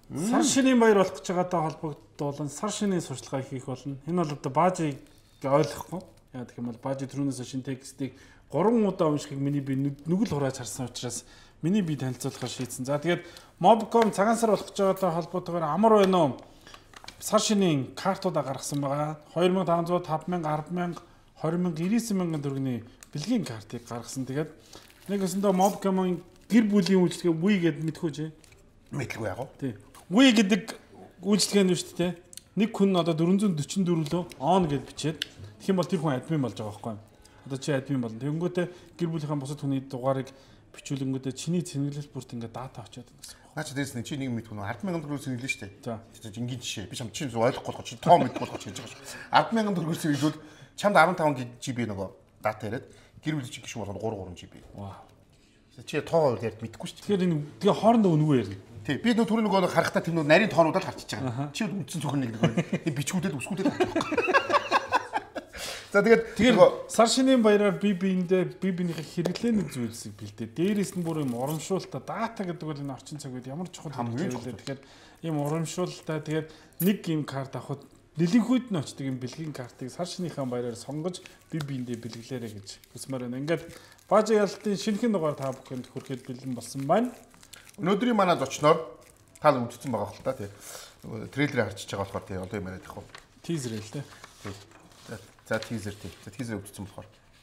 Сар шинийн баяр болох гэж байгаатай холбогдуулан сар шинийн сурчлагаа хийх болно. Энэ бол одоо баажийг ойлгохгүй. Яа гэх юм бол баажи түрүүнээс шинэ текстийг 3 удаа уншихыг миний би нүгэл хурааж харсан учраас миний би танилцуулахаар шийдсэн. За тэгээд Mobcom цагаан сар болох гэж байгаатай холбоотойгоор амар байна уу? Сар шинийн картуудаа гаргасан байгаа. 2500, 5000, 100000, 20000, 99000 төгрөгийн бэлгийн картыг гаргасан. Тэгээд нэг өсөндөө Mobcom-ын гэр бүлийн үйлчлэгээ Wii гэдээ мэдхүү чи? Мэдлгүй яг уу. Тий. Wii гэдэг үйлчлэгээ нь шүү дээ. Нэг хүн одоо 444 лөө on гэж бичээд тэгэх юм бол тэр хүн админ болж байгаа байхгүй юу? Одоо чи админ болно. Тэгэнгүүтээ гэр бүлийнхаа бусад хүний дугаарыг бичүүлэнгүүтээ чиний цэнгэлэл бүрт ингээд дата очиод байна гэсэн үг. Наач дээс нэг чи нэг мэдгүй 100000 төгрөг цэнгэлэн шүү дээ. За. Тэгэхээр энгийн жишээ. Би чам чи ойлгохгүй болох чи тоо мэдгүй болох гэж байгаа шүү. 100000 төгрөг цэнгэлүүд чамд 15 GB нөгөө дата яриад гэр бүлийн чи гişүн болгоод 3 GB. Вау. Чи тоо ярьд мэдгүй шүү. Тэгэхээр энэ тэгээ хоорондоо өнгөө ярина. Тий, би нөө түрүү нөгөө харахтаа тэр нөө нарийн тоонуудаар харчиж байгаа. Чи үндсэн зөвхөн нэг нэг бичгүүдэд үсгүүдэд харж байгаа. За тэгээд сар шинийн баяраар би биенийхээ хэрэглээний зүйлсийг бэлдээ. Дээрээс нь бүр юм урамшуултаа дата гэдэг бол энэ орчин цаг үед ямар чухал хэрэгтэй вэ? Тэгэхээр ийм урамшуултаа тэгээд нэг юм карт авахд нэлээдүйд нь очдөг юм бэлгийн картыг сар шинийхээ баяраар сонгож биендээ бэлгэлээрэй гэж хүсмээр байна. Ингээд баажи ялалтын шинэхэн дугаар та бүхэнд хүрэхэд бэлэн болсон байна. Өнөөдрийн манай зочноор та л үзсэн байгаа хэл та тий. Трейлерыг харчиж байгаа болохоор тий одоо юм яриад явах уу. Тизер л тий. За тизер тий. За тизер үзсэн болохоор.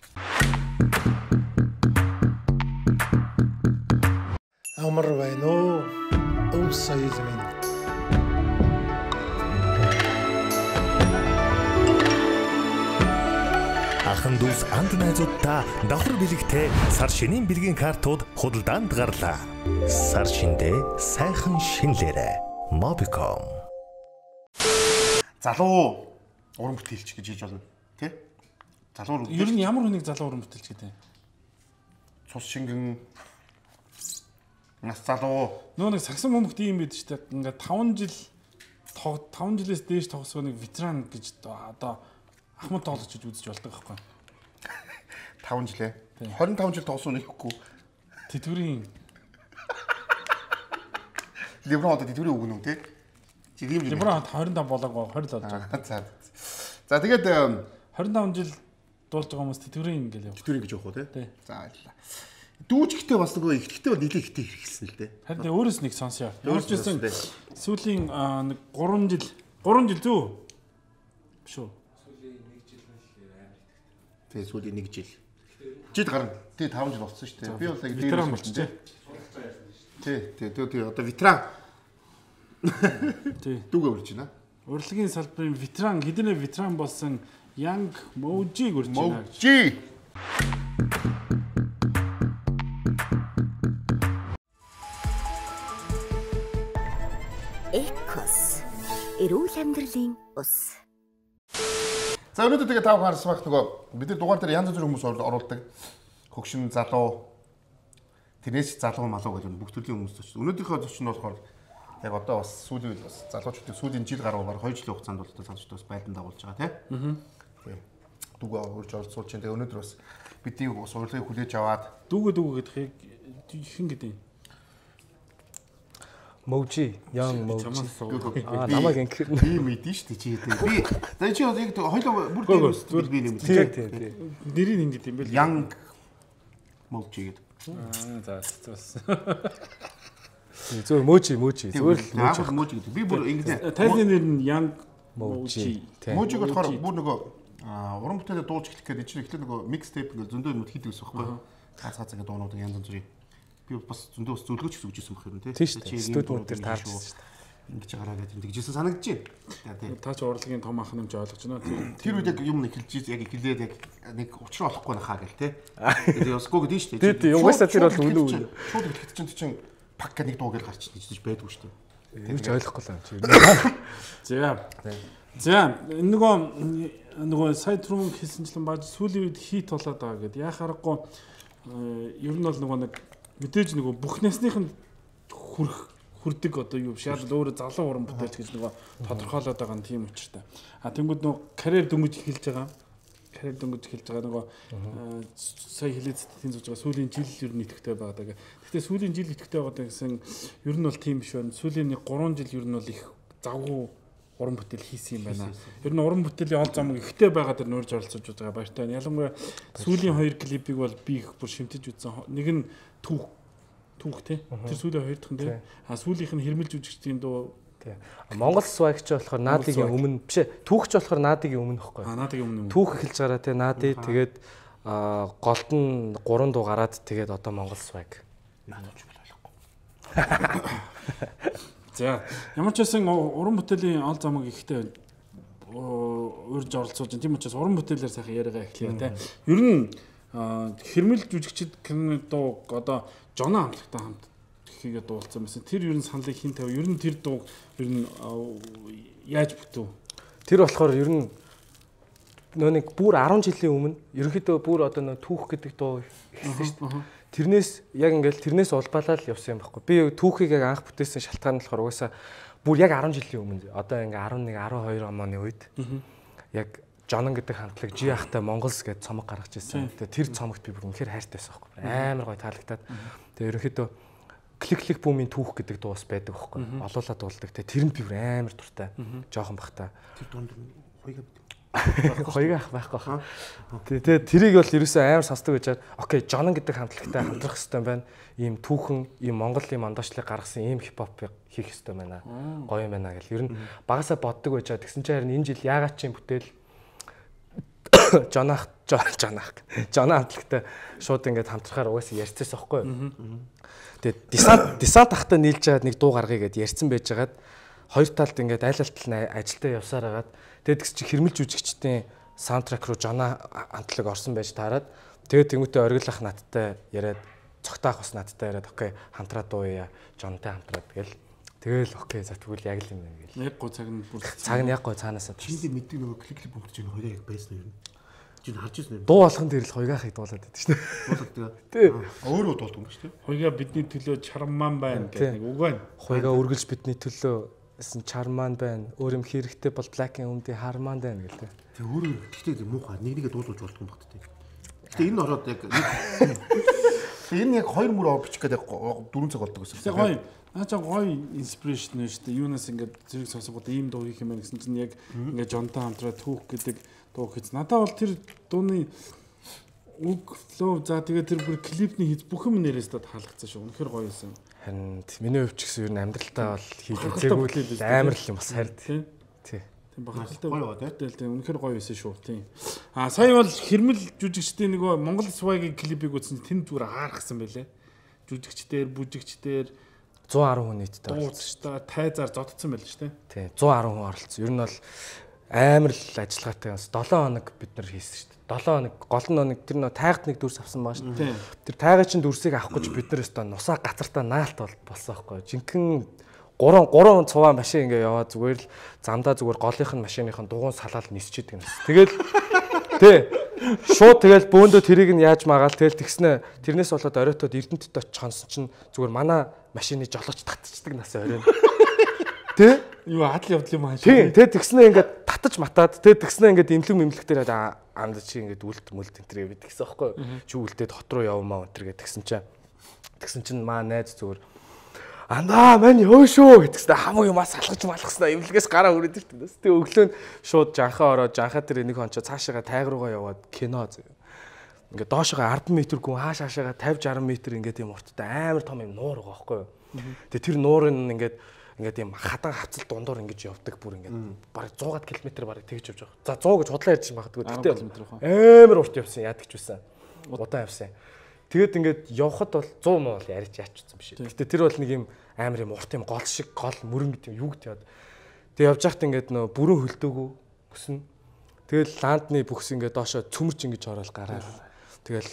Амар байна уу? Өвсөй юм. Ахан дүүс анд найзуудаа давхар бэлэгтэй сар шинийн бэлгийн картууд худалдаанд гарлаа. Сар шиндээ сайхан шинлээрэ. Mobcom. Залуу уран бүтээлч гэж хийж болно. Тэ? Залуу ер нь ямар хүнийг залуу уран бүтээлч гэдэг вэ? Цус шингэн нас залуу. Нөө нэг сагсан бөмбөгт юм бид ч гэдэг ингээд 5 жилээс дээш тогсоо нэг ветеран гэж одоо Ахмад тоглож гэж үзэж болдог байхгүй. 5 жилээ. 25 жил тоглосон нэхгүй. Тэтгэврийн Леброн одоо тэтгэврийн өгнө үү те? Чи ийм Леброн 25 болоогүй 20 л болж байгаа. За тэгээд 25 жил дуулж байгаа хүмүүс тэтгэврийн ингээл явах. тэтгэврийн гэж явах уу те? За баярлалаа. Дүүжихтэй бас нөгөө ихтэй бол нэлээд ихтэй хэрэгэлсэн л дээ. Харин өөрөөс нэг сонсё. Өөрөөс сүүлийн 3 жил зүү? Биш үү? Сүүлийн 1 жил. Жид гарна. Тий 5 жил болсон шүү дээ. Би бол яг ветеран болчихжээ. Тий одоо ветеран. Тий. Дүүгээ үрж байна. Урлагийн салбарын ветеран хэдийнэ ветеран болсон Young Moji үрж байна. Moji. Экос. Эрүүл амьдралын ус. За өнөөдөр тэгээ тав харсан байх нөгөө бид нар дугаар дээр янз бүрийн хүмүүс оруулдаг. Хөгшин залуу тэрнээс залуу малуу гэж бүх төрлийн хүмүүс зоч. Өнөөдрийнхөө зочин нь болохоор яг одоо бас сүүлийн үед бас залуучуудын сүүлийн жил гаруй баг 2 жилийн хугацаанд бол залуучууд бас байлдан дагуулж байгаа тийм. Тийм. Дүгээ урьж орцуулж чинь тэгээ өнөөдөр бас бидний бас урилгыг хүлээж аваад дүүгээ гэдгийг хэн гэдэг юм? Moji, young Moji. Намайг ингэх би мэдэн шүү дээ чи гэдэг. Би за чи яг хоёлоо бүр дээр би нэмсэн. Тий. Нэрийг ингэдэг юм бэл. Young Moji гэдэг. За. Зөв Moji. Зөвөр л Moji гэдэг. Би бүр ингэ. Тайлны нэр нь Young Moji. Moji болохоор бүр нөгөө уран бүтээлээ дуулж эхлэх гэдэг чинь эхлээд нөгөө mixtape гэж зөндөө юм хийдэг гэсэн байхгүй. Гац гэдэг дуунуудыг янз бүрийн би бас зөндөө бас зөвлөгөөч зүгжсэн байх юм тий. Чи студиуд дээр таарч шүү дээ. Ингэж гараа гэдэг тэгжсэн санагдаж байна. Та ч урлагийн том ах нэмж ойлгож байна. Тэр үед яг юм эхэлж яг эхлээд яг нэг учраа болохгүй нахаа гэл тий. Тэгээд ясгүй гэдэг нь шүү дээ. Тий. Угаасаа тэр бол үнэн үү. Шууд итгэж чинь пак нэг дуу гэж гарч ирж байдгүй шүү дээ. Юу ч ойлгохгүй л юм чи. За нөгөө сая түрүүн хэлсэнчлэн бааж сүүлийн үед хит болоод байгаа гэдэг. Яа харахгүй ер нь бол нөгөө нэг мэдээж нөгөө бүх насных нь хүрдэг одоо юу биш. Яг л өөрөө залуу уран бүтээлч гэж нөгөө тодорхойлоод байгаа нь тийм учиртай. Тэнгүүд нөгөө карьер дөнгөж эхэлж байгаа. Нөгөө сая хэлээд сэтгэлийн зурж байгаа сүүлийн жил ер нь идэвхтэй байгаа. Гэхдээ Гэхдээ сүүлийн жил идэвхтэй байгаа гэсэн ер нь бол тийм биш байна. Сүүлийн 3 жил ер нь бол их завгүй уран бүтээл хийсэн юм байна. Ер нь уран бүтээлийн ол замыг ихтэй байгаа дэр нөрж оролцож байгаа баяртай. Ялангуяа сүүлийн 2 клипийг бол би их бүр шимтэж үзсэн. Нэг нь түүх тий. Тэр сүүлийн 2 дахь нь тий. Сүүлийнх нь хэрмэлж үжигчдийн дуу. Монгол свагч болохоор наадигийн өмнө биш ээ. Түүхч болохоор наадигийн өмнө байхгүй. Наадигийн өмнө. Түүх эхэлж гараа тий. Наади тэгээд голд нь 3 дуу гараад тэгээд одоо Монгол сваг. За ямар ч байсан уран бүтээлийн ол замыг ихтэй урьж оролцуулж байна. Тийм учраас уран бүтээлээр сайхан яриагаа эхлэе тий. Ер нь хэрмэл жүжигчд дуу одоо Жона хамтлагтай хамт хийгээд дуулсан байсан. Тэр ер нь саналыг хин тавь. Ер нь тэр дуу ер нь яаж бүтв? Тэр болохоор ер нь нөө нэг бүр 10 жилийн өмнө ерөнхийдөө бүр одоо нөө түүх гэдэг дуу эхэлсэн шүү дээ. Тэрнээс яг ингээл тэрнээс улбалаад явсан юм байхгүй. Би түүхийг яг анх бүтээсэн шалтгаан нь болохоор угаасаа бүр яг 10 жилийн өмнө одоо ингээ 11 12 оны үед яг Жонон гэдэг хамтлаг Жи ахтай Монголс гэдэг цомог гаргаж ирсэн. Тэгээ тэр цомогт би бүр үнэхээр хайртай байсан байхгүй. Амар гоё таалагдаад. Тэгээ ерөнхийдөө клик бүүмийн түүх гэдэг дуус байдаг байхгүй. Олоолаа дуулдаг. Тэгээ тэр нь би бүр амар дуртай. Жохон бахтай. Тэр дунд хоёроо ах байхгүй хаа. Тэгээ тэрийг бол ерөөсөө амар сонсдог гэж. Окей, Жонон гэдэг хамтлагтай хамтрах хэрэгтэй байна. Ийм түүхэн, ийм Монголын мандаачлыг гаргасан ийм хипхоп хийх хэрэгтэй байна. Гоё юм байна гэл. Ер нь багасаа боддог байж. Тэгсэн чинь харин энэ жил яагаад ч юм бүтээл Жона хамтлагтай шууд ингээд хамтрахаар угаасаа ярьцсан байхгүй юу. Тэгээд десант ахтай нийлж чаад нэг дуу гаргая гэд ярьсан байжгаад хоёр талд ингээд айл алтал нь ажилдаа явсаар хагаад тэгээд чи хэрмэлж үжигчдийн саундтрек руу Жона хамтлаг орсон байж таарад тэгээд тэмүүтэ оргилах надтай яриад цогтаах бас надтай яриад окей хамтраа дууя Жонтой хамтраад тэгэл окей за тэгвэл яг л юм байна гэл. Яг гоо цаг нь бүр цаг нь яг гоо цаанаасаа. Чиний мэддэг нөгөө клик бомбч энэ хоёроо яг байсан юм. Чи харж ирсэн юм. Дуу болгон дээр л хоёгаахыг дуулаад байдаг шүү дээ. Дуулдаг. Тий. Өөрөө дуулдаг юм шүү дээ. Хоёгаа бидний төлөө чарман байна гэдэг нэг үг байна. Хоёгаа үргэлж бидний төлөө чарман байна. Өөр юм хэрэгтэй бол Black-ийн өмнөд харман байна гэлээ. Тэг өөрөө гэхдээ муухай нэгээ дуулуулж болдог юм багт тий. Гэтэ энэ ороод яг энэ яг хоёр мөр бичих гэдэг 4 цаг болдог гэсэн. Тэг гоё. Наачаа гоё инспирэшн нь шүү дээ. Юунаас ингээд зэрэг сонсоход ийм дуу хийх юм байна гэсэн чинь яг ингээд Жонтой хамтраа түүх гэдэг дуу хийц. Надад бол тэр дууны үг флоу за тэгээ тэр бүр клипний хийц бүх юм нэрээс та таалагдсан шүү. Үнэхээр гоё байсан. Харин миний хувьд ч гэсэн ер нь амьдралтаа бол хийж үзээгүй амар л юм бас хард. Тий. Тийм багталтай гоё тийм үнэхээр гоё байсан шүү. Тийм. Сая бол хэрмэл жүжигчдийн нөгөө Монгол свагийн клипийг үзсэн чинь тэнд зүгээр хаарахсан байлээ. Жүжигчдээр, бүжигчдээр 110 хүн нийтдээ оролцсон. Тайзаар зодцсон байл шүү дээ. Тий, 110 хүн оролцсон. Ер нь бол амар л ажиллагаатай бас 7 хоног бид нар хийсэн шүү дээ. 7 хоног, гол нь тэр нөө тайгад нэг дүрс авсан байгаа шүү дээ. Тэр тайгад чинь дүрсийг авах гэж бид нар өстө нусаа газартаа наалт болсон байхгүй. Жинхэнэ 3 цуваа машин ингээ яваа зүгээр л замдаа зүгээр голынх нь машиныхын дугуун салаад нисчихэд гэнэс. Тэгэл тий шууд тэгэл бөөндөө тэрийг нь яаж магаал тэгэл тэгснэ тэрнээс болоод оройтод Эрдэнэтэд очих хонсон чинь зүгээр манай машины жолооч татчихдаг нас оройн. Тэ? Юу адал явдал юм аа шүү. Тэ тэгснэ ингээд татаж матаад тэ тэгснэ ингээд имлэг мэмлэгтэр анд чи ингээд үлд мүлд энтрээ бид гэсэн аахгүй. Чи үлдээд хот руу явмаа өнтер гэж тэгсэн чинь маа найз зүгээр андаа мань ёо шүү гэтгсэн хамаг юмаа салгаж малгснаа имлэгээс гараа өрөөд иртэнэс. Тэ өглөө нь шууд жанхаа ороод жанхаа тэр энийг хончоо цаашаага тайг руугаа яваад кино ингээд доошоо 10 м гүн хааш хаашаага 50 60 м ингээд юм урттай амар том юм нуур байгаа байхгүй юу. Тэгээ тэр нуурын ингээд юм хадан хавцал дундуур ингэж явдаг бүр ингээд бараг 100 км бараг тэгж явж байгаа. За 100 гэж худлаа ярьж магадгүй. Гэтэ амар урт явсан яадаг ч байсан. Удаан явсан. Тэгээд ингээд явхад бол 100 м бол ярьж яачсан биш. Гэтэ тэр бол нэг юм амар юм урт юм гол шиг гол мөрөн гэдэг юм юу гэдэг яад. Тэгээд явж байхад ингээд нөө бүрэн хөлдөөгөө өснө. Тэгэл ландны бүхс ингээд доошоо цөмөрч ингэж ороод гараад. Тэгэл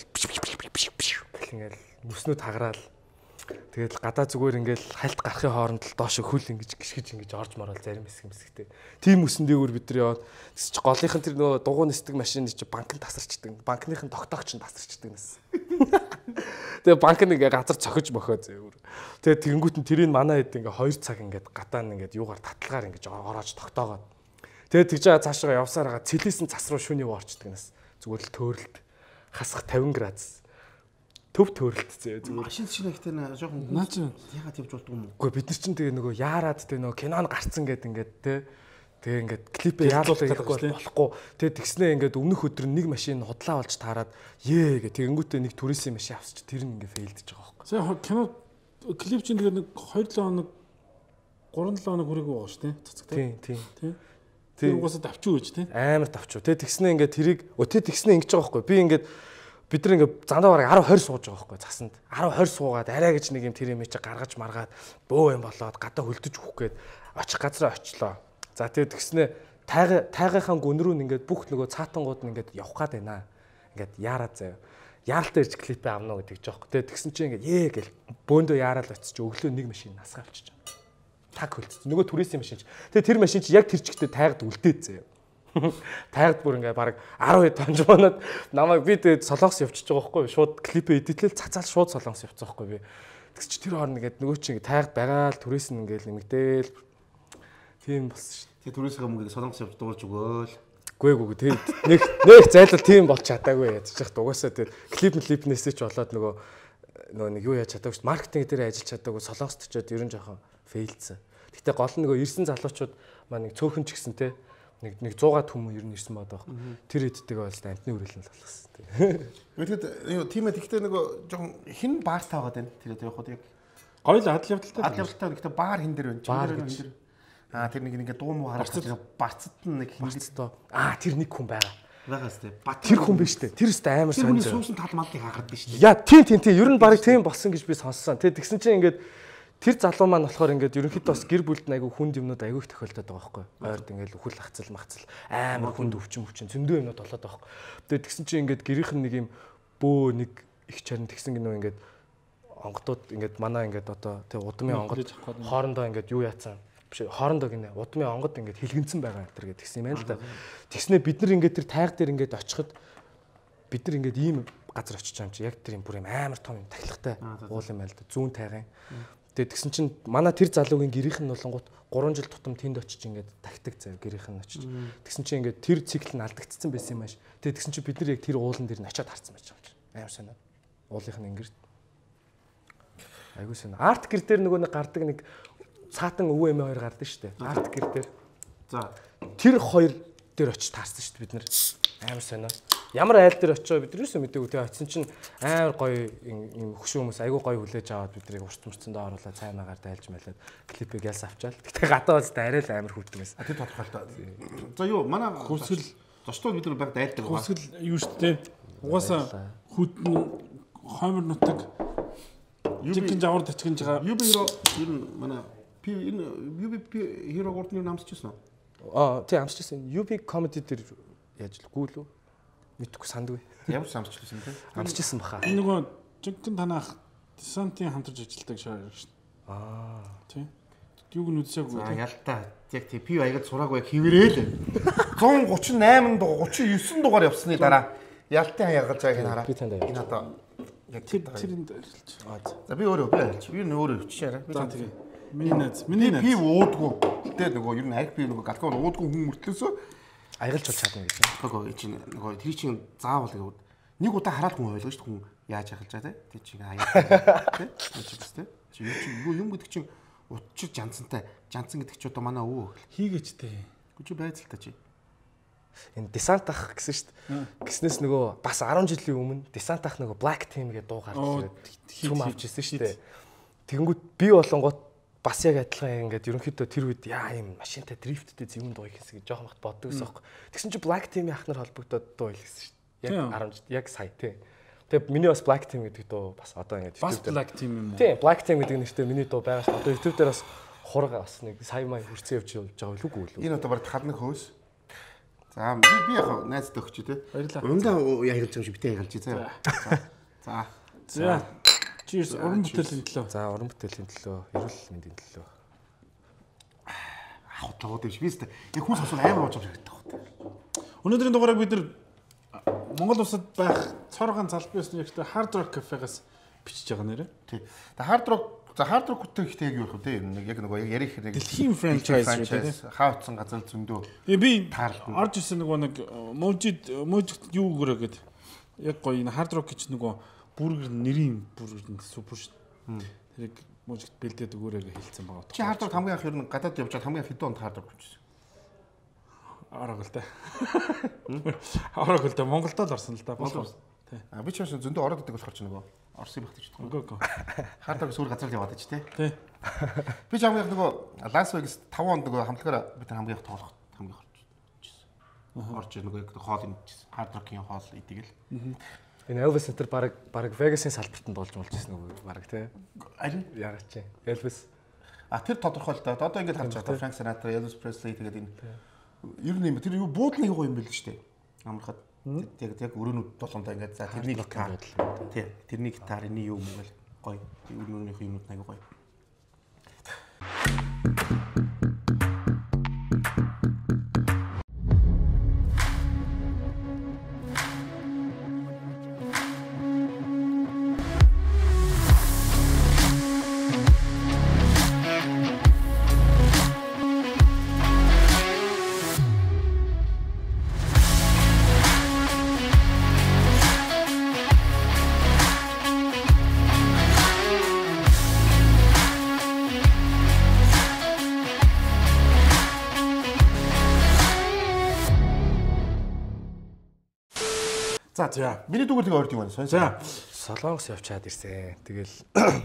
ингээд мөснүүд хагараал. Тэгэл гадаа зүгээр ингээд хальт гарахын хооронд л доошоо хөл ингэж гიშгэж ингэж орж морол зарим хэсэгтэй. Тим үсэн дээгүүр бид нар яваад чи голынх нь тэр нөгөө дугуй нисдэг машин чи банкнд тасарчдаг. Банкныхын тогтоогч нь тасарчдаг нэс. Тэгээ банк нь ингээ газар цохиж мохоо зөөр. Тэгээ тэгэнгүүт нь тэрийг манай хэд ингээ 2 цаг ингээ гадаа нь ингээ юугаар татлагаар ингээ ороож тогтоогоод. Тэгээ тэгж байгаа цаашаа явсаар байгаа цэлээсэн цас руу шүний орчдөг нэс. Зүгээр л төөрөлт хасах 50 градус. төв төрөлтцээ зүгээр. Машин шиг ихтэй нэ жоохон Наа чи ягаад явж болдгоо юм. Үгүй бид нар чинь тэгээ нөгөө яарад тэгээ нөгөө кинон гарцсан гэдэг ингээд те. Тэгээ ингээд клипээ яалуулах болохгүй. Тэгээ тэгснээ ингээд өмнөх өдөр нэг машин худлаа болж таарад гээ тэгэнгүүтээ нэг туристийн машин авсч тэр нь ингээд фейлдэж байгаа байхгүй. сая кино клип чинь тэгээ нэг 2-7 хоног 3-7 хоног хүрээгүй байгаа шүү дээ. Цацагтай. Тийм. Тэр угаасаа давчуу гэж тийм. Амар давчуу. Тэгээ тэгснээ ингээд тэрийг тэгснээ ингэж байгаа байхгүй. Би ингээд бид нар ингээд зандаа бараг 10 20 сууж байгаа байхгүй засанд 10 20 суугаад арай гэж нэг юм тэр юм чи гаргаж маргаад бөө юм болоод гадаа хөлдөж өгөх гээд очих газараа очлоо. За тэгээ тэгснээ тайгынхаа гүн рүү ингээд бүх нөгөө цаатангууд нь ингээд явах гээд байна. Ингээд яараад заяа. Яаралтай ирж клипээ авна гэдэг жоохгүй. Тэгээ тэгсэн чинь ингээд гэл бөөндөө яарал очиж өглөө нэг машин насгаа авчиж байгаа. Таг хөлдөж. Нөгөө түрээсийн машин ч. Тэгээ тэр машин чи яг тэр чигтээ тайгад үлдээд заяа. Тайгад бүр ингээ баг 10 тонжмоноод намайг би тэгээд солонгос явчихж байгаа байхгүй шууд клипээ эдитлэл цацаал шууд солонгос явцсан байхгүй би. Тэгс чи тэр хооронд ингээд нөгөө чи ингээ тайгад байгаа л түрээс нь ингээл нэмэгдээл тийм болсон шүү. Тэгээ түрээсээ мөнгө солонгос явж дуулж өгөөл. Гүй тэгээд нэг зайлал тийм болж чадаагүй яаж чих дугаасаа тэгээд клипнээсээ ч болоод нөгөө нэг юу яаж чадаагүй шүү. Маркетинг дээр ажиллаж чадаагүй солонгост очиод ерөн жоохон фейлдсэн. Гэтэ гол нь нөгөө ирсэн залуучууд маань нэг цөөхөн ч гэсэн те нэг 100-аад хүмүүс ер нь ирсэн бод байхгүй. Тэр эдтэйгээ бол амтны үрэлэн л болгосон. Тэгэхэд тиймээ тэгтээ нөгөө жоохон хин баартай байгаа даа. Тэр явахад яг Гоё л адал явдалтай. адал явдалтай. Гэхдээ баар хин дээр байна. Баар Хин дээр. Тэр нэг ингээ дуу муу хараад барцад нэг хин дээр. Тэр нэг хүн байгаа. Байгаас тэ. Тэр хүн биш үү? Тэр өстө амар Тэр хүний сонь. суусан тал малдыг хаагаад биш үү? Яа тийм. Ер нь баг тийм болсон гэж би сонссон. Тэгсэн чинь ингээд тэр залуу маань болохоор ингээд ерөнхийдөө бас гэр бүлд айгүй хүнд юмнууд айгүй их тохиолдоод байгаа байхгүй. Ойрд ингээд үхэл хацал махцал амар хүнд өвчин зөндөө юмнууд болоод байгаа байхгүй. Тэгээд тэгсэн чинь ингээд гэрийнх нь нэг юм бөө нэг их чарн тэгсэн гинөө ингээд онгодууд ингээд манай ингээд одоо тэг удмын онгод хоорондоо ингээд юу яатсан биш хоорондоо гинэ удмын онгод ингээд хилгэнсэн байгаа энэ төр гэсэн юм байна л да. Тэгснэ бид нар ингээд тэр тайг дээр ингээд очиход бид нар ингээд ийм газар очиж байгаа юм чи яг тэр юм бүр юм амар том юм тахилгатай уул юм байл да зүүн тайгын. Тэгээд тэгсэн чинь манай тэр залуугийн гэрийнх нь болонгууд 3 жил тутам тэнд очиж ингээд тагтаг заяа гэрийнх нь очиж. Тэгсэн чинь ингээд тэр цикл нь алдагдсан байсан юм ааш. Тэгээд тэгсэн чинь бид нар яг тэр уулан дээр нь очиод харсан байж байгаа юм. Амар сонио. Уулынх нь ингээд айгуу сонио. Арт гэр дээр нөгөө нэг гардаг нэг цаатан өвөө эмээ хоёр гардаг шүү дээ. Арт гэр дээр. За Тэр хоёр дээр очиж таарсан шүү дээ бид нар. Амар сонио. Ямар айл дээр очиж бид юусэн мэдээгүй тэгээ очисон чинь амар гоё юм хөшөө хүмүүс айгүй гоё хүлээж аваад биднийг урт мөрцөндөө оруулаад цайнагаар дайлж малаад клипийг ялс авчаал. Гэтэ гадаа уустай арай л амар хүүтгээс. тэр тодорхойлтой. За юу манай Хүсэл зочдод бид нар баг дайлдаг байгаа. Хүсэл юу шүү дээ. Угаасаа хүтэн хоймор нутаг жигэн жавар тачгинж байгаа. UB Hero ер нь манай энэ UB Hero гурдны намсчихсан уу? Тийм амсчихсан. UB comedy дээр яаж л гүйлүү? Мэдхгүй сандгүй. Ямар самсчлсан те? Амсчихсан баха. Энэ нөгөө жигэн танах десантын хамтарч ажилладаг шаар шүү дээ. Тийм. Юуг нь үзээгүй. За ялтаа. Яг тий пив аягаад сураагүй яг хിവэрээл. 138 дугаар 39 дугаар явсны дараа ялтын хаягалж байгааг нь хараа. Би танд Энэ одоо яг тэрэнд ажиллаж. За би өөрөө хэлчих. Би өөрөө хөвчээрээ. За тэгээ. Миний найз. Пив уудгүй. Гэтэ нөгөө ер нь арх пив нөгөө галкон уудгүй хүн мөртлөөсөө аягалж болж чадна гэсэн. нөгөө чинь нөгөө тэр чинь заавал гэвэл нэг удаа хараад хүн ойлгож шүү дээ хүн яаж яхалж байгаа те. Тэр чинь аяа те. Тэр чинь юм гэдэг чинь утчир жанцантай. Жанцан гэдэг чи одоо манай өвөө Хийгээчтэй. Гүч байцалтай чи. Энэ десант ах гэсэн шүү дээ. Гиснээс нөгөө бас 10 жилийн өмнө десант ах нөгөө Black Team гэдэг дуу гарч ирээд хүм авч ирсэн шүү дээ. Тэгэнгүүт би болонгот бас яг адилхан ингээд ерөнхийдөө тэр үед яа юм машинтай дрифттэй зэвэн дуу хийсэн гэж жоохон бат боддог гэсэн юм. Тэгсэн чи Black Team-ийн ах нар холбогдоод дуу хийсэн шүү дээ. Яг 10 жил яг сая тий. Тэгээ миний бас Black Team гэдэг дуу бас одоо ингээд Бас Black Team юм уу? тий Black Team гэдэг нэртэй миний дуу байгаас одоо YouTube дээр бас хурга бас нэг сая мая хүрцэн явж байгаа үлгүй үлээ. Энэ одоо баг хаднах хөөс. За би яг найзтай өгч тий. Баярлалаа. Ундаа яагалж байгаа шиг битээ яагалж заа. За. За. Cheers. Уран бүтээлийн төлөө. За уран бүтээлийн төлөө, эрүүл мэндийн төлөө. Хотлоод биш биз дээ. Яг хүн сонсвол амар ууж байгаа хэрэгтэй. Өнөөдрийн дугаарыг бид нар Монгол улсад байх цоргон залбын ёсны ягтай Hard Rock Cafe-гаас бичиж байгаа нэрэ. Тий. Hard Rock хөтөө ихтэй яг юу вэ? Тий. Яг нөгөө яг ярих хэрэг. Дэлхийн franchise тий. Хаутсан газар зөндөө. Би орж ирсэн нөгөө нэг мужид юу гөрөө гээд яг гоё энэ Hard Rock гэж нөгөө бүрэг нэрийн бүрэг супер шүү. Тэрийг мужигт бэлдээд өгөөрэй гэж хэлсэн байгаа. Чи хард хамгийн анх ер нь гадаад явж байгаа хамгийн хэдэн онд хард болчихсон. Араг л та. Араг л та Монголд л орсон л да. Болов. Тий. Би ч бас зөндөө ороод идэг болохоор ч нөгөө Орсын багт ч гэдэг. Үгүй. Хардаг сүр газар л яваад ч тий. Тий. Би ч хамгийн нөгөө Лас Вегас 5 онд нөгөө хамтлагаараа бид нар хамгийн их тоглох хамгийн орж. Орж нөгөө яг хоол идчихсэн. Хард рокийн хоол идэгэл. Энэ Elvis Center баг Vegas-ийн салбартанд болж ирсэн нөгөө баг тий. Аль нь Яагаад чи Elvis тэр тодорхой л да. Одоо ингэж харж байгаа Frank Sinatra, Elvis Presley тэгээд энэ ер нь юм тэр юу буудлын юу юм бэл л шүү дээ. Амархад яг өрөөнүүд толгондоо ингээд за тэрний гитар тий тэрний гитар энэ юу юм гээл гоё өрөөнийх юмуд аягүй гоё. За миний дүүгээр тэгээ орд юм байна. За Солонгос явчаад ирсэн. Тэгэл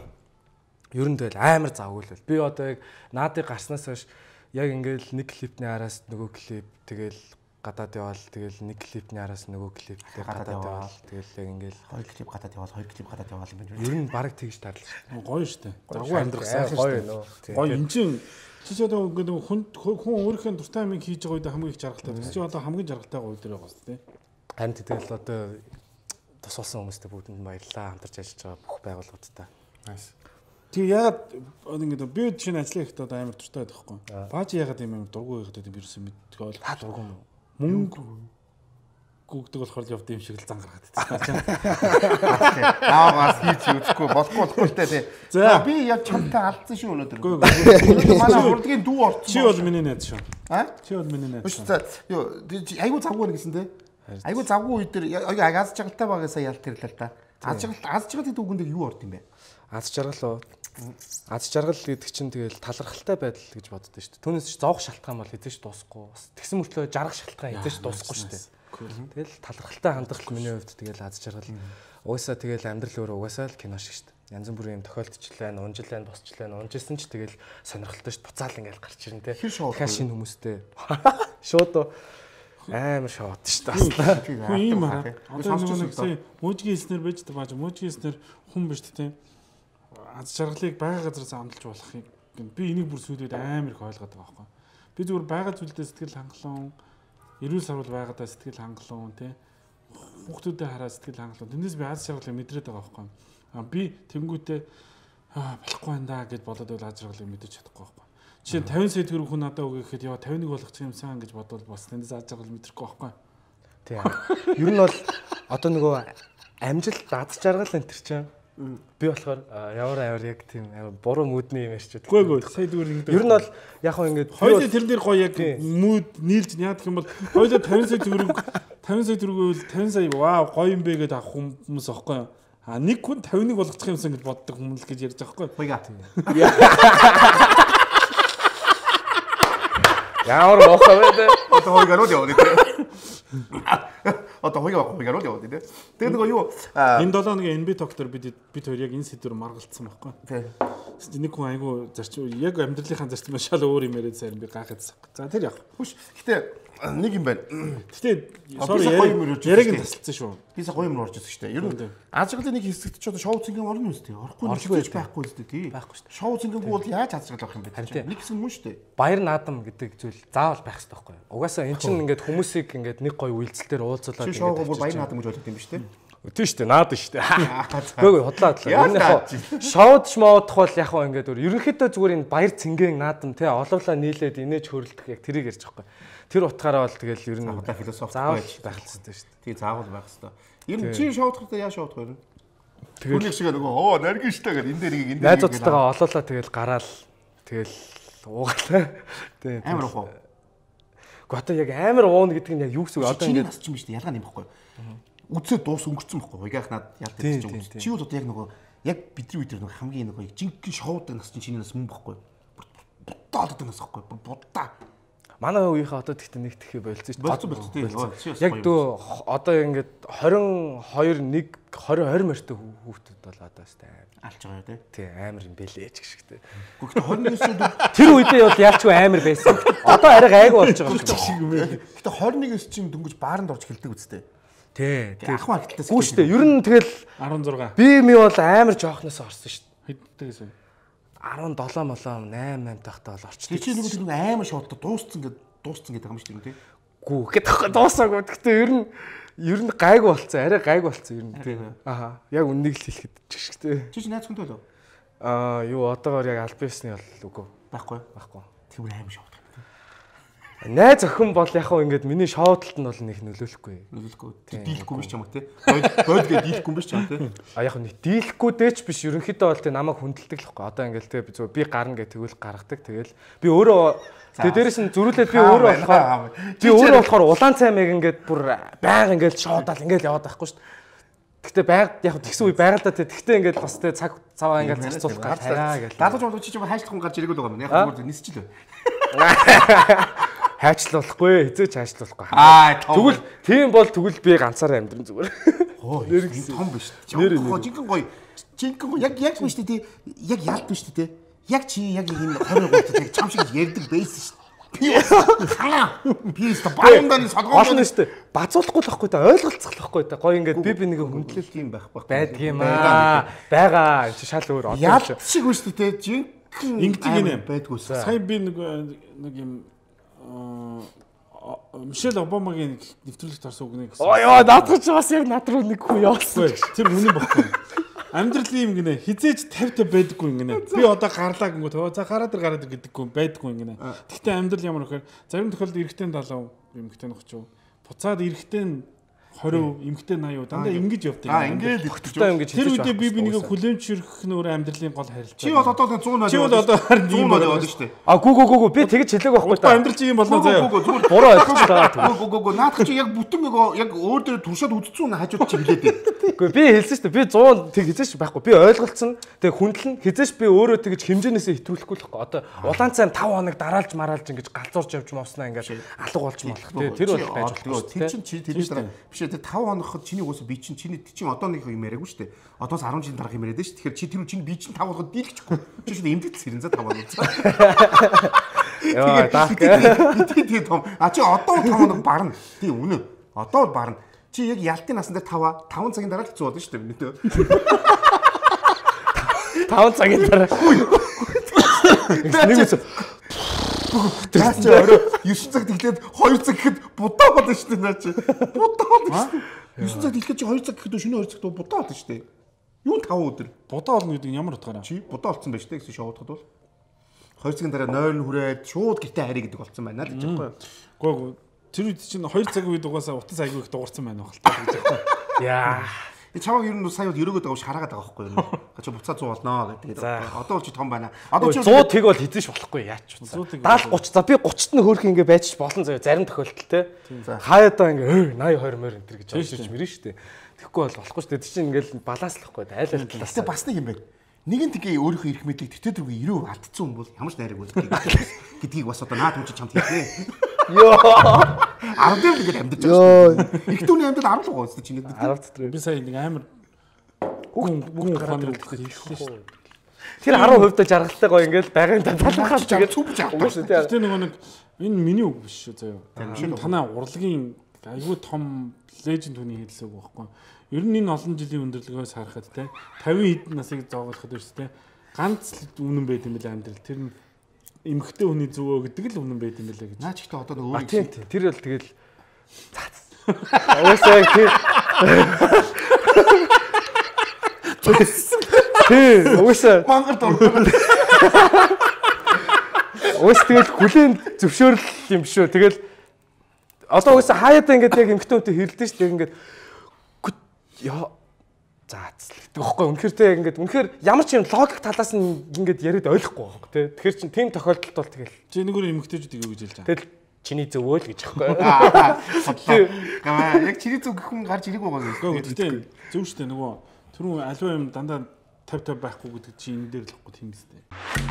ер нь тэгэл амар завгүй л. Би одоо яг наадыг гарснаас хойш яг ингээл нэг клипний араас нөгөө клип тэгэл гадаад яваал тэгэл нэг клипний араас нөгөө клип гадаад яваал тэгэл яг ингээл хоёр клип гадаад яваал юм байна. ер нь баг тэгж таарлаа шүү. гоё шүү дээ. Загвар амьдрах сайхан гоё шүү. нөө. Гоё энэ чинь чи ч одоо хүн өөрийнхөө дуртай амиг хийж байгаа үед хамгийн их жаргалтай. Чи одоо хамгийн жаргалтай гоё дээр байгаа шүү дээ. Харин тэгэл одоо тусалсан хүмүүстээ бүгдэнд баярлалаа хамтарч ажиллаж байгаа бүх байгууллагуудтай. Nice. Тэгээ ягаад ингэдэг би чинь ажиллах ихэд одоо амар дуртай байдаг хгүй. Бааж ягаад юм дургүй байгаад юм ерөөсөө мэддэг бол. Та дургүй юм уу? Мөнгө гүгдэг болохоор л явд юм шиг л зан гаргаад идсэн. Бас хийж үзэхгүй болохгүй л тий. За би яг чамтай алдсан шүү өнөөдөр. Манай урдгийн дүү орсон. чи бол миний найз шүү. Чи бол миний найз. Биш юу айгуу завгүй гэсэн тий. Айгуу завгүй үед төр аз жаргалтай багасаа ялт ирлээ л та. Аз жаргалын дүүгэнд юу орд юм бэ? Аз жаргал уу? Аз жаргал гэдэг чинь тэгэл талархалтай байдал гэж боддоо шүү дээ. Түүнээс ч зовх шалтгаан бол хэзээ ч дуусахгүй. Бас тэгсэн мөртлөө жаргах шалтгаан хэзээ ч дуусахгүй шүү дээ. Тэгэл талархалтай хандгал миний хувьд тэгэл аз жаргал. Угаасаа тэгэл амьдрал өөрөө угаасаа л кино шиг шүү дээ. Янз бүрийн юм тохиолдчихлаа, унжлаа, босчлаа, унжсэн ч тэгэл сонирхолтой шүү. Буцаал ингээл гарч ирнэ те. Дахиад шинэ хүмүүстэй. Шууд амар шоот шүү дээ. Хүн юм аа. Одоо нэг мужгийн эснэр байж та бааж мужгийн эснэр хүн биш тийм. Аз жаргалыг байга газараас амлаж болохыг би энийг бүр сүйдээд амар их ойлгоод байгаа байхгүй. Би зүгээр байга зүйлдээ сэтгэл хангалуун, эрүүл сарвал байгаадаа сэтгэл хангалуун тий. Хүүхдүүдэд хараа сэтгэл хангалуун. Тэндээс би аз жаргалыг мэдрээд байгаа байхгүй. Би тэнгуүтээ болохгүй энэ даа гэж бодоод байл аз жаргалыг мэдэж чадахгүй байхгүй. Жишээ нь 50 сая төгрөг хүн надад өгөх гэхэд яа 51 болгочих юмсан гэж бодвол бас тэндээс аз жаргал мэдрэхгүй байхгүй. Тийм. Ер нь бол одоо нөгөө амжилт аз жаргал энэ төр чинь би болохоор ямар яг тийм буруу мүүдний юм ярьж байна. Үгүй сая дүүр ингэдэг. Ер нь бол яг хөө ингээд хоёул тэрэн дээр гоё яг мүүд нийлж яадаг юм бол хоёул 50 сая төгрөг 50 сая төгрөгөөл 50 сая вау гоё юм бэ гэдэг авах хүмүүс аахгүй. А нэг хүн 51 болгочих юмсан гэж боддог хүмүүс л гэж ярьж байгаа байхгүй. Ямар мохоо вэ? Одоо хойг гарууд яваад дээ. Одоо хойг гарууд яваад дээ. Тэгээд нөгөө юу энэ 7 хоногийн NB Talk-төр бид хоёр яг энэ сэдвээр маргалцсан байхгүй. Тийм. Нэг хүн айгу зарчим яг амьдралынхаа зарчим шал өөр юм яриад сайн би гайхацсан. За тэр яг. Хүш. Гэтэ нэг юм байна. Гэтэ яриг нь тасалсан шүү. Бисаа гоё юм орж ирсэн шүү дээ. Ер нь аз жаргалын нэг хэсэгт ч одоо шоу цэнгийн орно үстэй. Орохгүй нэг байхгүй үстэй тий. Байхгүй шүү дээ. Шоу цэнгэнгүй бол яаж аз жаргал авах юм бэ? Нэг хэсэг мөн шүү дээ. Баяр наадам гэдэг зүйл заавал байх хэрэгтэй байхгүй юу? Угаасаа эн чинь ингээд хүмүүсийг ингээд нэг гоё үйлдэлээр уулзуулаад ингээд шоуг бол баяр наадам гэж боддог юм биш үү? Тийм шүү дээ, наад шүү дээ. Үгүй худлаа. Энэ яг шоуд шмоодох бол яг ингээд ерөнхийдөө зүгээр энэ баяр цэнгэн наадам тий олоолаа нийлээд инээж хөрөлдөх яг тэрийг ярьж байгаа байхгүй. Тэр утгаараа бол тэгэл ер нь философи заавал байх хэрэгтэй шүү дээ. Тий заавал байх хэрэгтэй. Ер нь чи шоудохтой яа шоудох вэ? Тэгэл шиг нөгөө наргин штэ гэдэг энэ дэрийг энэ найзуудтайгаа олоолаа тэгэл гараал тэгэл уугалаа. Тий. Амар уу. Гэхдээ одоо яг амар уун гэдэг нь яг юу гэсэн үг? Одоо ингээд ч юм биш дээ ялгаа юм баггүй. үзээ дуус өнгөрцөн байхгүй. Яг над яалт гэж үзсэн. Чи бол одоо яг нөгөө яг бидний үедэр нөгөө хамгийн нөгөө жинхэнэ шоудаг нас чинь чиний нас мөн байхгүй. Будаад нас байхгүй. Будаа. Манай үеийнхээ одоо тэгтээ нэг тхий болцсон шүү дээ. Болцсон. Яг дөө одоо ингээд 22 20 морьтой хүүхдүүд бол одоо хэвээр алж байгаа тий. Тий амар юм бэлээ ч гişгтэй. Гэхдээ 29-нд тэр үедээ бол яалчгүй амар байсан. Одоо арай гайгүй болж байгаа шиг юм байна. Гэхдээ 21-с чинь дөнгөж бааранд орж хэлдэг үстэй. Тий. Ахмаа хэлтээс. Гүү штэ. Ер нь тэгэл 16. Би ми бол амар жоохноос орсон штэ. Хэддээс вэ? 17 молоо 8 тахтаа бол орчлоо. Чи нэг амар шоудаа дууссан гэдэг юм шүү дээ тий. Гүү гэхэд дуусаагүй. Гэхдээ ер нь гайгүй болцсон. Арай гайгүй болцсон ер нь тий. Аха. Яг үннийг л хэлэхэд ч гişгтэй. Чи найз хүнтэй болов? Юу одоогоор яг альбисны бол үгүй. Байхгүй. Тэр амар шоудах. Найз охин бол яг хөө ингээд миний шоудлт нь бол нэг нөлөөлөхгүй. Дийлэхгүй биш ч юм уу тий. Бойлгээ дийлэхгүй биш ч юм тий. Яг нэг дийлэхгүй дээч биш ерөнхийдөө бол тий намайг хүндэлдэг л хэвгүй. Одоо ингээд тий би гарна гэх тэгвэл гаргадаг. Тэгэл би өөрөө тэгээ дээрэс нь зөрүүлээд би өөрөө болохоор улаан цаймыг ингээд бүр байнга ингээд шоудаал ингээд яваад байхгүй шүү дээ. Гэхдээ байгаад яг тэгсэн үе байгаад та тэгтээ ингээд бас тий цаг цаваа ингээд зарцуулах гал тайгаа гэж. Даалгаж болов чи хайшлах хүн гарч ирээгүй байгаа юм. Яг бүр нисчихлээ. Хайчлуулахгүй эзээч хайчлуулахгүй. Тэгвэл тийм бол тэгвэл би ганцаараа амьдрын зүгээр. Нэр том биш. Жинхэнэ гоё. Яг биш тий. Яг ялт биш тий. Яг чи яг энэ 20 гол чам шиг ярьдаг байсан шүү. Би өстө баамданы солгоон болно шүү дээ. Базуулахгүй л байхгүй та ойлголцох л байхгүй та. Гоё ингээд би нэг хүндлэл юм байх байдаг юм аа. Бага чи шал өөр одоо. Ялт шиг биш тий. Жинхэнэ ингэдэг юм байдгүй. Сая би нэг юм Мишель Обамагийн нэвтрүүлэгт орсон үгнийг гэсэн. Яа, наадах чи бас яг над руу нэг хүн явсан. Тэр үнэн баггүй. Амьдралын юм гинэ хизээж 50-50 байдаггүй юм гинэ. Би одоо гарлаа гингүү. За гараад ир гэдэггүй байдаггүй юм гинэ. Гэхдээ амьдрал ямар вэхээр зарим тохиолдолд эрэгтэй 70, эмэгтэй 30, буцаад эрэгтэй 20, эмэгтэй 80 дандаа ингэж явдаг. Ингээд хөтөлтэй ингэж тэр үедээ би нэг хүлэмжшэрх нөр амьдралын гол харилцаа. Чи бол одоо 100 Чи бол одоо 100 болоод шүү дээ. Гүү би тэгэж хэлээг байхгүй та. Амьдрал чи юм болно заяа. Буруу ойлгочихлаа. Гүү наадах чи яг бүтэн яг өөр дээр туршаад үдцэн хажууд чи хэлээд дээ. Гүү би хэлсэн шүү дээ. Би 100 тэг хизээш байхгүй. Би ойлголцсон. Тэг хүндлэн хизээш би өөрөө тэгэж хэмжээнээсээ хэтрүүлэхгүй л байхгүй. Одоо улаан цайн 5 хоног дараалж мараалж ингэж галзуурж явж мовснаа ингэж алга болж болох. Тэр бол байж болох. Тэр чи тэрний дараа биш тэр 5 хоногт чиний уус би чинь одоо нэг юм яриаггүй шүү дээ. Одоос 10 жилийн дараах юм яриад шүү. Тэгэхээр чи тэр чинь би чинь 5 хоногт дийлгэхгүй. Чи шүү дээ эмдэгдэл сэрэн за 5 хоног. Яа даа. Тийм том. Чи одоо 5 хоног барна. Тийм үнэ. Одоо барна. Чи яг ялтын насн дээр 5 цагийн дараа л хэцүү болно шүү дээ. Минь 5 цагийн дараа. Нэг үс. Тэр чи орой 9 цаг тэглээд 2 цаг гэхэд будаа болно шүү дээ наа чи. Будаа болно шүү дээ. 9 цаг тэглээд чи 2 цаг гэхэд шөнө 2 цагт будаа болно шүү дээ. Юу 5 өдөр. Будаа болно гэдэг нь ямар утгаараа? Чи будаа болсон байж тээ гэсэн шоудахад бол 2 цагийн дараа 0 хүрээд шууд гитэ харъя гэдэг болсон байна л гэж байхгүй юу? Гүү тэр үед чинь 2 цагийн үед угаасаа утас аягүй их дуурсан байна уу хальтаа гэж байхгүй. Яа. Чамаг ер нь сая бол өрөөгд байгаа ш хараагаад байгаа байхгүй юу? Чи буцаа 100 болно гэдэг. Одоо бол чи том байна. Одоо чи 100 тэг бол хэзээ ш болохгүй яач. 70 30 за би 30-т нь хөөрх ингэ байж болно заяа зарим тохиолдолд те. Хаяадаа ингэ 80 20 мөр энэ гэж оршиж мэрэн штэ. Тэгэхгүй бол болохгүй штэ. Тэг чи ингээл баланслахгүй айл айл талаас. Гэтэ бас нэг юм байна. Нэг нь тэгээ өөрийнхөө эрх мэдлийг тэтгэдэг 90% алдсан хүн бол ямар ч найраг байдаг гэдгийг бас одоо наад хүн чи чамд хэлнэ. Йоо 10 дээр тэгээд амьдж байгаа шүү дээ. Их түүний амьдад 10 л байгаа үстэй чиний. 10 дотор. Би сая нэг амар хүн гараад хэлсэн. Тэр 10% та жаргалтай гоё ингээл байгаан талхаад тэгээд цүмж авах шүү дээ. Тэр нөгөө нэг энэ миний үг биш шүү заяа. Танаа урлагийн айгүй том леженд хүний хэлсэн үг байхгүй. Ер нь энэ олон жилийн өндөрлөгөөс харахад те 50 хэд насыг зоогооход биш те ганц үнэн байт юм билээ амьдрал. Тэр нь эмхтэй хүний зүвөө гэдэг л үнэн байт юм билээ гэж. Наач ихтэй одоо өөрөө тэр бол тэгэл уусаа тий уусаа мангар дуртай. Уус тэгэл хүлэн зөвшөөрөл юм шүү. Тэгэл одоо уусаа хаяада ингээд яг эмхтэй хүнтэй хэрэлдэж шүү. Тэг ингээд яа заацлагддаг байхгүй үнэхээр те ингээд үнэхээр ямар ч юм логик талаас нь ингээд яриад ойлгохгүй байхгүй те тэгэхээр чин тийм тохиолдолд бол тэгэл чи нэгөр эмгтээчүүд юу гэж хэлж байгаа. тэгэл чиний зөвөө л гэж аахгүй. Бодлоо. Яг чиний зөв гэх хүн гарч ирэх байгаа гэж. Гэхдээ зөв шүү дээ нөгөө түрүү аливаа юм дандаа 50 байхгүй гэдэг чи энэ дээр л ихгүй тийм үстэй.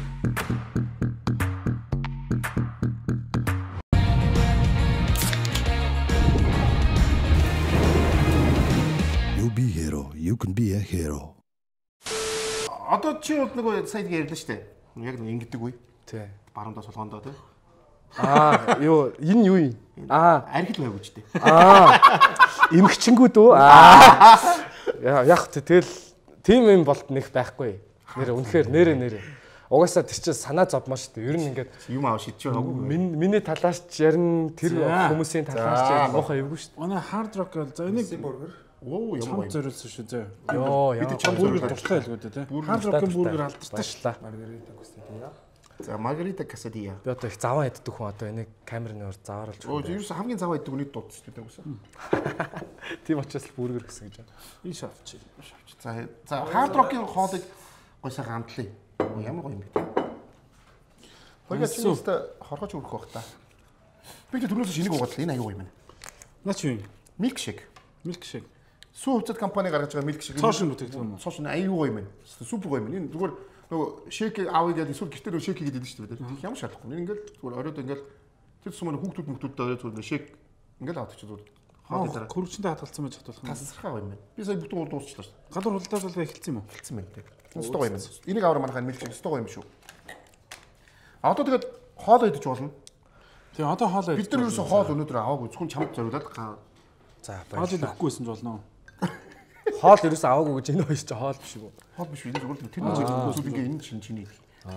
You be hero, you can be a hero. Одоо чи бол нөгөө сая ярьлаа шүү дээ. Яг нэг ингэдэг үе. Тий. Баруунда сулгоондоо тий. Юу энэ юу юм? Архил байв гэж тий. Эмгчэнгүүд үү? Яг тэгэл тийм юм болт нэг байхгүй. Нэр үнэхээр нэрэ. Угаасаа тэр чинь санаа зовмоо шүү дээ. Ер нь ингээд Юм аав шидэж байгаагүй. миний талаас ч ярина тэр хүмүүсийн талаас ч ярина. Муухай эвгүй шүү дээ. Манай хард рок бол за энийг Оо юм чам зориулсан шүү зөө. Бид чам Бүргэр дуртай л гэдэг тий. Хард рокын бүргэр алдартай шүү. За Маргарита Касадия. Би одоо их заваа иддэг хүн одоо энийг камерны ор завааруулж Оо ерөөс хамгийн заваа иддэг үний дуудсан шүү дээ үгүйсэн. тийм учраас л бүргэр гэсэн гэж. Иш авч. За хард рокийн хоолыг гойсаа гамтлаа. Ямар гоё юм бэ? Хоёроо чи өөртөө хорхож өрөх байх та. Би ч түрүүнээс шинийг угадлаа. Энэ аюу гоё юм байна. Наач юу юм? Milkshake. Milkshake. Сүү хувьцат компани гаргаж байгаа milkshake. Цоошин бүтээгдэхүүн юм уу? Цоошин аюу гоё юм байна. Супер гоё юм. Энэ зүгээр нөгөө шейк аав гэдэг эсвэл гэртээ нөгөө шейк гэдэг шүү дээ. Тэг ямар шаардлагагүй. Энэ ингээл зүгээр оройд ингээл тэр сумын хүүхдүүд оройд зүгээр шейк ингээл авдаг чи зүгээр. Хоол дараа хөргөчөндөө хатгалсан байж хатгалах юм. Тасархаа гоё юм байна. Би сая бүтэн дуусчлаа шүү. Гадуур худалдаж бол эхэлсэн юм уу? Хэлсэн байна тэг. Өстой гоё юм. Энийг аваар манайхаа milkshake өстой гоё юм шүү. А одоо тэгээд хоол идэж болно. Тэгээ одоо хоол Бид нар ерөөсөө хоол өнөөдөр аваагүй. Зөвхөн чамд зориулаад За хоол өгөхгүйсэн ч болно. хоол ерөөсөө аваагүй гэж энэ хоёр ч хоол биш үү? хоол биш энэ зүгээр тэр нэг зүйл ингээ энэ чиний.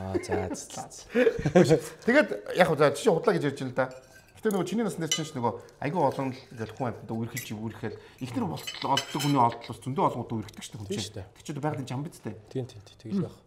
За. Тэгээд яг хөө чи худлаа гэж ярьж байна л да. Гэтэ нөгөө чиний насны чинь нөгөө айгүй олон л хүн амьтанд үргэлж үүрэхэл ихнэр олддог хүний олдлоос зөндөө олгоод үргэлждэг шүү дээ хүн чинь. Тэр чинь байгалийн жам бидтэй. Тийм тэгэл байх.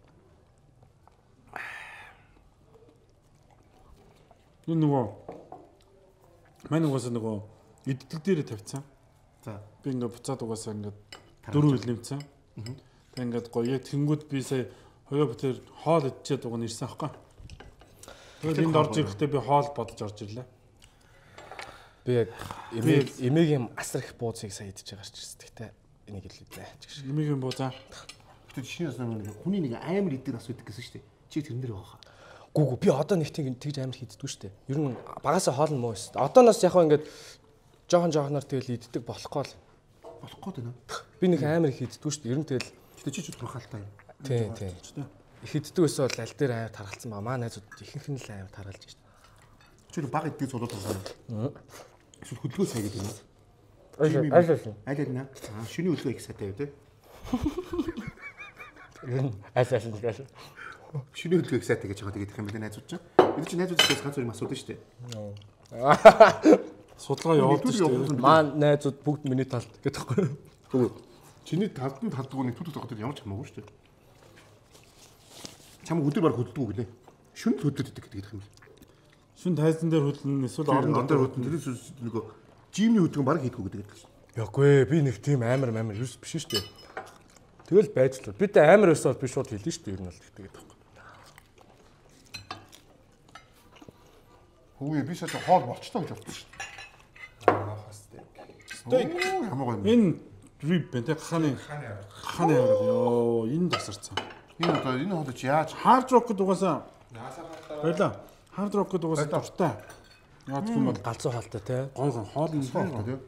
Энэ нөгөө мань угаасаа нөгөө иддэг дээрээ тавьцсан. За би ингээ буцаад угаасаа ингээ дөрөв ил нэмсэн. Тэг ингээд гоё тэнгүүд би сая хоёо бүтээр хоол идчихэд уг нь ирсэн аахгүй. Тэгэл энд орж ирэхдээ би хоол бодож орж ирлээ. Би яг эмээгийн асар их бууцыг сая идэж байгаа ч гэсэн. Тэгтээ энийг л идэ. Эмээгийн буузаа. Гэтэ чинээс нэг хүний нэг амар иддэг нас байдаг гэсэн шүү дээ. Чи тэрэн дээр байгаа. Гүгүү би одоо нэг тэгж амар хийддэггүй шүү дээ. Ер нь багасаа хоол нь муу шүү дээ. Одооноос яг хаа ингээд жоохноор тэгэл иддэг болохгүй л. Болохгүй дээ нэ. Би нэг амар их иддэггүй шүү дээ. Ер нь тэгэл гэтэ чи ч турхаалтай юм. Тийм. Их иддэг байсан бол аль дээр амар тархалцсан ба. Маа найзууд ихэнх нь л амар тархалж шүү дээ. Чи баг иддэг цолоод байгаа. Эсвэл хөдөлгөөн сая гэдэг юм. Аль нэ. Шүний хөдөлгөөн их сайтай юу те. Ер нь асаасан гэж. Шүний хөдөлгөөн их сайтай гэж байгаа тэгээд юм байна найзууд чинь. Бид чинь найзуудаас ганц зүйл асуудаг шүү дээ. Судалгаа явуулдаг шүү дээ. Маа найзууд бүгд миний талд гэдэг байхгүй. Чиний талд нь талдгүй нэг түүх тогтоод ямар ч хамаагүй шүү дээ. Чам өдөр баг хөдөлдөг гэлээ. Шүн хөдөлдөд идэх гэдэг юм. Шүн тайзан дээр хөдлөн эсвэл орон дээр хөдлөн тэрээс нөгөө жимний хөдөлгөөн баг хийдгүү гэдэг л шүү. Ягүй би нэг тийм амар юус биш шүү дээ. Тэгэл байж л. Бид амар өсөөл би шууд хэлнэ шүү дээ. Ер нь бол тэгээд байхгүй. Хөөе би сая хоол болчтой гэж бодсон шүү. Стейк Хамаагүй юм. энэ риб бэнтэй ханы ёо энэ тасарсан. Энэ хоол чи яаж Хард рокд угаасаа баяла. Хард рокд угаасаа дуртай. Яг юм бол Галзуу хоолтой те. гой хоол нь хоол тийм.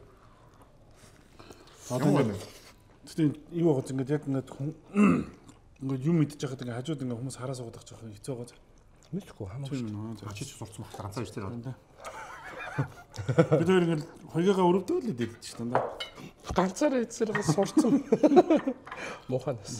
одоо тийм юу байгаа ингээд яг ингээд ингээд юм идэж байхад ингээд хажууд ингээд хүмүүс хараа суугаад байгаа жоохон хэцүү байгаа. Мэдхгүй хамаагүй. Чи ч сурцсан баг ганцаа биш тэр. Бид хоёр ингээд хоёроо өрөвдөөл л идэж шүү дээ. Ганцаараа эцсээр бас сурцсан. Муухай нас.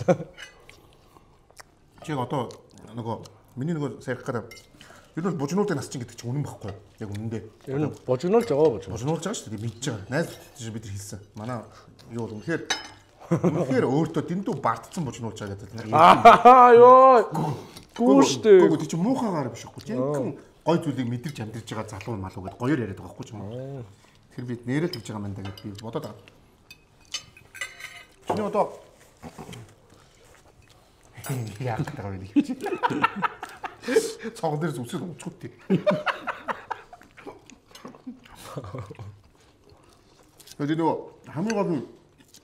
Чи одоо нөгөө миний нөгөө сарих гэдэг ер нь бужнуудын нас чинь гэдэг чинь үнэн байхгүй яг үнэндээ. Ер нь божигнуулж байгаа бужнуулж байгаа шүү дээ мэдж байгаа. Найз бид нар хэлсэн. Манай юу бол үнэхээр өөртөө дэндүү бартцсан бужнуулж байгаа гэдэг. Ёо. Гүүштэй. Гүү чи муухайгаар биш байхгүй. Жинхэнэ гой зүйлийг мэдэрч амьдэрж байгаа залуу малуу гэдэг гоёор яриад байгаа байхгүй ч юм уу. Тэр би нэрэл гэж байгаа юм даа гэж би бодоод байгаа. Чиний одоо яах гэдэг вэ гэж. Цогон дээр зүсэл уучгүй тий. Тэгээд нөгөө хамгийн гол нь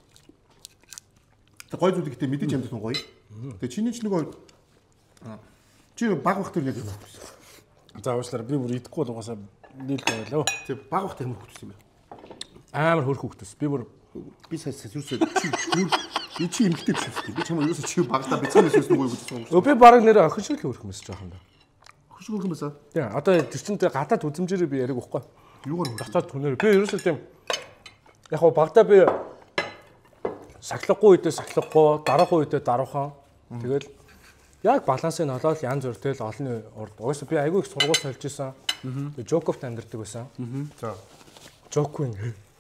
гой зүйл гэдэг мэдээж амьд гоё. Тэгээд чиний ч нөгөө чи баг бах төр яг юм байна. За уучлаарай би бүр идэхгүй бол угаасаа нийлдэг байлаа. Тэг баг бах төр хөвгсөн юм байна. Амар хөрх хөвгтөс. Би бүр Би юусоо чи эмгтэй биш үү? Би чамаа юусоо чи багтаа бицэнээс юусэн гоё гэж байна. би баг нэр охин шиг л хөрх юмс жоохон да. Хөш хөрх юмсаа. Тийм одоо тэр чин дээр гадаад үзэмжээрээ би яриаг өгөхгүй. Юугаар Дотоод түнээр би ерөөсөө тийм яг хоо багтаа би сахилахгүй үедээ сахилахгүй, дарахгүй үедээ даруухан. Тэгэл яг балансыг нь олоод янз бүр тэгэл олонний урд. Угаасаа би айгүй их сургууль сольж исэн. Тэгээ Жоковт амьдардаг байсан. За. Жоковын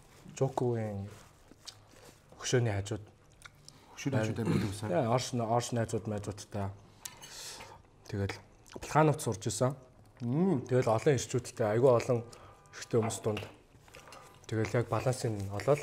хөшөөний хажууд хөшөөний амьдардаг байсан. Яа, Орш найзууд майзуудтай. Тэгэл Плахановт сурж исэн. Тэгэл олон ирчүүдтэй айгүй олон ихтэй хүмүүс дунд. Тэгэл яг балансыг нь олоод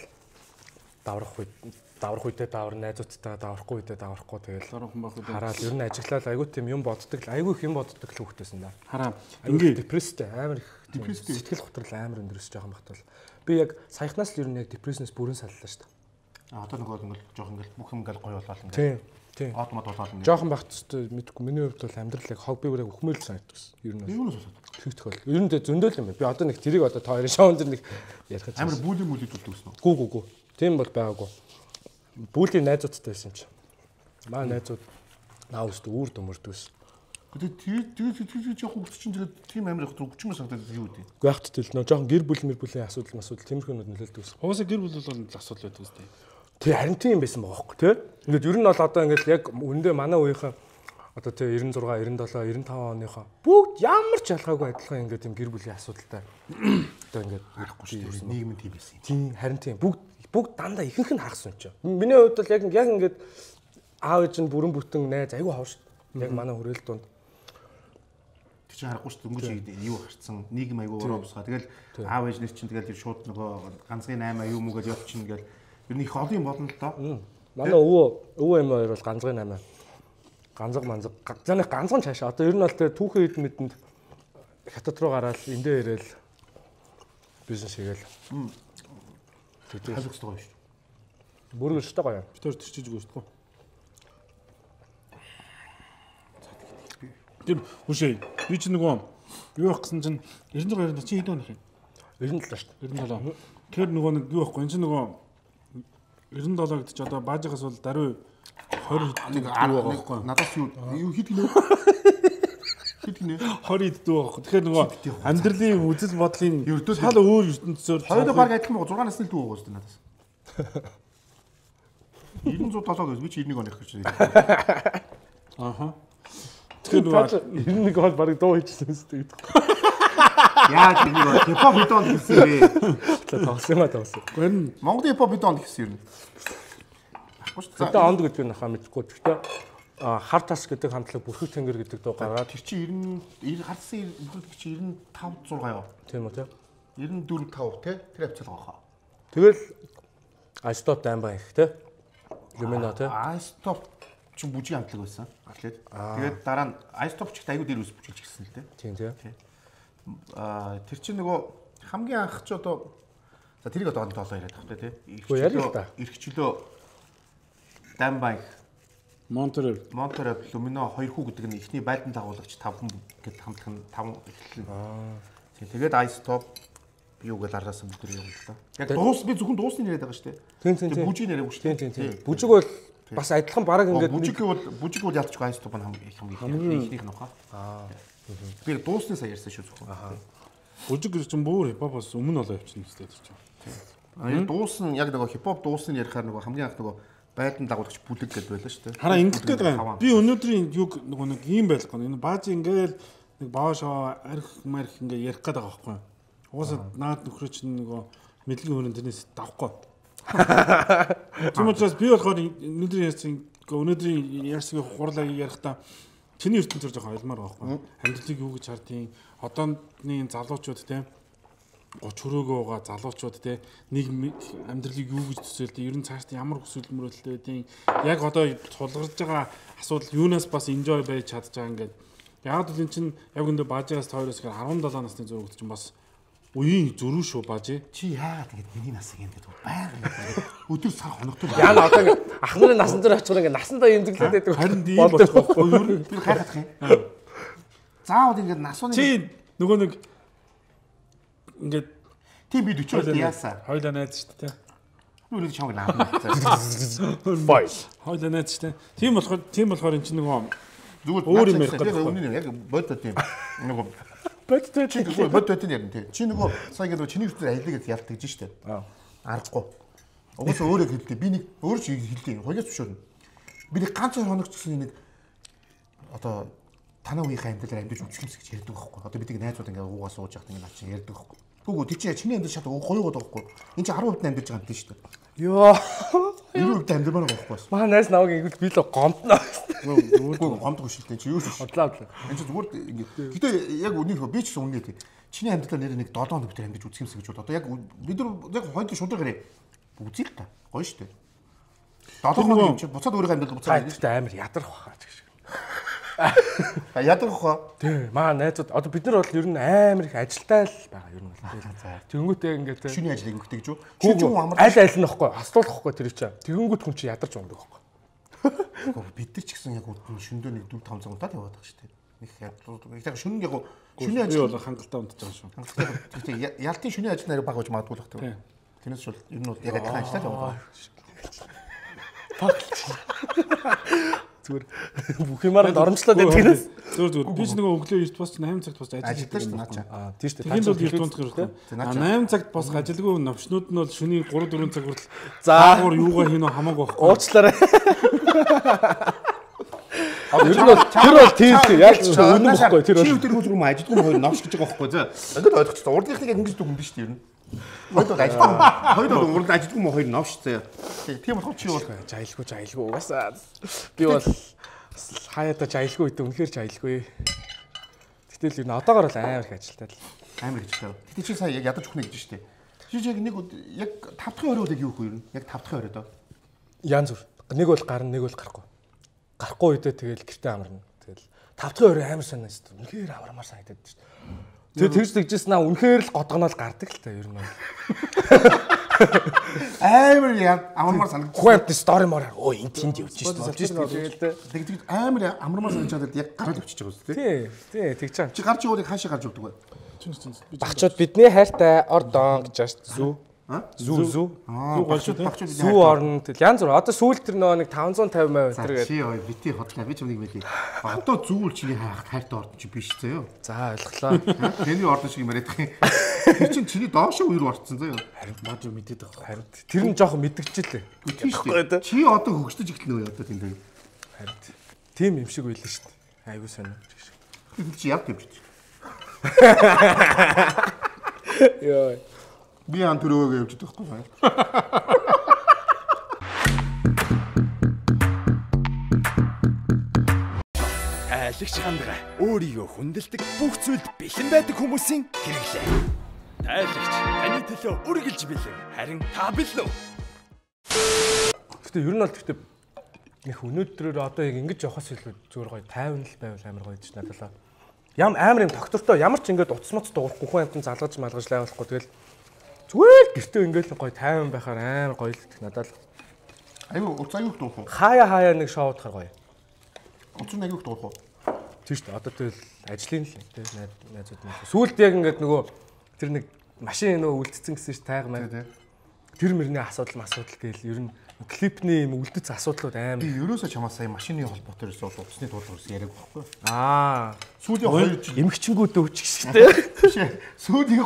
даврах үедээ давар найзуудтай даврахгүй үедээ даврахгүй тэгэл Даруухан байх үү. хараад ер нь ажиглал айгүй тийм юм боддог айгүй их юм боддог л хүүхдээсэн да. Хараа. Ингээ депресстэй амар их Депресстэй. сэтгэл готрол амар өндөрс жоохон багтвал би яг саяхнаас л ер нь яг депресснээс бүрэн саллаа шүү дээ. Одоо нөгөө ингээл жоох ингээл бүх юм ингээл гоё болоод ингээл. Тийм. Автомат болоод ингээл. Жоохон багтстай мэдгүй миний хувьд бол амьдрал яг хог би бүр яг өхмөл санагдсан. Ер нь Юунаас болоод. тэг тохиол. Ер нь зөндөөл юм байна. Би одоо нэг тэрийг одоо та хоёрын шоунд нэг ярих гэж. Амар бүлийн үзүүлсэн үү? Гүү. Тийм бол байгаагүй. Бүлийн найзуудтай байсан чи. Маа найзууд наа өстө үүр дөмөрдөөс. Тэгээд жоох хөвгч чинь тэгээд тийм амар их өчмөр санагдаад юу гэдэг. Гайхт тэл нөө жоохон гэр бүлийн асуудал тиймэрхүүнүүд нөлөөлдөг ус. Угаасаа гэр бүл бол асуудал байдаг үстэй. Тэг харин тийм байсан байгаа байхгүй тий. Ингээд ер нь бол одоо ингээд яг үндэ манай үеийнхэн одоо тий 96, 97, 95 оныхоо бүгд ямар ч ялгаагүй адилхан ингээд тийм гэр бүлийн асуудалтай. Одоо ингээд Харахгүй шүү дээ. Нийгэм тийм байсан. тийм харин тийм бүгд дандаа ихэнх нь хагас юм чи. Миний хувьд бол яг ингээд аав ээж нь бүрэн бүтэн найз айгүй хав шүү. Яг манай хүрээлт донд. Тэг чи харахгүй шүү дөнгөж юу гарцсан нийгэм аягүй өрөө босгаа. Тэгэл аав ээжнэр чинь тэгэл шууд нөгөө ганцын 8 юу мөгөд явчихна гэл ер нь их олон юм болно л доо. Манай өвөө юм хоёр бол ганцгын 8. Ганцхан цаашаа. Одоо ер нь бол тэгээ түүхэн хэд мэдэнд хятад руу гараад эндээ ирээл бизнес хийгээл. Тэг халуус байгаа шүү. Бүргэр штэ гоё. Битэр төрчиж өгөө шүү дээ. Тэр үшээ би ч нөгөө юу байх гэсэн чинь 96 чи хэд оных юм? 97 штэ. 97. Тэр нөгөө нэг юу байхгүй энэ чинь нөгөө 97 гэдэг чи одоо баажигаас бол даруй 20 хэд байгаа байхгүй. Надаас юу хэд гинэ? Хэд гинэ? 20 хэд байгаа. Тэгэхээр нөгөө амьдралын үзэл бодлын Ердөө шал өөр ертөнцөөр хоёроо баг адилхан байгаа 6 насны л дүү байгаа шүү дээ надаас. 907 гэж би чи 91 оных гэж байна. Аха. Тэгэхээр нөгөө 91 бол барыг дуу хийчихсэн үстэй гэдэг. Яа тийм нөгөө хипхоп бидонд гэсэн бэ? Тоглосон. гэн Монголын хипхоп бидонд гэсэн юм. Тэгтээ онд гэдэг нь хаа мэдгүй. Тэгтээ хар тас гэдэг хамтлаг бүрхэг тэнгэр гэдэг дуу гаргаад Тэр чи 90 хардсан бүхэл чи 95 6 яа. тийм үү те. 94 5 те тэр авцал байгаа. Тэгэл айстоп даймбаа их те. Юмэна те. Айстоп чи бүжиг хамтлаг байсан. Тэгээд дараа нь айстоп ч их аягүй дээр үс бүжиглж гисэн л те. Тийм те. Тэр чи нөгөө хамгийн анх ч одоо за тэрийг одоо онцлоо яриад байгаа те. Ирхчлөө Дамбай Монтеро Lumino 2 хүү гэдэг нь ихний байлдан дагуулагч 5 хүн гэдэг хамтлаг нь 5 эхлэн. Тэгээд айстоп юу гэж араас бүгд юм л да. Яг дуус би зөвхөн дуусны яриад байгаа шүү дээ. Тийм. Бүжиг яриаг шүү дээ. Тийм. Бүжиг бол бас адилхан бараг ингээд бүжиг бол ялцгүй айстоп нь хамгийн ихнийх нь хаа. Би дуусны сая ярьсан шүү зөвхөн. бүжиг гэж чинь бүр хипхопоос өмнө олоо явчихна гэдэг чинь. Дуус нь яг нөгөө хипхоп дуусныг ярихаар нөгөө хамгийн анх нөгөө байлдан дагуулагч бүлэг гэдээ байлаа шүү дээ. Хараа ингэж гээд байгаа. Би өнөөдрийн юг нөгөө нэг юм байхгүй. Энэ бааж ингээл нэг баашаа арх марх ингээ ярих гээд байгаа байхгүй. Угаасаа наад нөхрөө чинь нөгөө мэдлэгийн хөрөнд тэрнээс давхгүй. Тийм учраас би болохоор өнөөдрийн ярьсан хурлаа ярихдаа чиний ертөнцөөр жоохон ойлгомоор байгаа байхгүй. Амьдралыг юу гэж хардیں۔ Одооны залуучууд те 30 хүрөөгөө байгаа залуучууд те нэг амьдралыг юу гэж төсөөлдөө ер нь цаашд ямар хүсэл мөрөлттэй байдیں۔ Яг одоо тулгарч байгаа асуудал юунаас бас enjoy байж чадж байгаа ингээд. Яг л эн чинь яг өндөө баажаас тойроос 17 насны зурагт чинь бас Үеийн зөрүү шүү бажи. Чи яагаад ингэж миний насыг ингэж байнга өдөр сар хоногтой. Яна одоо ингэ ах нарын насан дээр очихоор ингэ насандаа имзэглээд байдаг. Харин ийм болохгүй юу? Би хайхах юм. Заавал ингэж насууны Чи нөгөө нэг ингээд тийм би 40 яасан. Хойлоо найз шүү дээ. Би өөрөө чамаг наадна. Бай. Хойлоо найз шүү дээ. Тийм болохоор энэ чинь нөгөө Зүгээр өөр юм ярих гэдэг. Үнэн яг бодод тийм. Нөгөө Бодтой чи бодод тийм ярина тий. Чи нөгөө сая гэдэг чиний хүчээр аялыг ялдаг гэж штэ. Аргагүй. Угсаа өөрөө хэлдэг. Би нэг өөр чи хэлдэг. Хоёроос зөвшөөрнө. Би нэг ганц хоног ч гэсэн нэг одоо танаа үеийнхээ амьдралаар амьдж үсгэмс гэж ярьдаг байхгүй. Одоо бид нэг найзууд ингээ уугаа сууж явахад ингээ наач ярьдаг байхгүй. Гүгөө тий чи чиний амьдрал шат гоёгоод байхгүй. Энд чи 10% амьдж байгаа юм тий штэ. Йоо. 90% амьдмаар байгаа байхгүй. Маа найс наваг ингл би л гомдно. Гүгөө гомдох шилтэй чи юу биш. Бодлоо. Энд чи зүгээр ингээ. Гэтэ яг үнийх би ч гэсэн үнэ тий. Чиний амьдралаар нэр нэг 7 хоног төр амьдж үсгэмс гэж бод. Одоо яг бид нар яг хойд шудраг гараа. Үзээ л та. Гоё штэ. 7 хоног юм чи буцаад өөрийнхөө амьдрал буцаад Гэхдээ амар ядарх баха ч гэж. Ядарх хаа. Тий, маа найзууд одоо бид нар бол ер нь амар их ажилтаа л байгаа ер нь бол. Тэнгүүтээ ингээд Шиний ажлыг өгдөг гэж юу? чи ч юм амар аль аль нь нөхгүй хастуулахгүй тэр чинь. Тэнгүүт хүн чи ядарч ундаг байхгүй. Бид нар ч гэсэн яг шөндөө нэг 4-5 цаг удаад яваад байгаа шүү дээ. Нэг яг шөнө яг шөнийн ажил бол хангалттай унтаж байгаа шүү. Гэхдээ ялтын шөнийн ажил нарыг багаж магадгүй л байна. Тэрнээс бол ер нь бол яг адилхан ажиллаад яваад байгаа. Зүгээр бүх юмараа оромжлоод байдгаас. Зүгээр. Би ч нөгөө өглөө 9 бос 8 цагт бос Ажилтаа ажиллаж шүү байгаа. Тийм шүү дээ. Тэнд бол 9 унтах хэрэгтэй. 8 цагт бос ажилгүй навчнууд нь бол шөнийн 3-4 цаг хүртэл заагаар юугаа хийнө хамаагүй байхгүй. Уучлаарай. Тэр бол тийм яг үнэн бохгүй тэр бол. Чи өдөр хөл рүү ажилгүй хоёр новш гэж байгаа байхгүй заа. Ингээд ойлгочихсон. Урдлынхныг ингэж дүгнэн дээ шүү дээ ер нь. Хойд бол ажилгүй. Хойд бол урд ажилгүй мөн хоёр новш заа. Тийм болохоор чи бол Жаилгүй угаасаа. Би бол хаяада жаилгүй гэдэг үнэхээр жаилгүй. Гэтэл ер нь одоогоор л амар их ажилтаа л. Амар гэж таа. Гэтэ чи сая яг ядаж өгнө гэж шүү дээ. Чи яг нэг яг 5 дахь оройд яг юу хөө ер нь? Яг 5 дахь оройд. Яан зүр. Нэг бол гарна, нэг бол гарахгүй. Гарахгүй үедээ тэгэл гэртээ амарна. Тэгэл 5 дахь орой амар санаа шүү дээ. Үнэхээр амармаар санагдаад шүү дээ. Тэр тэгж тэгжсэн аа үнэхээр л годгоноол гардаг л та ер нь. Амар амармаар санагдаж. Хүүхд стори мороор өө энэ тэнд явж шүү дээ. Тэгж амар амармаар санагдаад яг гараад явчихж байгаа үстэй. Тий, тэгж байгаа. Чи гарч явуулыг хаашаа гарч явдаг вэ? Багчууд бидний хайртай ордон гэж шүү. Зүү. Зүү орно. Янз бүр. Одоо сүүл тэр нөгөө нэг 550 маяг энэ гэдэг. Чи ой бити хотлаа. Би ч нэг мэдээ. Одоо зүүл чиний хайртай ордон чи биш заяа. За ойлголоо. Тэний ордон шиг яриад байгаа юм. Тэр чинь чиний доошоо үер орцсон заяа. Харин бааж мэдээд байгаа. Харин тэр нь жоохон мэдгчлээ. Чи одоо хөгждөж эхэлнэ үү одоо тэнд. Харин тийм юм шиг байлаа шүү дээ. Айгуу сонио. Чи яв тавьчих. Йоо. Би ан төрөөгөө явж байгаа байхгүй. Айлгч хандгаа өөрийгөө хүндэлдэг бүх зүйлд бэлэн байдаг хүмүүсийн хэрэглээ. Айлгч таны төлөө үргэлж бэлэн. Харин та бэлэн үү? Гэтэ ер нь бол гэхдээ нэг өнөөдрөөр одоо яг ингэж явахаас илүү зүгээр гоё тайван л байвал амар гоё гэж надад. Амар юм тогтвортой ямар ч ингэж утас моц дуурахгүй хүн амтан залгаж малгаж лайвахгүй тэгэл зүгээр гэртээ ингээл гоё тайван байхаар амар гоё л гэх надад. Аюу уц аюух дуурах уу? Хаяа нэг шоу удахаар гоё. Уц нь аюух дуурах уу? Тийм шүү дээ. Одоо тэгэл ажлын л тийм найзууд нь. Сүүлд яг ингээд нөгөө тэр нэг машин нөгөө үлдсэн гэсэн ш тайга маань. Тэр мөрний асуудал гээл ер нь клипний юм үлдэц асуудлууд амар. Би ерөөсөө чамаас сая машины холбоотой ерөөсөө утасны дуулуурс яриаг байхгүй. Сүүлийн 2 жил эмгчэнгүүд өвч гэжтэй. Сүүлийн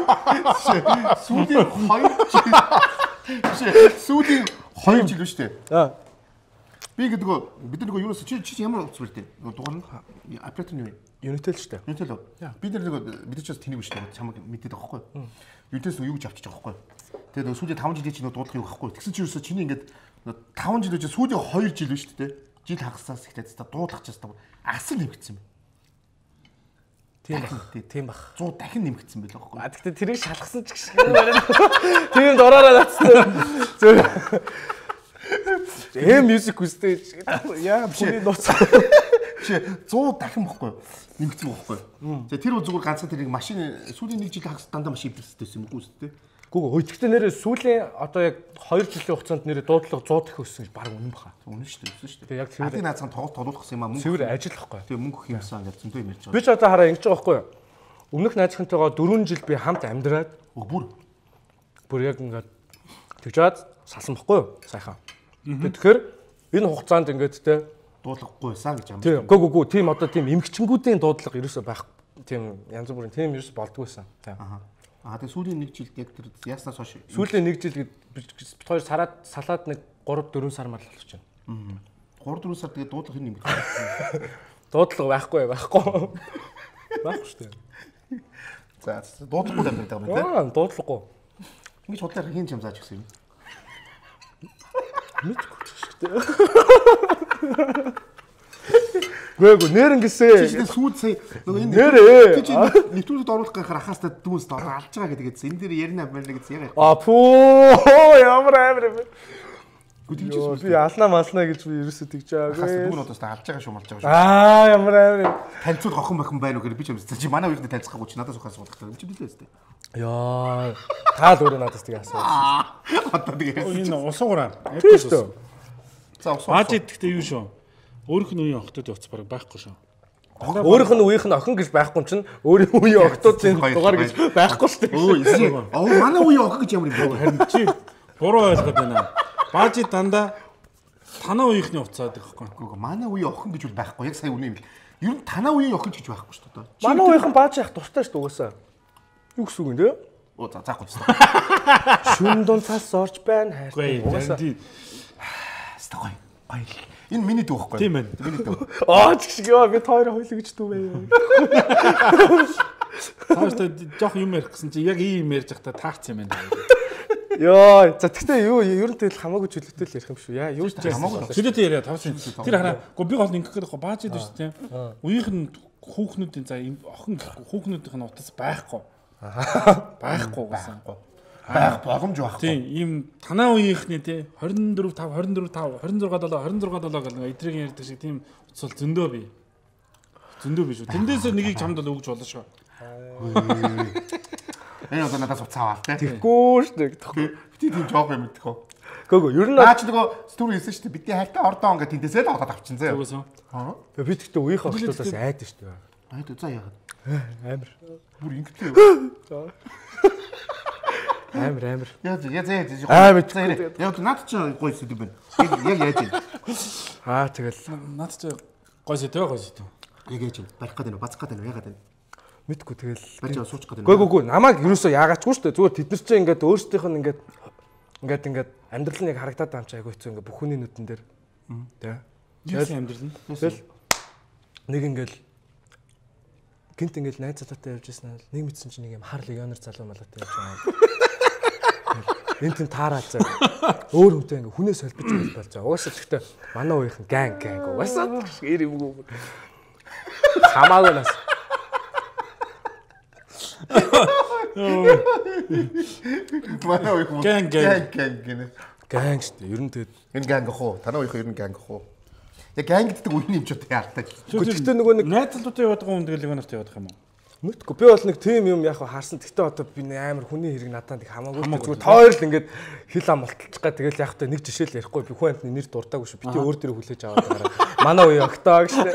2 жил шүү дээ. Би гэдэгөө бид нар нөгөө юунаас чи ямар утас бэрдэ? Дугаар нь оператор нь юу? Unitel шүү дээ. Unitel үү? Бид нар нөгөө бид ч бас тэнийг биш дээ. Чамаг мэдээд байгаа байхгүй. Unitel-с юу гэж авчиж байгаа байхгүй. Тэгээд нөгөө сүүлийн 5 жилийн чинь дуудлах юм байхгүй. Тэгсэн чи юусоо чиний ингээд 5 жил үжи сүүлийн 2 жил шүү дээ. Жил хагасаас ихтэй дуудлах ч гэсэн асар нэмэгдсэн юм. Тийм бах. 100 дахин нэмэгдсэн байл байхгүй. Гэхдээ тэрийг шалгасан ч гэх шиг байна. Тийм дураараа натсан. Зөв. Music үстэй. Яа бүний нууц. чи 100 дахин бохгүй юу? Нэмэгдсэн бохгүй юу? За тэр зүгээр ганцхан тэрийг машин сүүлийн 1 жил хагас дандаа машин эвдэрсэйсэн юм уу үстэй. Гүг өйдөгтэй нэрээ сүүлийн одоо яг 2 жилийн хугацаанд нэрээ дуудлага 100 дахин өссөн гэж баг үнэн баха. Үнэн шүү дээ, шүү дээ. Тэгээ яг цэвэр Адын наацхан тоглуулах юм аа мөнгө. цэвэр ажил واخгүй. Тэгээ мөнгө өгөх юмсан гэж зөндөө юм ярьж байгаа. Би ч одоо хараа ингэж байгаа байхгүй юу? Өмнөх найзхантайгаа 4 жил би хамт амьдраад бүр яг ингээд тэгжээд салсан байхгүй юу? Сайхан. Тэгэхээр энэ хугацаанд ингээд те дуудлагагүй байсан гэж юм. Тийм. Гүг тийм одоо тийм эмгчингүүдийн дуудлага ерөөсөө байх тийм янз бүрийн тийм ерөөс болдгойсэн. Тийм. Тэгээ сүүлийн 1 жилд яг тэр яаснаас хойш сүүлийн 1 жил бид хоёр салаад нэг 3 4 сар мал болчихж байна. 3 4 сар тэгээ дуудлага хин нэмэгдсэн. Дуудлага байхгүй. Байхгүй шүү дээ. За дуудлагагүй амьд байгаа юм тийм. Дуудлагагүй. Ингэж худлаар хийн юм зааж гисэн юм. Мэдгүй шүү дээ. Гүг нэр ингэсээ. Чи сүүд сая нөгөө энэ нэрээ. чи нэвтрүүлэгт оруулах гэхээр ахаастаа дүүс одоо алж байгаа гэдэгээс энэ дээр ярина байна гэж яг. Пүү ямар амир. Гүтгийчээс би алнаа малнаа гэж би ерөөсөө тэгж байгаагүй. Ахаастаа дүүн одоос алж байгаа шүү малж байгаа шүү. Ямар амир. Танцуул гохон бахан байна уу гэхээр би ч юм чи манай үеийнхний танилцахгүй чи надаас ухаас суулгах юм чи билээ өстэй. Яа таал өөрөө надаас тийг асуусан. Одоо тэгээ Энэ усуугараа. Тийм шүү дээ. за усуу. Бааж идэхдээ юу шүү? Өөрийнх нь үеийн охтод явц бараг байхгүй шүү. Өөрийнх нь үеийнх нь охин гэж байхгүй чинь өөрийн үеийн охтуудын дугаар гэж байхгүй шүү дээ. Манай үеийн охин гэж ямар юм бэ? Харин чи буруу ойлгоод байна. Баажи дандаа танаа үеийнхний уцаад байхгүй. Үгүй манай үеийн охин гэж бол байхгүй. Яг сая үнэ юм. Ер нь танаа үеийн охин гэж байхгүй шүү дээ. Манай үеийнхэн бааж яах дуртай шүү дээ угаасаа. Юу гэсэн үг юм те? Оо за заахгүй ч. Шүн дунд цаас орж байна хайртай. Угаасаа Стогой. Гоё. Энэ миний дүү байхгүй. Тийм байна. Миний дүү. Ч гэх ёо би тойроо хойлоо гэж дүү бай. тааштай жоох юм ярих гэсэн чи яг ийм ярьж байхдаа таарч юм байна. Йоо за тэгтээ юу ер нь тэгэл хамаагүй чөлөөтэй л ярих юм шүү. Яа юу ч хамаагүй. Чөлөөтэй яриа тавсан. Тэр хараа. Гэхдээ би гол ингэх гэдэг бааж идэв шүү дээ. Үеийнх нь хүүхнүүдийн за охин хүүхнүүдийнх нь утас байхгүй. Байхгүй гэсэн. Байх боломж байхгүй. Тийм ийм танаа үеийнхний тий 24 5 26 7 гэх эдрийн ярьдаг шиг тийм утас бол зөндөө бий. Зөндөө бий шүү. Тэндээс нэгийг чамд л өгж болно шүү. Энэ одоо надаас уцаа аваа тий. Тэггүй шүү дээ. Би тийм жоох юм мэдэх үү. Гүг ер нь наач нөгөө стур хийсэн шүү дээ. Бидний хайртай ордоо ингээд тэндээсээ л аваад авчин заа. Зүгээс. би тэгтээ үеийнхээ охтуудаас айдаг шүү дээ. Айд за яагаад. Амар. Бүр ингэдэг. Амар. Яа Амар. Яг наад чи гоё сэдв байна. Яг яаж юм. Тэгэл Наад чи гой сэдв. Яг яаж юм. Барих гэдэг нь бацах гэдэг нь яагаад вэ? мэдгүй тэгэл Барьж суучих гэдэг нь. Гүг намайг юусоо яагаачгүй шүү дээ. Зүгээр тэд нар чинь ингээд өөрсдийнх нь ингээд амьдрал нь яг харагдаад байгаа юм чи айгүй хэцүү ингээд бүх хүний нүдэн дээр. Тэ. Тэгэл амьдрал нь. Тэгэл нэг ингээл гинт ингээл найз залуутай явж ирсэн нь нэг мэдсэн чинь нэг юм хар легионер залуу малаатай явж байгаа. Энд тийм таараад заа. Өөр хүнтэй ингээ хүнээ солбож болж байгаа. Угаасаа гэхдээ манай уухийн ганг угаасаа эр юмгүй. Хамаагүй нас. Манай уухийн Ганг гэнэ. Ганг шүү дээ. Ер нь тэгээд Энэ ганг ах уу? Танаа уухийн ер нь ганг ах уу? Яг ганг гэдэг үеийн юм ч удаа яалтаж. гэхдээ нөгөө нэг найзлуудтай яваад байгаа хүн тэгэл легионертэй яваад байгаа юм уу? мэдгүй би бол нэг тийм юм яг харсан. Гэхдээ одоо би амар хүний хэрэг надад их хамаагүй. Зүгээр тоор л ингээд хил ам мулталчих га тэгэл яг та нэг жишээл ярихгүй би хүн амтны нэр дуртаагүй шүү. Би өөр дөрөв хүлээж аваад байгаа. Манай үе октоо гэжтэй.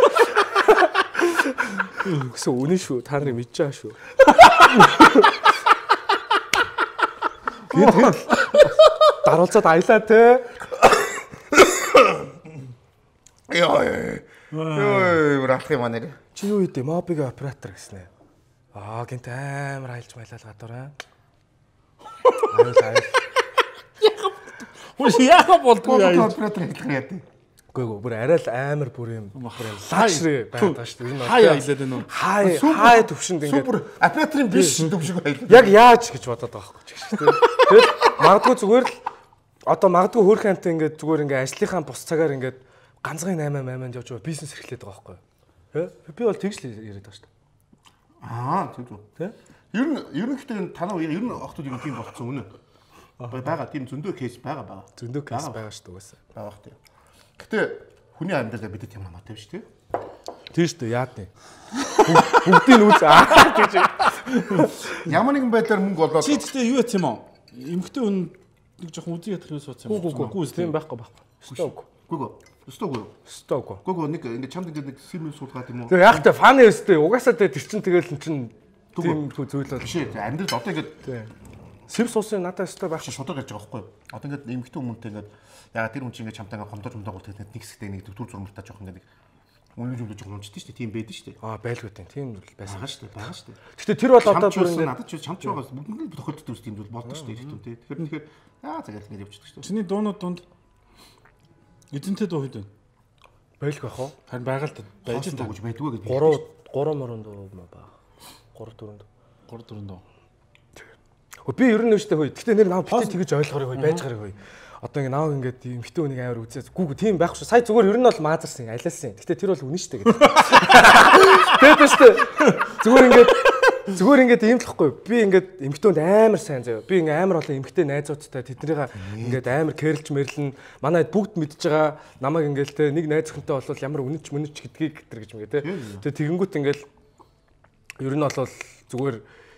Гэсэн үнэн шүү. Та нарыг мэдж байгаа шүү. Тэгээд даруулцаад аялаа те. Йоо, рах юм аа нэр. Чи юу хийдэ? Мобигийн оператор гэснэ. Гинт амар айлж майлал гадуураа. Айл. Хөөс яага болдгоо яа. Оператор хэлэх яа тий. Гүг бүр арай л амар бүр юм. Лакшри байдаг шүү дээ. Энэ Хаяа хэлээд байна уу? Хай төвшөнд ингээд Супер операторын биш төвшиг байлаа. яг яаж гэж бодоод байгаа байхгүй ч гэж тийм. Тэгэл магадгүй зүгээр л одоо магадгүй хөөрхөн амтаа ингээд зүгээр ингээд ажлынхаа бус цагаар ингээд ганцхан 8-8-нд явж байгаа бизнес эрхлээд байгаа байхгүй. Би бол тэгж л яриад байгаа шүү дээ. Тийм үү. Тэ? Ер нь гэхдээ танаа ер нь охтууд юм тийм болцсон үнэ. Бага тийм зөндөө кейс байгаа. Зөндөө кейс байгаа шүү дээ угаасаа. Бага тийм. Гэтэ хүний амьдралаа бидэт юм хамаатай биш тий. Тийм шүү дээ яад нь. Бүгдийг үүс гэж. Ямар нэгэн байдлаар мөнгө олоод Чи тэгтээ юу яц юм аа? Эмхтэй хүн нэг жоохон үзий ядах юу сууц юм. Үгүй тийм байхгүй. Өстөөг. Гүгөө нэг ингэ чамд ингэ нэг симэл суулгаад юм уу? Тэгээ яг та фаны өстэй угаасаа тэр чин тэгэл чин тийм зүйл бол биш ээ. Амьдрал одоо ингэ сэм суусан надад өстэй байх шудаг гэж байгаа байхгүй юу? Одоо ингэ эмхтэй хүмүүнтэй ингэ ягаад тэр хүн чинь ингэ чамтай ингэ гомдож гол тэгээд нэг хэсэгтэй нэг төр зурмартаа жоох ингэ нэг үнэн зүйлж жоох унждаг шүү дээ. Тийм байдаг шүү дээ. байлгүй тийм зүйл байсан. Байгаа шүү дээ. Гэтэ тэр бол одоо бүр ингэ надад ч чамч байгаас бүгд тохиолддог тийм зүйл болдог шүү дээ. Тэгэхээр заgal ингэ явчихдаг шүү дээ. Чиний дуунууд дунд эзэнтэй дуу хэд вэ? байлгүй бах уу? Харин байгаль байж л гэж байдгүй гэдэг. 3 мөрөнд дуу ба. 3 4 дуу. Би ер нь өштэй хөөе. Гэтэ нэр нав битээ тэгэж ойлгохоор хөөе байж гарыг хөөе. Одоо ингэ нав ингээд юм битээ үнийг амар үзээ. Гүг тийм байх шүү. Сая зүгээр ер нь бол маазарсан алиалсан. Гэтэ тэр бол үнэн штэ гэдэг. Тэгээд штэ. Зүгээр ингээд ийм л хэвгүй. Би ингээд эмхтөнд амар сайн заяа. Би ингээд амар олон эмхтэй найзуудтай тэднийгээ ингээд амар кэрлж мэрлэн манайд бүгд мэдж байгаа. Намайг ингээд те нэг найз охинтой болвол ямар үнэнч гэдгийг гэтэр гэж мэгэ те. Тэгээд тэгэнгүүт ингээд ер нь бол зүгээр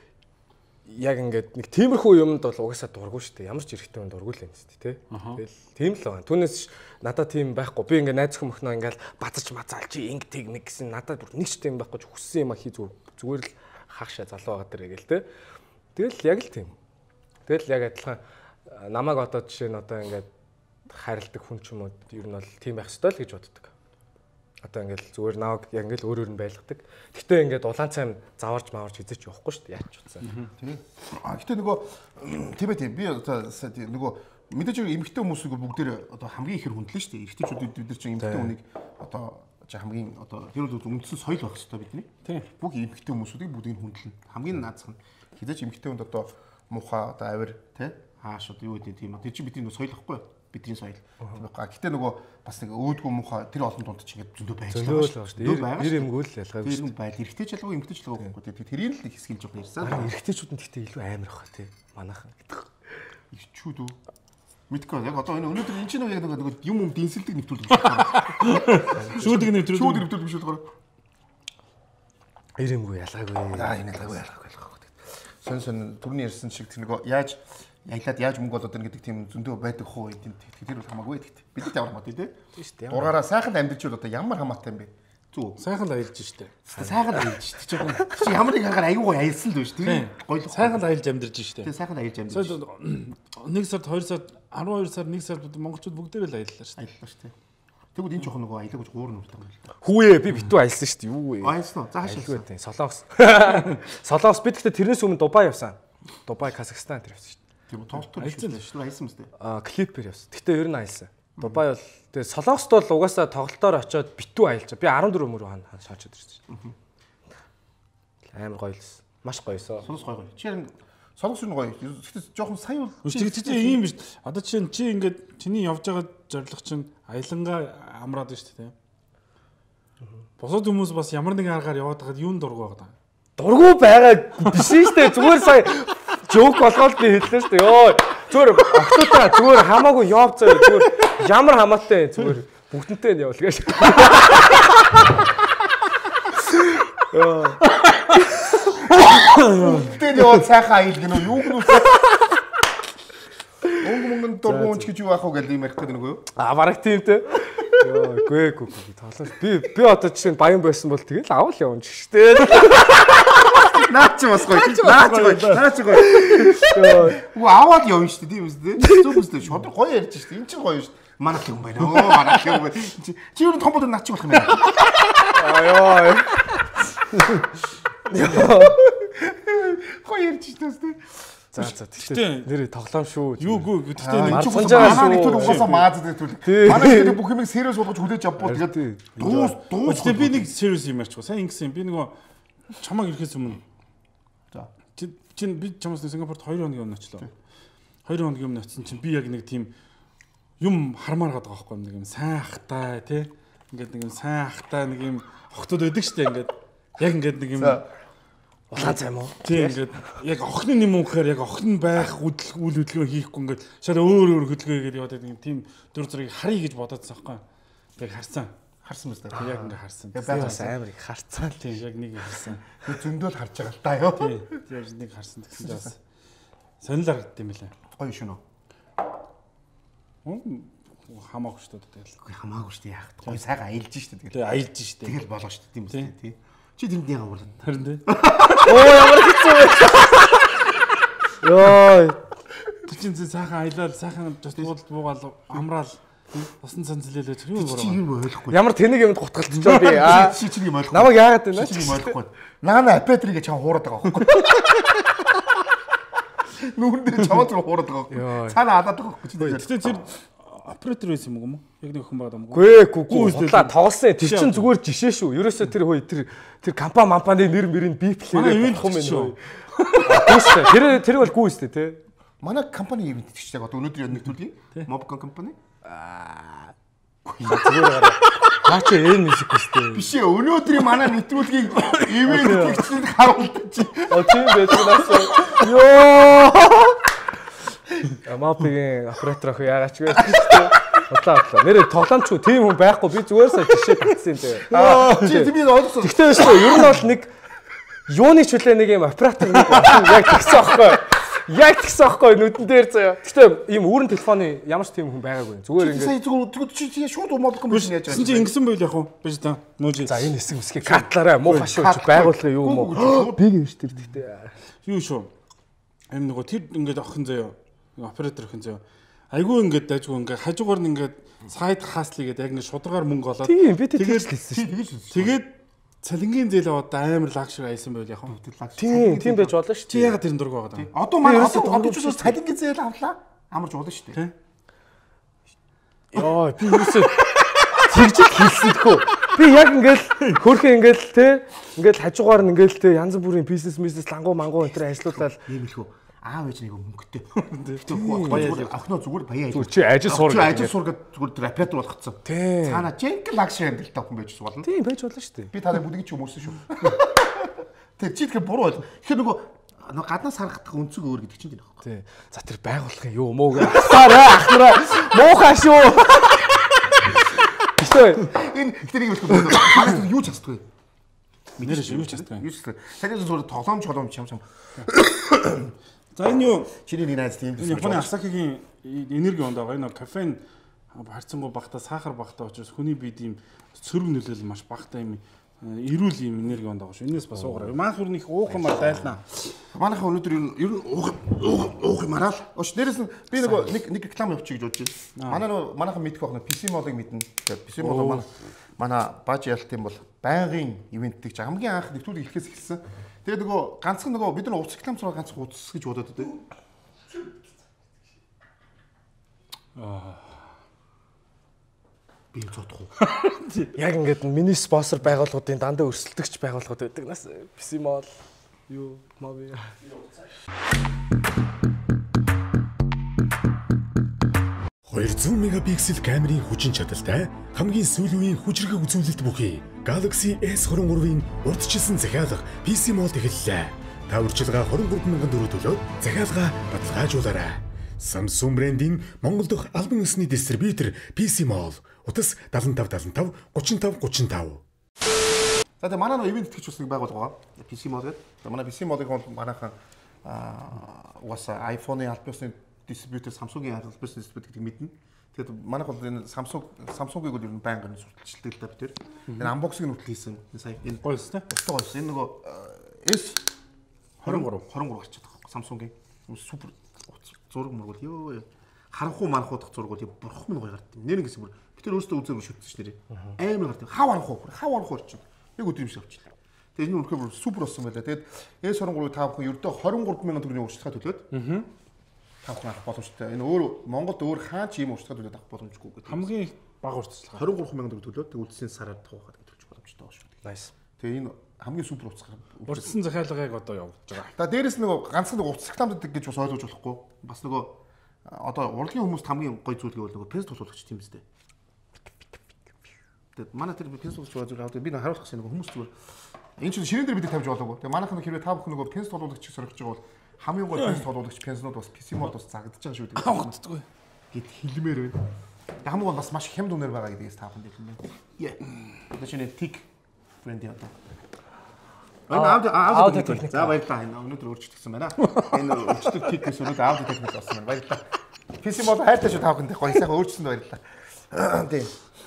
яг ингээд нэг тиймэрхүү юмд бол угаасаа дурггүй шүү дээ. Ямар ч эрэхтэй юм дурггүй л юм шүү дээ, тий. Тэгэл тийм л байна. Түүнээс надад тийм байхгүй. Би ингээд найз хүмүүхнөө ингээд базарч мацаал чи инг тэг мэг гэсэн надад бүр нэг ч тийм байхгүй ч хүссэн юм а хий зүгээр л хаашаа залуу байгаа дэрэг л тий. Тэгэл яг л тийм. Тэгэл яг адилхан намайг одоо жишээ нь одоо ингээд харилдаг хүн ч юм уу ер нь бол тийм байх ёстой л гэж боддог. Одоо ингээл зүгээр наваг яг ингээл өөр нь байлгадаг. Гэтэ ингээд улаан цайм заварж маварж хизээч явахгүй шүү дээ. Яаж ч утсан. Тийм. Гэтэ нөгөө тийм би одоо нөгөө мэдээж эмэгтэй хүмүүсийг бүгдээр одоо хамгийн ихэр хүндлэн шүү дээ. Эрэгтэйчүүд бид нар чинь эмэгтэй хүнийг одоо хамгийн одоо тэр бол үндсэн соёл байх хэрэгтэй бидний. Тийм. Бүх эмэгтэй хүмүүсүүдийг бүгдийг хүндлэн. Хамгийн наазах нь хизээч эмэгтэй хүнд одоо муухай одоо авир тий хааш одоо юу гэдэг тийм. Тэр чинь бидний соёл байхгүй юу? Бидний соёл. Гэтэ нөгөө бас нэг өөдгөө муухай тэр олон дунд чинь ингээд зөндөө байж байгаа шүү дээ. Нэр юмгүй л ялгаа. Тэр юм байл. Эрэгтэй ч ялгаа эмэгтэй ч ялгаа байхгүй. Тэрийг л хэсгэж жоох ярьсан. Эрэгтэйчүүд нь гэхдээ илүү амар баха тий. Манайхан гэдэг. Ирчүүд үү? Мэдгүй яг одоо энэ өнөөдөр энэ чинь яг нэг юм дэнсэлдэг нэвтрүүлэг байна. Шүүдэг нэвтрүүлэг биш үү? Эр юмгүй ялгаагүй. Энэ ялгаагүй. Сон түрний ярьсан шиг тэр нөгөө яаж мөнгө болоод байна гэдэг тийм зөндөө байдаг хуу тэр бол хамаагүй гэдэгт. Бид ямар хамаатай тий? Тийм шүү дээ. Дургаараа сайхан амьдч бол одоо ямар хамаатай юм бэ? Зүг. Сайхан л аялж штэ. Сайхан аялж штэ. Чи ямар нэг хагаар аюугаа аялсан л биш тий? Гоё сайхан л аялж амьдарч штэ. Тий сайхан аялж амьдарч. 1 сард 2 сард 12 сард 1 сард монголчууд бүгдээрээ л аяллаа штэ. Аяллаа штэ. Тэгвэл энэ жоохон нөгөө аялаг гэж гуурна үрдэг юм л та. Хүүе би битүү аялсан штэ. Юу вэ? Аялсан уу? Зааш аялсан. Солонгос. Солонгос би гэхдээ тэрнээс өмнө Дубай явсан. Дубай, Казахстан тэр явсан штэ. Тийм тоолтор аялсан шүү. Аялсан мэт. Клипер явсан. Гэхдээ ер нь аялсан. Дубай бол тэгээ Солонгост бол угаасаа тоглолтоор очиод битүү аялж. Би 14 мөр шаачаад ирсэн шүү. Амар гоё лсэн. Маш гоёсоо. Солонгос гоё. Чи Солонгос нь гоё. Гэхдээ жоохон сая бол чи ийм биш. Одоо чи ингээд чиний явж байгаа зорилго чинь аялангаа амраад байна шүү дээ. Босод хүмүүс бас ямар нэгэн аргаар яваад байгаад юунд дургу байгаа. Дургу байгаа биш шүү дээ. Зүгээр сая жоок болгоод би хэллээ шүү дээ. Йоо. Зүгээр октоотаа зүгээр хамаагүй явцаа зүгээр ямар хамаатай зүгээр бүгдэнтэй нь явуул гэж. Тэгтээ яваа цайхан аял гэнэ юу гэнэ. Өнгө дургуунч гэж юу аах вэ гэж юм ярих гэдэг нэг юу? Бараг тийм те. Йоо, гүй тоглоом. Би одоо жишээ нь баян байсан бол тэгэл авал явна ч штэ. Наач бас гоё. Наач гоё. Уу аваад явна штэ тийм үстэй. Зүгүйстэй шодрог гоё ярьж штэ. Энд чинь гоё штэ. Манах юм байна. Манах юм байна. Чи юу томбод наач болох юм байна. Йоо. Гоё ярьж штэ. За тэгтээ нэрээ тоглоом шүү. Юугүй тэгтээ нэг ч манай нэг төл угаасаа мааз дээр төл. Манай нэг бүх юм serious болгож хүлээж авбуу тэгээд дуус. Тэгтээ би нэг serious юм ярьчих. Сайн ингэсэн. Би нөгөө чамаг ирэхээс өмнө. За. Чин би чамаас Сингапурт 2 хоногийн өмнө очлоо. 2 хоногийн өмнө очсон чинь би яг нэг тийм юм хармаар байгаа байхгүй нэг юм сайн ахтай тий. Ингээд нэг юм сайн ахтай нэг юм охтууд байдаг штэ ингээд. Яг ингээд нэг юм улаан цайм уу? Тийм ингээд яг охины юм уу гэхээр яг охин байх үйл хөдөлгөөн хийхгүй ингээд шал өөр хөдөлгөөн хийгээд яваад байдаг тийм дүр зургийг харъя гэж бодоодсан байхгүй. Яг харсан. Харсан мэт. Яг ингээ харсан. Бас амар их харцаа л. Тийм яг нэг харсан. Зөндөл харж байгаа л та ёо. Тийм яг нэг харсан гэсэн чинь бас сонир харагдсан юм билээ. Гоё шөнө. Хамаагүй шүү дээ тэгэл. Хамаагүй шүү дээ яах. Гоё сайхан аялж шүү дээ. Тэгээ аялж шүү дээ. Тэгэл болоо шүү дээ тийм үү тий. Чи тэнд яага болоо. Харин тий. Оо ямар хэцүү вэ? Йой. Чин сайхан аялал сайхан тусгуулд буугаал амраал усан цанцлээлээ тэр юу Чи юм ойлгохгүй. Ямар тэнэг юмд гутгалтчихоо би. Чи чинь юм ойлгохгүй. Намайг яагаад вэ? Чи юм ойлгохгүй. Наана апетрийг чам хуураад байгаа байхгүй. Нүрэн дээр чамд руу хуураад байгаа байхгүй. Цаана алаад байгаа байхгүй. Тэгтээ тэр оператор байсан юм уу? Яг нэг хүн байгаа юм уу? Гүй худлаа тоглосон. Тэр чин зүгээр жишээ шүү. Ерөөсөө тэр хөөе тэр компани мампаны нэр мөрийг биплээ юм шүү. Гүйстэй. Тэр бол гүйстэй тий. Манай компани ивент тэгчтэй одоо өнөөдөр яг нэг төлөе. Mobcom компани. Зүгээр гараа. Наач энэ мьюзик үстэй. Биш ээ өнөөдрийн манай нэвтрүүлгийн ивент тэгчтэнд харуулдаг чи. Тийм байцгаас. Йоо. Мапигийн оператор ах яагаад ч вэ? Бодлоо. Нэрээ тоглоомч уу тийм хүн байхгүй. Би зүгээр сая жишээ татсан тэгээ. Чи тийм ойлгосон. Тэгтээ биш үү? Ер нь бол нэг юуны ч үлээ нэг юм оператор нэг яг тэгсэн аахгүй. Яг тэгсэн аахгүй нүдэн дээр заяа. Гэтэ ийм үүрэн телефоны ямар ч тийм хүн байгаагүй. Зүгээр ингээд сая зүгээр чи шууд Mobcom биш яаж байгаа. Чи ингэсэн байл яг уу? Биш та. Нүүжи. за энэ хэсэг мэсгээ катлаараа муу хашууч байгуулга юу юм уу? Би гэж тэр тэгтээ. Юу шүү. Эм нөгөө тэр ингээд охин заяа. Оператор охин заяа. Айгүй ингээд дайггүй ингээд хажуугаар нь ингээд сайд хаслий гэдэг яг ингээд шударгаар мөнгө олоод. Тийм би тэгээс л хэлсэн шүү. Тэгээд цалингийн зээл аваад амар лагшиг аясан байл яг уу? Тийм байж болно шүү. Чи ягаад тэрэн дург байгаа даа? Одоо манай одоо ч бас цалингийн зээл авлаа. Амарч болно шүү дээ. Йоо би юусээ тэгж хэлсэнгүй. Би яг ингээл хөрхөө ингээл те ингээл хажуугаар нь ингээл те янз бүрийн бизнес лангуу мангуу энэ төр ажиллаулаад ийм их үү. Аав ээж нэг мөнгөтэй. Тэгтээ охиноо зүгээр баяа зүгээр чи ажил суур гэдэг. Ажил суур гэдэг зүгээр тэр оператор болгоцсон. Цаана жинк лагшиг амжилттай охин байж болно. Тийм байж болно шүү дээ. Би таныг бүдгий ч хүмүүсэн шүү. Тэр чи тэгэхээр буруу байл. Тэгэхээр нөгөө гаднаас харагдах өнцөг өөр гэдэг чинь тийм байхгүй. Тий. За тэр байгууллагын юу муу гэ асаараа ахнараа муухай шүү. Эсвэл энэ тэрийг хэлэхгүй. Манай юу ч хасдаггүй. Нэрээ юу ч хасдаггүй. Юу ч хасдаггүй. Сая зүгээр тоглоомч чам. За энэ юу? Чиний нэг найз тийм Энэ Японы Асакигийн энерги онд байгаа. Энэ кофеин харьцангуй багтаа сахар багтаа учраас хүний биед ийм сөрөг нөлөөлөл маш багтаа юм эрүүл ийм энерги онд байгаа шүү. Энээс бас уугараа. Маань хүрн их уух юмар дайлнаа. Манайхан өнөөдөр ер нь уух юмараа л. Өөш дээрэс нь би нэг реклам явуучих гэж бодож байна. Манайхан мэдэх байх PC Mall-ыг мэднэ. PC Mall манай бааж ялтын бол байнгын ивент гэж хамгийн анх нэвтрүүлэг эхлэхээс эхэлсэн. Тэгээд нөгөө ганцхан нөгөө бид нар уц реклам зураг ганцхан уц гэж бодоод байдаг. Би зодох уу? яг ингээд миний спонсор байгууллагуудын дандаа өрсөлдөгч байгууллагууд байдаг. Нас PC Mall юу моби. 200 мегапиксел камерын хүчин чадалтай хамгийн сүүлийн хүчрэг үзүүлэлт бүхий Galaxy S23-ийн урдчилсан захиалга PC Mall эхэллээ. Та үржилгээ 23,000 төгрөг төлөөд захиалга баталгаажуулаарай. Samsung брендийн Монгол дахь албан ёсны дистрибьютор PC Mall. Утас 7575 3535. За тэгээ манай нэг ивент итгэж бас нэг байгуулга байгаа. PC Mall гэдэг. Манай PC Mall-ыг бол манайхан угаасаа iPhone-ы албан ёсны дистрибьютор Samsung-ийн албан ёсны дистрибьютор гэдэг мэднэ. Тэгээд манайх бол энэ Samsung-ыг бол ер нь байнгын сурталчилдаг л да бид тэр. Энэ unboxing нь хүртэл хийсэн. Сая энэ Гоё өстэй. гоё. Энэ нөгөө S23 гарчаад байгаа. Samsung-ийн супер зураг мөргөл ёо. Харанхуу манхуу дахь зураг бол бурхан гоё гардаг. Нэр ингэсэн бүр бид тэр өөрсдөө үзээгүй шүтсэн ш нэрээ. Амар гардаг. Хав харанхуу орчин. Яг өдөр юм шиг авчихлаа. Тэгээд энэ үнэхээр супер болсон байлаа. Тэгээд S23-ыг та бүхэн ердөө 23,000 төгрөгийн урьдчилгаа төлөөд та бүхэн авах боломжтой. Энэ өөр Монголд өөр хаан ч ийм урьдчилгаа төлөөд авах боломжгүй гэдэг. Хамгийн их бага урьдчилгаа. 23,000 төгрөг төлөөд үлдсэн сараар тавахад төлж боломжтой байгаа шүү. Nice. Тэгээ энэ хамгийн супер уцгаар. Урдсан захиалгыг одоо явуулж байгаа. За дээрэс нөгөө ганцхан нэг уц рекламад гэж бас ойлгож болохгүй. Бас нөгөө одоо урлагийн хүмүүст хамгийн гоё зүйлгээ бол нөгөө пенс тулгуулагч тийм үстэй. Тэгээд манай тэр пенс тулгуулагч зүйл аваад би харуулах гэсэн нөгөө хүмүүс зүгээр энэ чинь ширээн дээр бид тавьж болоогүй. Тэгээд манайхан хэрвээ та бүхэн нөгөө пенс тулгуулагчийг сорих гэж байгаа бол хамгийн гоё пенс тулгуулагч пенснууд бас PC Mall бас загдаж байгаа шүү дээ. Авагддаггүй. Гэт хэлмээр байна. Хамаг бол бас маш хямд үнээр байгаа гэдгээс та бүхэнд хэлмээр. Яа. Одоо шинэ тик бренди одоо. Аудио техник. За баярлалаа. Энэ өнөөдөр өөрчлөгдсөн байна. Энэ өөрчлөлт тикээс өнөөдөр аудио техник болсон байна. Баярлалаа. PC мод хайртай шүү та бүхэнд гоё сайхан өөрчлөсөнд баярлалаа. Тийм.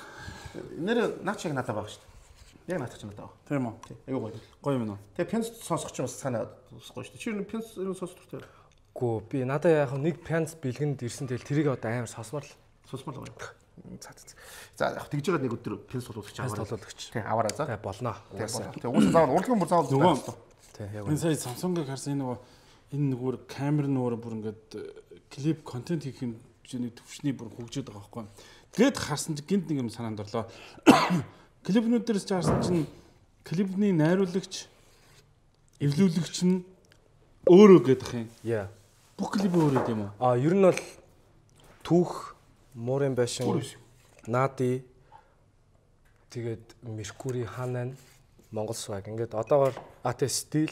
Нэр наач яг надад байгаа шүү дээ. Яг наач надад байгаа. Тийм үү. Аюу гоё. Гоё юм уу? Тэгээ пенс сонсох ч бас санаа гоё шүү дээ. Чи пенс сонсох хэрэгтэй. Гүү би надад яг нэг пянц бэлгэнд ирсэн тэл тэрийг одоо амар сонсмор л. Сонсмол гоё. За яг тэгж байгаа нэг өдөр пенс толгойч аваад. Пянц толгойч. Тий аваараа за. Тэгээ болно. Тэгээ уусаа заавал урлагийн бүр заавал нөгөө Тий яг. энэ сая Samsung-ыг харсан энэ нөгөө камер нөөр бүр ингээд клип контент хийх юм нэг төвшний бүр хөгжөөд байгаа байхгүй. Тэгээд харсан чинь гинт нэг юм санаанд орлоо. Клипнүүд дээрс ч харсан чинь клипний найруулагч эвлүүлэгч нь өөрөө гэдэг юм. Яа. Бүх клип өөрөө юм уу? Ер нь бол түүх Морин байшин Нади тэгээд Меркури Ханан Монгол сваг ингээд одоогоор АТ стил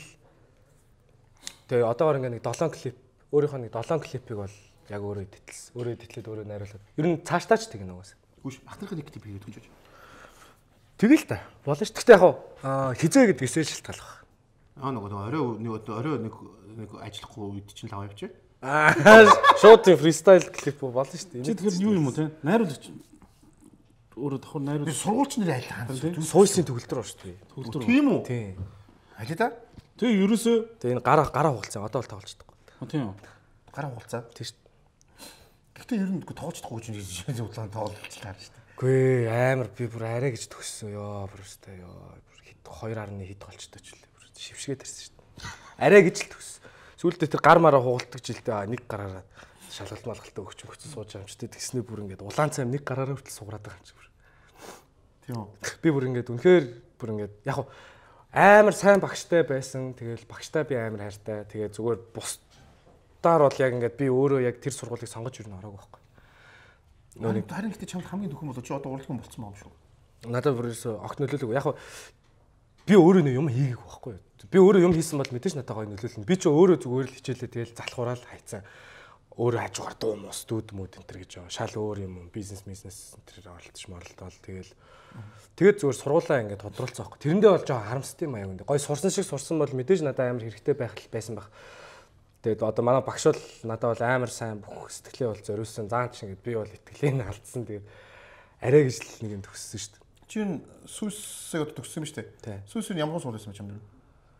тэгээ одоогоор ингээд нэг 7 клип өөрийнхөө нэг 7 клипийг бол яг өөрөө дэтэлсэн. Өөрөө дэтэлээд өөрөө найруулад. Ер нь цаашдаач тэгнэ угаас. Гүш ахтрахын нэг клип хийгээд хүнжиж. Тэгэл та. Болно ш. Гэхдээ яг хизээ гэдгээс шалтгаалах. Нөгөө орой нэг ажиллахгүй үед чинь лав явчих. Шууд фристайл клип болно шүү дээ. Чи тэгэхээр юу юм уу те? Найруулагч өөрөө давхар найруулагч Сургуульч нэр айлхан. Сууйсын төгөлдөр ба шүү дээ. төгөлдөр. Тийм үү? Тийм. Али та? Тэгээ ерөөсөө Тэгээ энэ гараа хугалцсан одоо л тоглолцдог. тийм үү. Гараа хуалцаа. Тийм шүү дээ. Гэхдээ ер нь тоглохдохгүй ч юм удаан тоглолцлаа шүү дээ. Гүй амар би бүр арай гэж төгссөн ёо бүр өстэй ёо. Бүр хэд 2.1 хэд болчтой ч үлээ. Бүр шившгээд тарсан шүү дээ. Арай гэж л төгссөн. Сүүлдээ тэр гар мараа хугалдаг жилдээ нэг гараараа шалгалт малгалтаа өгч сууж байгаа юм ч тэгснээ бүр ингээд улаан цайм нэг гараараа хүртэл сугараад байгаа юм чи бүр. Тийм үү. Би бүр ингээд үнэхээр бүр ингээд яг амар сайн багштай байсан. Тэгэл багштай би амар хайртай. Тэгээ зүгээр бусдаар бол яг ингээд би өөрөө яг тэр сургуулийг сонгож ирнэ ороогүй байхгүй. Харин гэхдээ чамд хамгийн дөхөн болоо чи одоо урлагийн болцсон байгаа юм шүү. Надад бүр огт нөлөөлөг. Яг би өөрөө юм хийгээгүй байхгүй. Би өөрөө юм хийсэн бол мэдээж надад гоё нөлөөлнө. Би ч өөрөө зүгээр л хичээлээ тэгэл залхуураад хайцсан. Өөрөө хажуугаар дуу мос дүүд мөд энэ төр гэж байгаа. Шал өөр юм бизнес энэ оролдож моролдоод тэгээд зүгээр сургуулаа ингээд тодруулсан байхгүй. Тэрэндээ бол жоо харамстай юм аа юм. Гоё сурсан шиг сурсан бол мэдээж надад амар хэрэгтэй байсан байх. Тэгээд одоо манай багш бол надад бол амар сайн бүх сэтгэлээ бол зориулсан. Заан ч ингээд би бол итгэлээ алдсан. Тэгээд арай гэж л нэг юм төгссөн шүү дээ. Чи энэ сүйсээ одоо төгссөн юм шүү дээ. Сүйсийн ямар суул байсан юм бэ?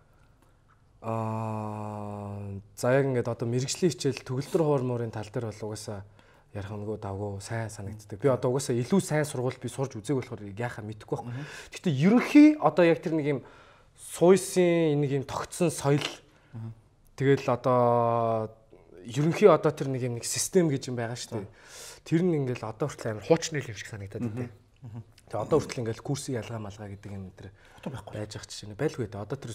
За яг ингээд одоо мэрэгжлийн хичээл төгөлдөр хуурмуурын тал дээр бол угаасаа ярих нөгөө давгүй сайн санагддаг. Би одоо угаасаа илүү сайн сургууль би сурж үзег болохоор яхаа мэдэхгүй байна. Гэхдээ ерөнхий одоо яг тэр нэг юм сууйсын нэг юм тогтсон соёл тэгэл одоо ерөнхий одоо тэр нэг юм нэг систем гэж юм байгаа шүү дээ. Тэр нь ингээл одоо хүртэл амар хуучны юм шиг санагдаад байна. Тэгээ одоо хүртэл ингээл курсын ялгаа малгаа гэдэг юм дээр байж байгаа чинь байлгүй дээ. Одоо тэр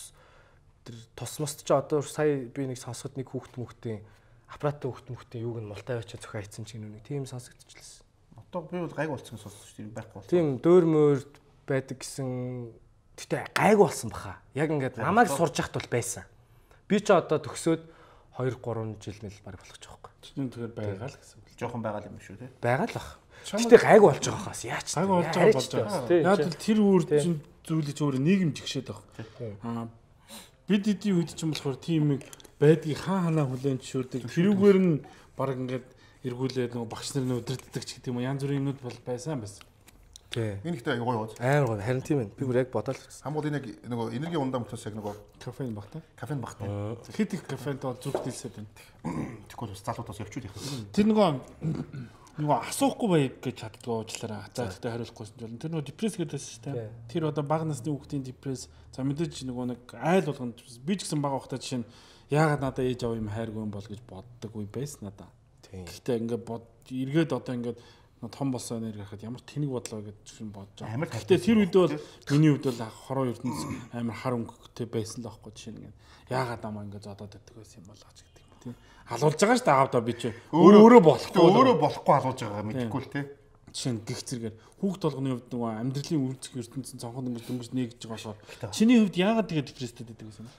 тус мост ч одоо сая би нэг сонсоход нэг хүүхдийн аппараттай хүүхдийн юуг нь мултай авчиж зөхөө хайцсан чинь нэг тийм сонсогдчихлээ. Одоо би бол гайг болцсон сонсож шүү дээ байхгүй бол. Тийм дөөр мөрд байдаг гэсэн тэгтээ гайг болсон баха. Яг ингээд намайг сурж яхад бол байсан. Би ч одоо төгсөөд 2-3 жил мэл баг болох ч жоохгүй. Чиний тэгэхээр байгаа л гэсэн. Жохон байгаа юм шүү те. Байгаа л бах. Гэтэ гайг болж байгаа хаас яач. Гайг болж байгаа. Яг л тэр үр зүйлийг ч өөр нийгэм жигшээд байгаа. Бид эдийн үед ч юм болохоор тийм нэг байдгийг хаана хүлээн зөвшөөрдөг. Тэрүүгээр нь баг ингээд эргүүлээд нөгөө багш нар өдөрддөг ч гэдэг юм янз бүрийн юмнууд бол байсан. Тий. Энэ ихтэй гоё гоё. Амар гоё. Харин тийм ээ. Би бүр яг бодоол. Хамбууд энэ нөгөө энерги ундаа мөтөөс яг нөгөө кафеин багтаа. Кафеин багтаа. Хэд их кафенд бол зүг дэлсээд байна. Тэгэхгүй бас залуутаас явчих яах вэ? Тэр нөгөө асуухгүй бай гэж чаддгүй уучлаарай. За тэгтээ хариулахгүйсэн ч болно. Тэр нөгөө депресс гэдээс шүү дээ. Тэр одоо бага насны хүүхдийн депресс. За мэдээж нөгөө нэг айл болгонд би ч гэсэн бага ухтаа жишээ нь яагаад надад ээж аваа юм хайргүй юм бол гэж боддог үе байсан надаа. Гэхдээ ингээд эргээд одоо ингээд том болсон нэр гарахад ямар тэнэг бодлоо гэж бодож байгаа. Гэхдээ тэр үед бол миний хувьд бол хороо ертөнц амар хар өнгөтэй байсан л байхгүй жишээ нь яагаад намаа ингээд зодоод байдаг байсан юм бол гэж гэдэг юм тийм. Халуулж байгаа шүү дээ аавдаа би чи өөрөө болохгүй халуулж байгаа мэдэхгүй л тий. Жишээ нь гих зэрэгээр хүүхд толгоны хувьд нөгөө амьдралын үржих ертөнцийн цонхон дөнгөж нэгж байгаа болохоор чиний хувьд яагаад тэгээ депресстэй байдаг гэсэн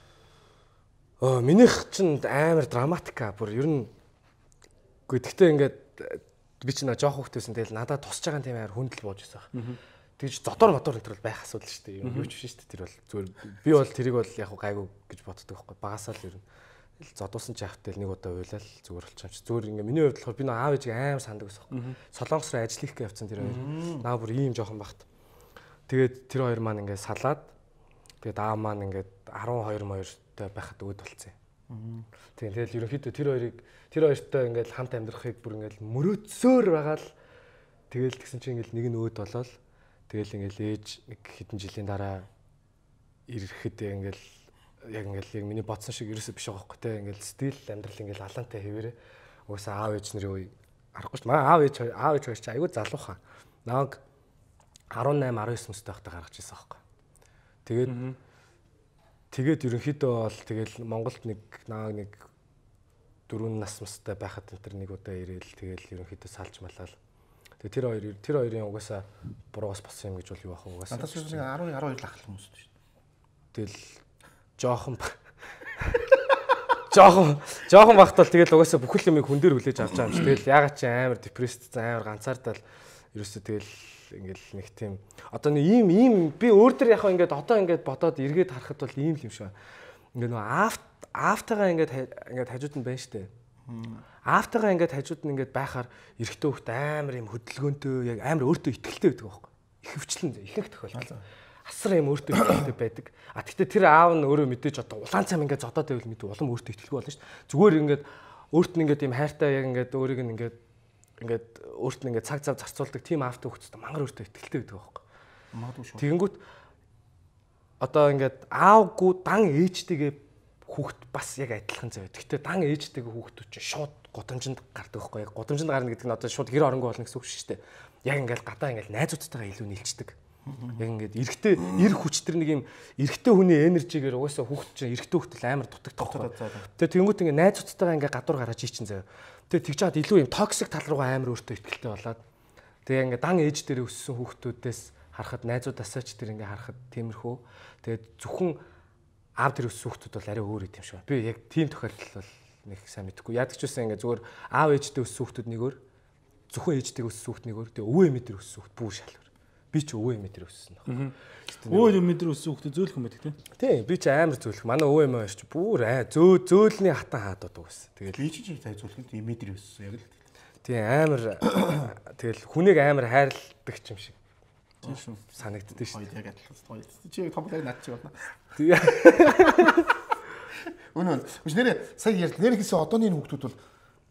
юм? Минийх чинь амар драматика бүр ер нь гэхдээ ингээд би ч нэг жоох хөвгтэйсэн тэгэл надад тусч байгаа тийм амар хүндэл бууж байсан. Тэгж зодор мотор энэ төр байх асуудал шүү дээ. Юу ч биш шүү дээ. Тэр бол зүгээр би бол тэрийг бол яг гайгүй гэж боддог байхгүй. Багасаа л ер нь зодуусан ч яхад тэл нэг удаа уйлал зүгээр болчихсон чи. Зүгээр ингээ миний хувьд болохоор би нэг аав ээжийг амар санддаг байсан. Солонгос руу ажил хийх явцсан тэр хоёр. Наа бүр ийм жоохон багт. Тэгээд тэр хоёр маань ингээ салаад тэгээд аав маань ингээ 12 моёртой байхад өөд болцсон юм. Тэгээд ерөнхийдөө тэр хоёртой ингээл хамт амьдрахыг бүр ингээл мөрөөдсөөр байгаа л тэгэл тэгсэн чинь ингээл нэг нь өөд болоод тэгэл ингээл ээж нэг хэдэн жилийн дараа ирэхэд ингээл яг миний бодсон шиг ерөөсөө биш байгаа байхгүй те ингээл стил амьдрал ингээл алаантай хэвээрээ уусаа аав ээж нарын үе арахгүй ч маа аав ээж хоёр ч айгүй залуухан нааг 18 19 мөстэй байхдаа гаргаж ирсэн байхгүй. Тэгээд ерөнхийдөө бол тэгэл Монголд нэг 4 нас мөстэй байхад энэ нэг удаа ирээл тэгэл ерөнхийдөө салж малаал. Тэгээ тэр хоёрын угаасаа буруугаас болсон юм гэж бол юу бах угаасаа. Надад ч нэг 10 12 лах хүмүүс шүү дээ. Тэгэл жоохон багт бол тэгэл угаасаа бүхэл юмыг хүн дээр хүлээж авч байгаа юм шиг. Тэгэл ягаад чи амар депресд амар ганцаардал ерөөсөө тэгэл ингээл нэг тийм одоо нэг ийм би өөр төр яг ингээд одоо ингээд бодоод эргээд харахад бол ийм л юм шиг. Ингээд нөө аавтайгаа ингээд хажууд нь байна штэ. Аавтайгаа ингээд хажууд нь ингээд байхаар эрэгтэй хөлт амар юм хөдөлгөөнтэй яг амар өөртөө ихтгэлтэй байдаг байхгүй. Ихэвчлэн ихэнх тохиолдолд асар юм өөртөө ихтгэлтэй байдаг. А тэгтээ тэр аав нь өөрөө мэдээж одоо улаан цам ингээд зодоод байвал мэдээ улам өөртөө ихтгэлгүй болно шүү дээ. Зүгээр ингээд өөрт нь ингээд юм хайртай яг ингээд өөрийг нь ингээд өөрт нь ингээд цаг зав зарцуулдаг тийм аавтай хөлтөд мангар өөртөө ихтгэлтэй байдаг байхгүй. Магадгүй шүү. Тэгэнгүүт одоо ингээд аавгүй дан ээжтэйгээ хүүхд бас яг адилхан зав. Гэхдээ дан ээжтэйгээ хүүхдүүд чинь шууд гудамжинд гардаг байхгүй. Яг гудамжинд гарна гэдэг нь одоо шууд гэр оронгүй болно гэсэн үг шүү дээ. Яг ингээд гадаа ингээд найзуудтайгаа илүү нийлцдэг. Яг ингээд эрэгтэй эр хүч тэр нэг юм эрэгтэй хүний энержигээр угаасаа хүүхд чинь эрэгтэй хүүхдэл амар дутагддаг. Тэгээ тэнгуут ингээд найзуудтайгаа ингээд гадуур гараад ийчин зав. Тэгээ тэгж чад илүү юм токсик тал руугаа амар өөртөө ихтгэлтэй болоод тэгээ ингээд дан ээж дээр өссөн хүүхдүүдээс харахад найзуудаасаа ч тэр ингээд харахад тиймэрхүү. Тэгээд зөвхөн аав тэр өссөн хүүхдүүд бол арай өөр юм шиг байна. Би яг тийм тохиолдол бол нэг сайн мэдгүй. Яадаг ч үсэн ингээд зүгээр аав ээжтэй өссөн хүүхдүүд нэгээр зөвхөн ээжтэйг өссөн хүүхд нэгээр тэгээ өвөө эмээ дээр өссөн хүүхд бүр шалгар. Би ч өвөө эмээ дээр өссөн баг. Өвөө эмээ дээр өссөн хүүхд зөөлхөн байдаг тийм. Тийм би ч амар зөөлх. Манай өвөө эмээ хоёр ч бүр зөөлний хатан хаадаг байсан. Тэгэл би ч зай зөөлхөнд эмээ дээр өссөн яг л. Тийм амар тэгэл хүнийг амар хайрладаг юм шиг. Тийм шүү. Санагддаг шүү. Яг адилхан. Чи тоглоог над чи болно. Тийм. Үнэн. Үгүй нэрээ сая ярьд нэр хийсэн одооны хүүхдүүд бол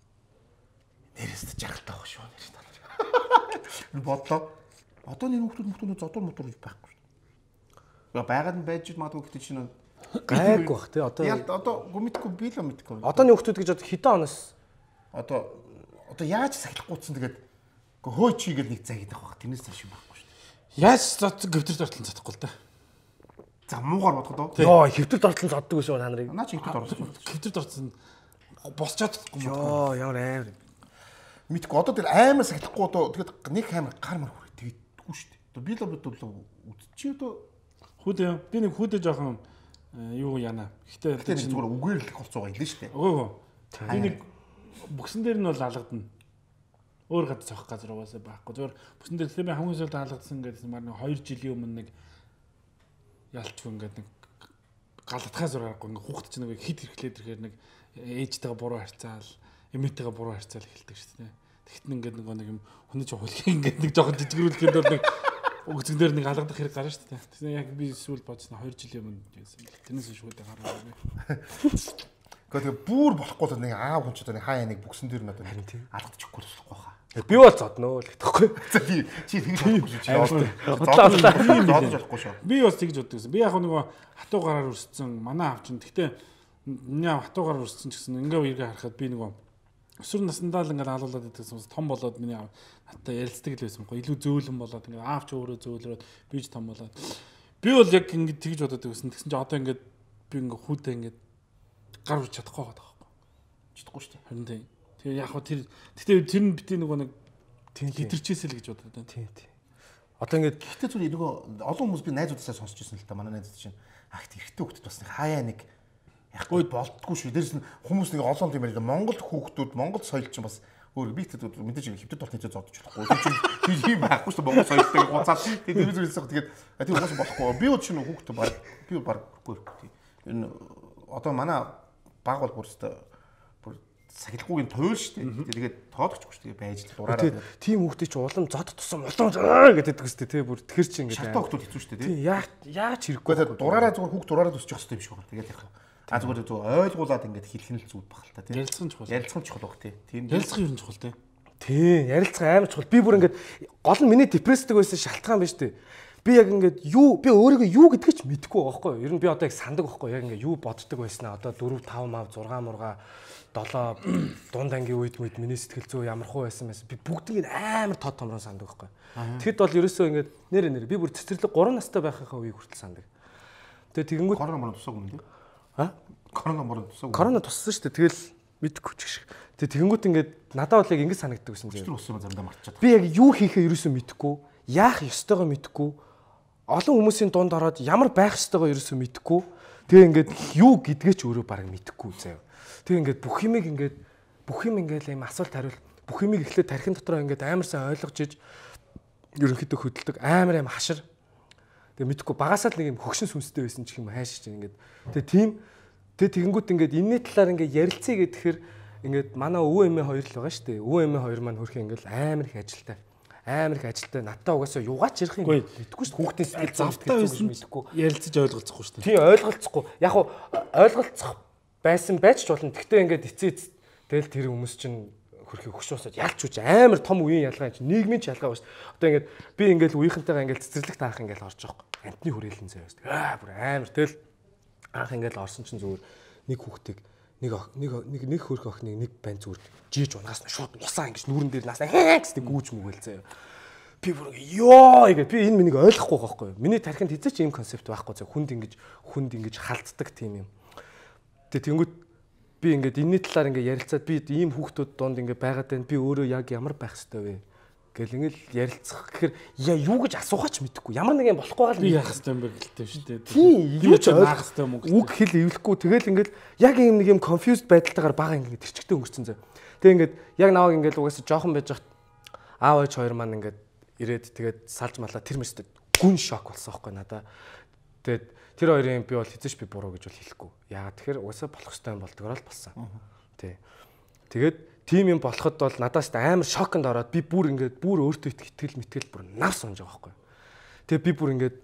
нэрээс жаргалтай байх шүү нэрээс талаар. Бодлоо. Одооны хүүхдүүд зодор мотор байхгүй шүү. Байгаад нь байж магадгүй гэхдээ чинь гайг бах тий одоо гүмитгүй би л мэдгүй. Одооны хүүхдүүд гэж хэдэн оноос одоо яаж сахилахгүйцэн тэгээд хөөй чигээл нэг цагийг авах тэрнээс цааш юм байхгүй шүү. Яаж зодсон гөвтөр дортлон цадахгүй л да. За муугаар бодоход ёо хэвтэр дортлон зоддог шүү та нарыг. Наа чи хэвтэр дортлон. Гөвтөр дортлон босчаад чадахгүй юм. Ёо ямар амар. Мэдгүй одоо тэр амар сахилахгүй одоо тэгээд нэг амар гар мар хүрээ тэгдэггүй шүү дээ. Би л бодлоо үдчи одоо хүүдээ би нэг хүүдээ жоохон юу яана. Гэхдээ зүгээр үгээр л холцоо байлаа шүү дээ. Өө. Би нэг бүксэн дээр нь бол алгадна. Өөр гадаа цохих газар угаасаа байхгүй. Зүгээр бүксэн дээр би хамгийн сүүлд алгадсан гэсэн маар нэг 2 жилийн өмнө нэг ялчгүй ингээд нэг галатхаа зургаагүй ингээд хүүхд чинь нэг хит хэрхлээд ирэхээр нэг ээжтэйгээ буруу харьцаал, эмээтэйгээ буруу харьцаал эхэлдэг шүү дээ. Тэгэхдээ ингээд нэг юм хүний чинь хулхи ингээд нэг жоохон жижигрүүлэхэд бол нэг өгцгнээр нэг алгадах хэрэг гарна шүү дээ. Тэгэхээр яг би сүүл бодсон 2 жилийн өмнө гэсэн. Тэрнээс шүүдээ гараад. Гэхдээ бүр болохгүй л нэг аав хүн ч одоо хаа нэг бүксэн дээр надад алгадчихгүй болохгүй хаа. Би бол зодноо л гэхгүй. Чи тэгж болохгүй чи. Зодож шүү. Би бас тэгж боддог гэсэн. Би яг нөгөө хатуу гараар өрссөн манай аав чинь. Гэхдээ миний аав хатуу гараар өрссөн ч гэсэн ингээ үергээ харахад би нөгөө өсвөр наснаа л ингээ алуулаад идэгсэн том болоод миний аав надтай ярилцдаг л байсан байхгүй. Илүү зөөлөн болоод ингээ аав ч өөрөө зөөлрөөд би ч том болоод. Би бол яг ингээ тэгж боддог гэсэн. Тэгсэн чи одоо ингээ би ингээ хүүдээ ингээ гар урч чадахгүй байгаа байхгүй. Чадахгүй шүү дээ. Харин тийм. Тэгээ яг хөө тэр нь битээ нөгөө нэг хитэрчээсэл гэж боддог тийм. Тийм. Одоо ингээд гэхдээ зүгээр нөгөө олон хүмүүс би найзуудаасаа сонсч ирсэн л та манай найзууд чинь агт эрэгтэй хүүхдүүд бас нэг хаяа нэг яахгүй болдгоо шүү. Дээрс нь хүмүүс нэг олон тийм байл Монгол хүүхдүүд Монгол соёл чинь бас Өөр би ихэд мэдээж хөвдөд толтын зэ зодож болохгүй. Тийм байхгүй шүү дээ Монгол соёлтой гоцаад тийм зүйлээс тэгээд тийм уус болохгүй. Би бол чинь хүүхдээ баг би баг үгүй. Энэ одоо манай баг бол бүр сахилгуугийн туйл шүү дээ. Тэгээд тоодохгүй шүү дээ байж дураараа. Тийм хүүхдээ чи улам зод тусам улам гэдэг үстэй тий бүр тэгэхэр чи ингээд шалтгаан хүүхдүүд хэцүү шүү дээ тий. Яаж хэрэггүй. Тэгээд дураараа зүгээр хүүхд дураараа төсчих хэвчтэй юм шиг байна. Тэгээд яах вэ? Зүгээр ойлгуулад ингээд хэлэх нь л зүуд бахал та тий. Ярилцсан чухал. Ярилцсан чухал баг тий. Тийм Ярилцах юм чухал тий. Тий, ярилцах амар чухал. Би бүр ингээд гол нь миний депрессдэг байсан шалтгаан биш тий. Би яг ингээд би өөрийгөө юу гэдгийг ч мэдэхгүй байгаа байхгүй юу. Ер нь би одоо яг сандаг байхгүй юу. Яг ингээд юу боддог байснаа одоо 4 5 мав 6 мурга 7 дунд ангийн үед миний сэтгэл зүй ямар хуу байсан байсан. Би бүгдийг амар тод томроо сандаг байхгүй юу. Тэгэд бол ерөөсөө ингээд нэр би бүр цэцэрлэг 3 настай байхынхаа үеийг хүртэл сандаг. Тэгээ тэгэнгүүт корона тусаагүй юм тий. Корона туссан шүү дээ. Тэгэл мэдгүй ч гэх шиг. Тэгэнгүүт ингээд надад бол яг ингэж санагддаг байсан зэ. Усрын замдаа марчаад. Би яг юу хийхээ ерөөсөө мэдэхгүй, яах ёстойгоо мэдэхгүй. Олон хүмүүсийн дунд ороод ямар байх ёстойгоо ерөөсөө мэдэхгүй. Тэгээ ингээд юу гэдгээ ч өөрөө бараг мэдэхгүй заяа. Тэгээ ингээд бүх юм ингээд ийм асуулт хариулт бүх юм эхлээд тархин дотроо ингээд амар сайн ойлгож иж ерөнхийдөө хөдөлдөг амар юм хашир. Тэгээ мэдхгүй багасаа л нэг юм хөгшин сүнстэй байсан ч юм хайшиж ингээд. Тэгээ тэгэнгүүт ингээд энэний талаар ингээд ярилцъя гэхээр ингээд манай өвөө эмээ хоёр л байгаа шүү дээ. Өвөө эмээ хоёр маань хөрх ингээд амар их ажилтай. Амар их ажилтай. Надтай угаасаа юугаач ярих юм мэдхгүй шүү дээ. Хүүхдийн сэтгэл завтай байсан мэдхгүй. Ярилцаж ойлголцохгүй шүү дээ. Тийм ойлголцохгүй. Яг уу ойлголцох байсан байж ч болно. Гэхдээ ингээд эцээц тэгэл тэр хүмүүс чинь хөрхийг хөш уусаад ялч үуч амар том үеийн ялгаа чинь нийгмийн ч ялгаа ба шүү дээ. Одоо ингээд би ингээд үеийнхэнтэйгээ ингээд цэцэрлэг таах ингээд орж байгаа юм. Амтны хүрээлэн заяа шүү дээ. Бүр амар тэгэл анх ингээд орсон чинь зүгээр нэг хүүхдийг нэг хөрх охиныг нэг байн зүгээр жийж унаас нь шууд нусаа ингэж нүүрэн дээр наасаа гэстэй гүүж мүгээл заяа. Би бүр ёо гэдэг би энэ минийг ойлгохгүй байхгүй юу. Миний тархинд хэзээ ч ийм концепт байхгүй заяа. Хүнд ингэж халддаг тийм юм. Тэнгүүт би ингээд энэний талаар ингээд ярилцаад би ийм хүүхдүүд донд ингээд байгаад байна. Би өөрөө яг ямар байх ёстой вэ? Гэл ингээл ярилцах гэхээр юу гэж асуухаач мэдэхгүй. Ямар нэг юм болохгүй гал би яах ёстой юм бэ гэлтэй шүү дээ. Тийм юу ч ойлгох ёстой юм уу? Үг хэл эвлэхгүй тэгэл ингээл яг ийм нэг юм confused байдалтайгаар бага ингээд тэрчгтэй өнгөрцөн зөө. Тэг ингээд яг наваг ингээд угаасаа жоохон байж хат аав ээж хоёр маань ингээд ирээд тэгээд салж малаа тэр мэстэй гүн шок болсон байхгүй надаа. Тэгээд тэр хоёрын би бол хэзээч би буруу гэж бол хэлэхгүй. Яагаад тэгэхээр угаасаа болох ёстой юм болдгоор л болсон. Тий. Тэгээд тим юм болоход бол надаас амар шоконд ороод би бүр өөртөө итгэл мэтгэл бүр навс унж байгаа байхгүй. Тэгээ би бүр ингээд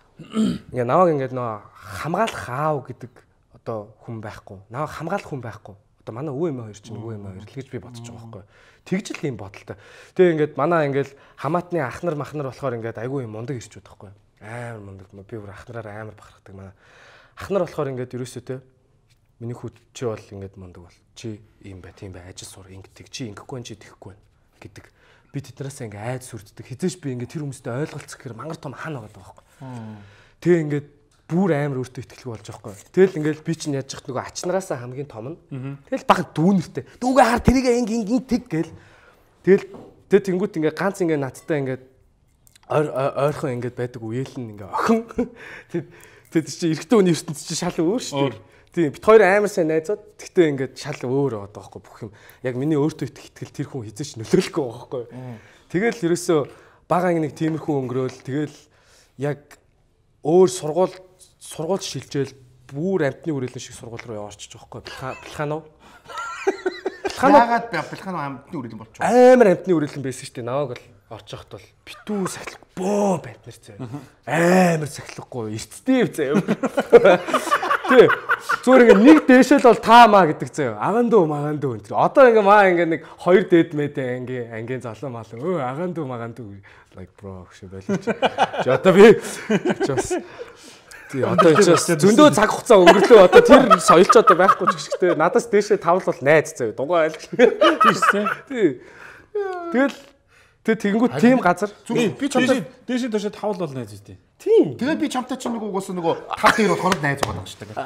наваг ингээд нөө хамгаалах аав гэдэг одоо хүн байхгүй. Наваг хамгаалах хүн байхгүй. Одоо манай өвөө эмээ хоёр чинь өвөө эмээ хоёр л гэж би бодож байгаа байхгүй. Тэгж л юм бодолтой. Тэгээ ингээд манай ингээд хамаатны ахнар махнар болохоор ингээд айгүй юм мундаг ирчүүд байхгүй. Амар мундаг. Би бүр ахнараар амар бахархдаг манай. Ахнар болохоор ингээд ерөөсөө те миний хүү чи бол ингээд мундаг бол. Чи ийм бай, тийм бай, ажил сур, ингэдэг. Чи ингэхгүй юм чи тэхгүй байна гэдэг. Би тэднээс ингээд айд сүрддэг. Хизээш би ингээд тэр хүмүүстэй ойлголцох гэхээр мангар том хаана байгаа байхгүй. Тэгээ ингээд бүр амар өөртөө итгэлгүй болж байгаа байхгүй. Тэгэл ингээд би чинь яаж яах нөгөө ачнараасаа хамгийн том нь. Тэгэл баг дүүнэртэй. Дүүгээ хар тэрийг ин тэг гээл. Тэгэл тэнгуут ингээд ганц ингээд надтай ингээд ойрхон ингээд байдаг үеэлэн ингээд охин. Тэд чи эрэгтэй хүний ертөнц чи шал өөр шүү дээ. Тийм бит хоёр амар сайн найзууд. Гэхдээ ингээд шал өөр байгаа байхгүй бүх юм. Яг миний өөртөө итгэл тэр хүн хизээч нөлөөлөхгүй байгаа байхгүй. Тэгэл ерөөсөө бага нэг тиймэрхүү өнгөрөөл тэгэл яг өөр сургууль шилжээл бүр амтны үрэлэн шиг сургууль руу орчих жоохгүй. Плаханов. Яагаад Плаханов амтны үрэлэн болчих вэ? Амар амтны үрэлэн байсан шүү дээ. Наваг бол орчиход бол битүү сахилах бөө байднаар заяа. Амар сахилахгүй эрттэй заяа. Тий. Зүгээр ингээ нэг дээшэл бол таамаа гэдэг заяа. Агаандуу магаандуу энэ. Одоо ингээ ингээ нэг хоёр дээд мэдээ ангийн залуу мал. Агаандуу магаандуу like bro гэж байлж. Одоо би just тий одоо just зөндөө цаг хугацаа өнгөрлөө. Одоо тэр соёлч одоо байхгүй ч гэжтэй надаас дээшээ тавл бол найз заяа. Дугаа айл. Тий. Тэгэнгүүт тийм газар би чамтай дээшээ дээшээ тавл бол найз үстэй. Тийм. Тэгээ би чамтай чинь нэг угаасаа нөгөө тав дээр болохоор найз байгаа шүү дээ.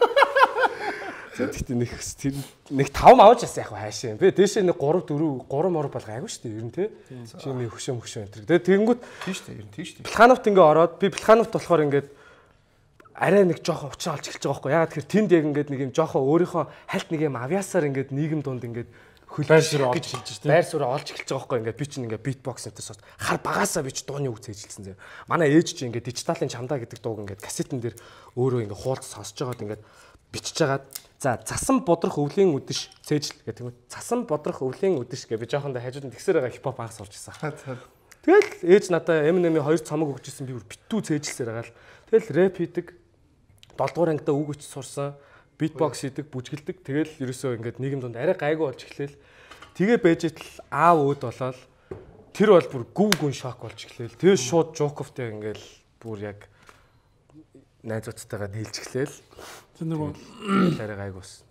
Тэгтээ нэг 5 авч яасан яг хайшаа. Би дээшээ нэг 3 мор бол гайгүй шүү дээ. Ер нь тий. Чимээ хөшөө энэ. Тэгээ тэгэнгүүт тийм шүү дээ. Ер нь тийм шүү дээ. Плахановт ингээ ороод би Плахановт болохоор ингээд арай нэг жоохон учраа олж эхэлж байгаа байхгүй. Ягаад тэгэхээр тэнд яг ингээд нэг юм жоохон өөрийнхөө хальт нэг юм авьяасаар ингээд нийгэм дунд ингээд байр суурь олж эхэлж шүү дээ. Байр суурь олж эхэлж байгаа байхгүй ингээд би чинь ингээд битбокс энэ төр хар багаасаа би чи дууны үг цээжилсэн зэ. Манай ээж чи ингээд дижиталын чамдаа гэдэг дууг ингээд кассетэн дээр өөрөө ингээд хуулт сонсож байгаад ингээд бичиж байгаад за цасан бодрох өвлийн үдэш цээжил гэдэг юм. Цасан бодрох өвлийн үдэш гэж би жоохондоо хажууд нь тэгсээр байгаа хипхоп анх сурч ирсэн. Тэгэл ээж надаа Eminem-ийн 2 цамаг өгчээсэн би бүр битүү цээжилсээр байгаа л. Тэгэл рэп хийдэг 7 дугаар ангидаа үг өч сурсан. Битбокс хийдэг, бүжгэлдэг. Тэгэл ерөөсөө ингээд нийгэм донд арай гайгүй болж эхлээл. Тэгээ бэжэтэл аав өөд болоод тэр бол бүр гүв гүн шок болж эхлээл. Тэгээ шууд Жоковтой ингээл бүр яг найзуудтайгаа нийлж эхлээл. Тэр нөгөө арай гайгүйс.